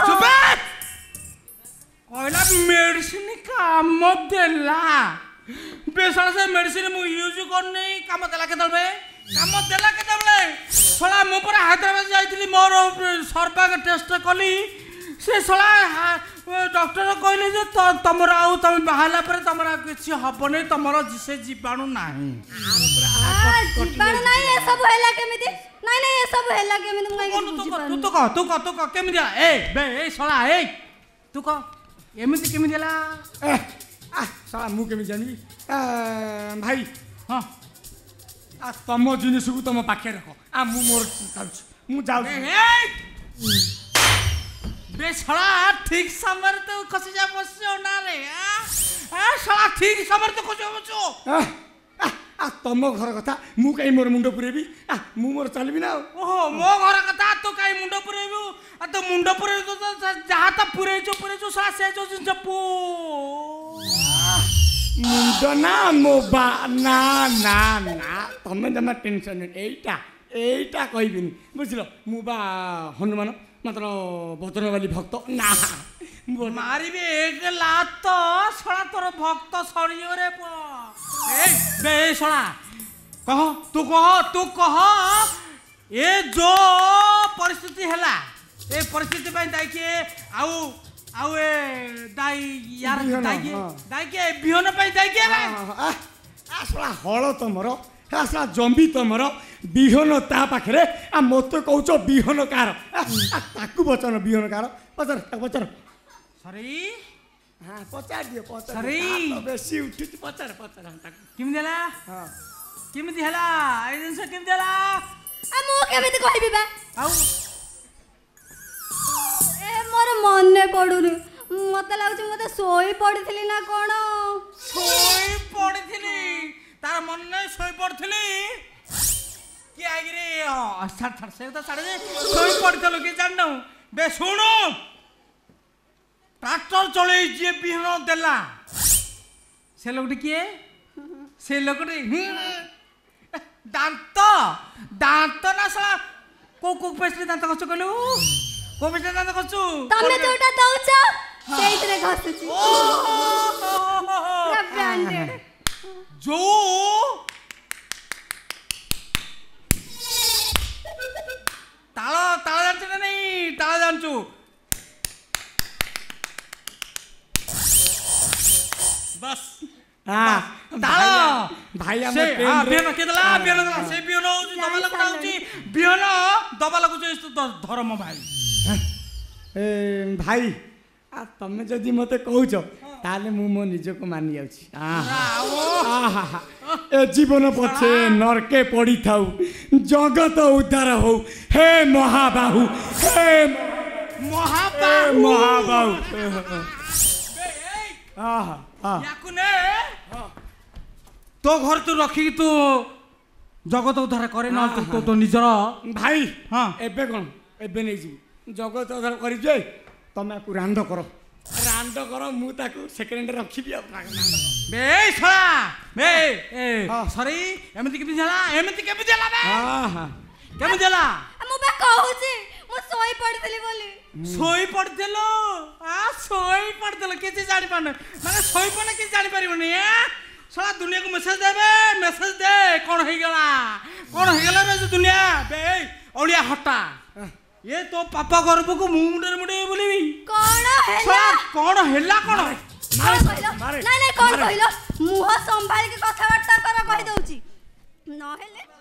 କହିଲା ମେଡିସିନ କାମ ଦେଲା ବେଶଳ ସେ ମେଡିସିନ ମୁଁ ୟୁଜ କରିନି କାମ ଦେଲା କେତେବେଳେ काम देला केतेबेले सला मु पर हैदराबाद जाइतली मोर सर्वाग टेस्ट कली से सला डॉक्टर कहले जे तमरा आउ तुम बाहला पर तमरा किछि हबने तमरा से जीवाणु नाही जीवाणु नाही ए सब हैला केमिति नाही नाही ए सब हैला केमिति मुई बुझी तू तू तो कह तू कह तू कह केमिति ए बे ए सला ए तू कह एमिति केमिति देला ए आ सला मु केमिति जानि भाई हां आ तम जिनिस को तम पाखे रख आ मु मोर जाउछ मु जाउ बे सला ठीक समय तो खसी जा बसो ना रे आ सला ठीक समय तो खसी बसो आ तम घर कथा मु कई मोर मुंडो पुरेबी आ मु मोर चलबी ना ओहो मो घर कथा तो कई मुंडो पुरेबू आ तो मुंडो पुरे तो जहा त पुरे जो पुरे जो सला से जो जपू मुंडो ना मो बा ना ना ना तमे जमा टेंशन एटा एटा कहबिनी बुझलो मु बा हनुमान मात्र बचन वाली भक्त ना मारी भी एक लात सड़ा तोर भक्त सरियो रे पुआ ए बे सड़ा कह तू कह तू कह ए जो परिस्थिति हैला ए परिस्थिति पे दाई के आउ आउ ए दाई यार दाई के दाई के बिहन पे दाई के रे आ सड़ा हळ तमर आ सड़ा जंबी तमर बिहन ता पाखरे आ मते कहउछ बिहन कार ताकू बचन बिहन कार पचर पचर सरी हां पचार दियो पचार सरी तो बेसी उठी पचार पचार किम देला हां किम दिहला ए दिन से किम देला आ मु केमिति कहबी बा आउ ए मोर मने पडुनी मते लागुछ मते सोई पडिथिली ना कोन सोई पडिथिली तार मन नै सोई पडथिली कि आगिरे छाड़ छाड़ से तो छाड़ दे सोई पडथलो कि जाननो बे सुनो ट्रैक्टर चले जे बिहन देला से लोगटी किए से लोगटी दांत दांत ना सला को को पेस्टले दांत कछ कलु को पेस्टले दांत कछु तमे जोटा दउछ सेइतरे घसुची पूरा ब्रांडेड जो ताला ताला जानछु ना नहीं ताला जानछु बस हां ताला भाई हम से हां बिहन के देला बिहन देला से बिहन होउची दबा लागुची बिहन दबा लागुची धर्म भाई ए भाई आ तमे जदी मते कहउछ ताले मु मो निजको मानि जाउछी आहा ए जीवन पछे नरके पड़ी थाउ जगत उद्धार हो हे महाबाहु हे महाबाहु महाबाहु आहा याकु ने तो घर तू रखी तू जगत उद्धार करे ना तो तो निजर भाई हां एबे कोन एबे नै जी जगत उद्धार करि जे तमे को रांड करो रांड करो मु ताको सेकेंड रखी दिया बे छला बे ए सॉरी एमति के बिजला एमति के बिजला बे हां हां केम देला मु बा कहूची मु सोई पड़तली बोली सोई पड़तलो आ सोई पड़तलो केति जानि पान माने सोई पने के जानि परिबनी ए साला दुनिया को मैसेज देबे मैसेज दे कोन होई गेला कोन होई गेला बे दुनिया बे ओलिया हटा ये तो पापा गर्भ को मुंडर मुंडे बोलीबी कोन हैला कोन हैला कोन मारे नहीं नहीं कोन कहलो मुह संभाल के कथा वार्ता कर कहि दउची न हेले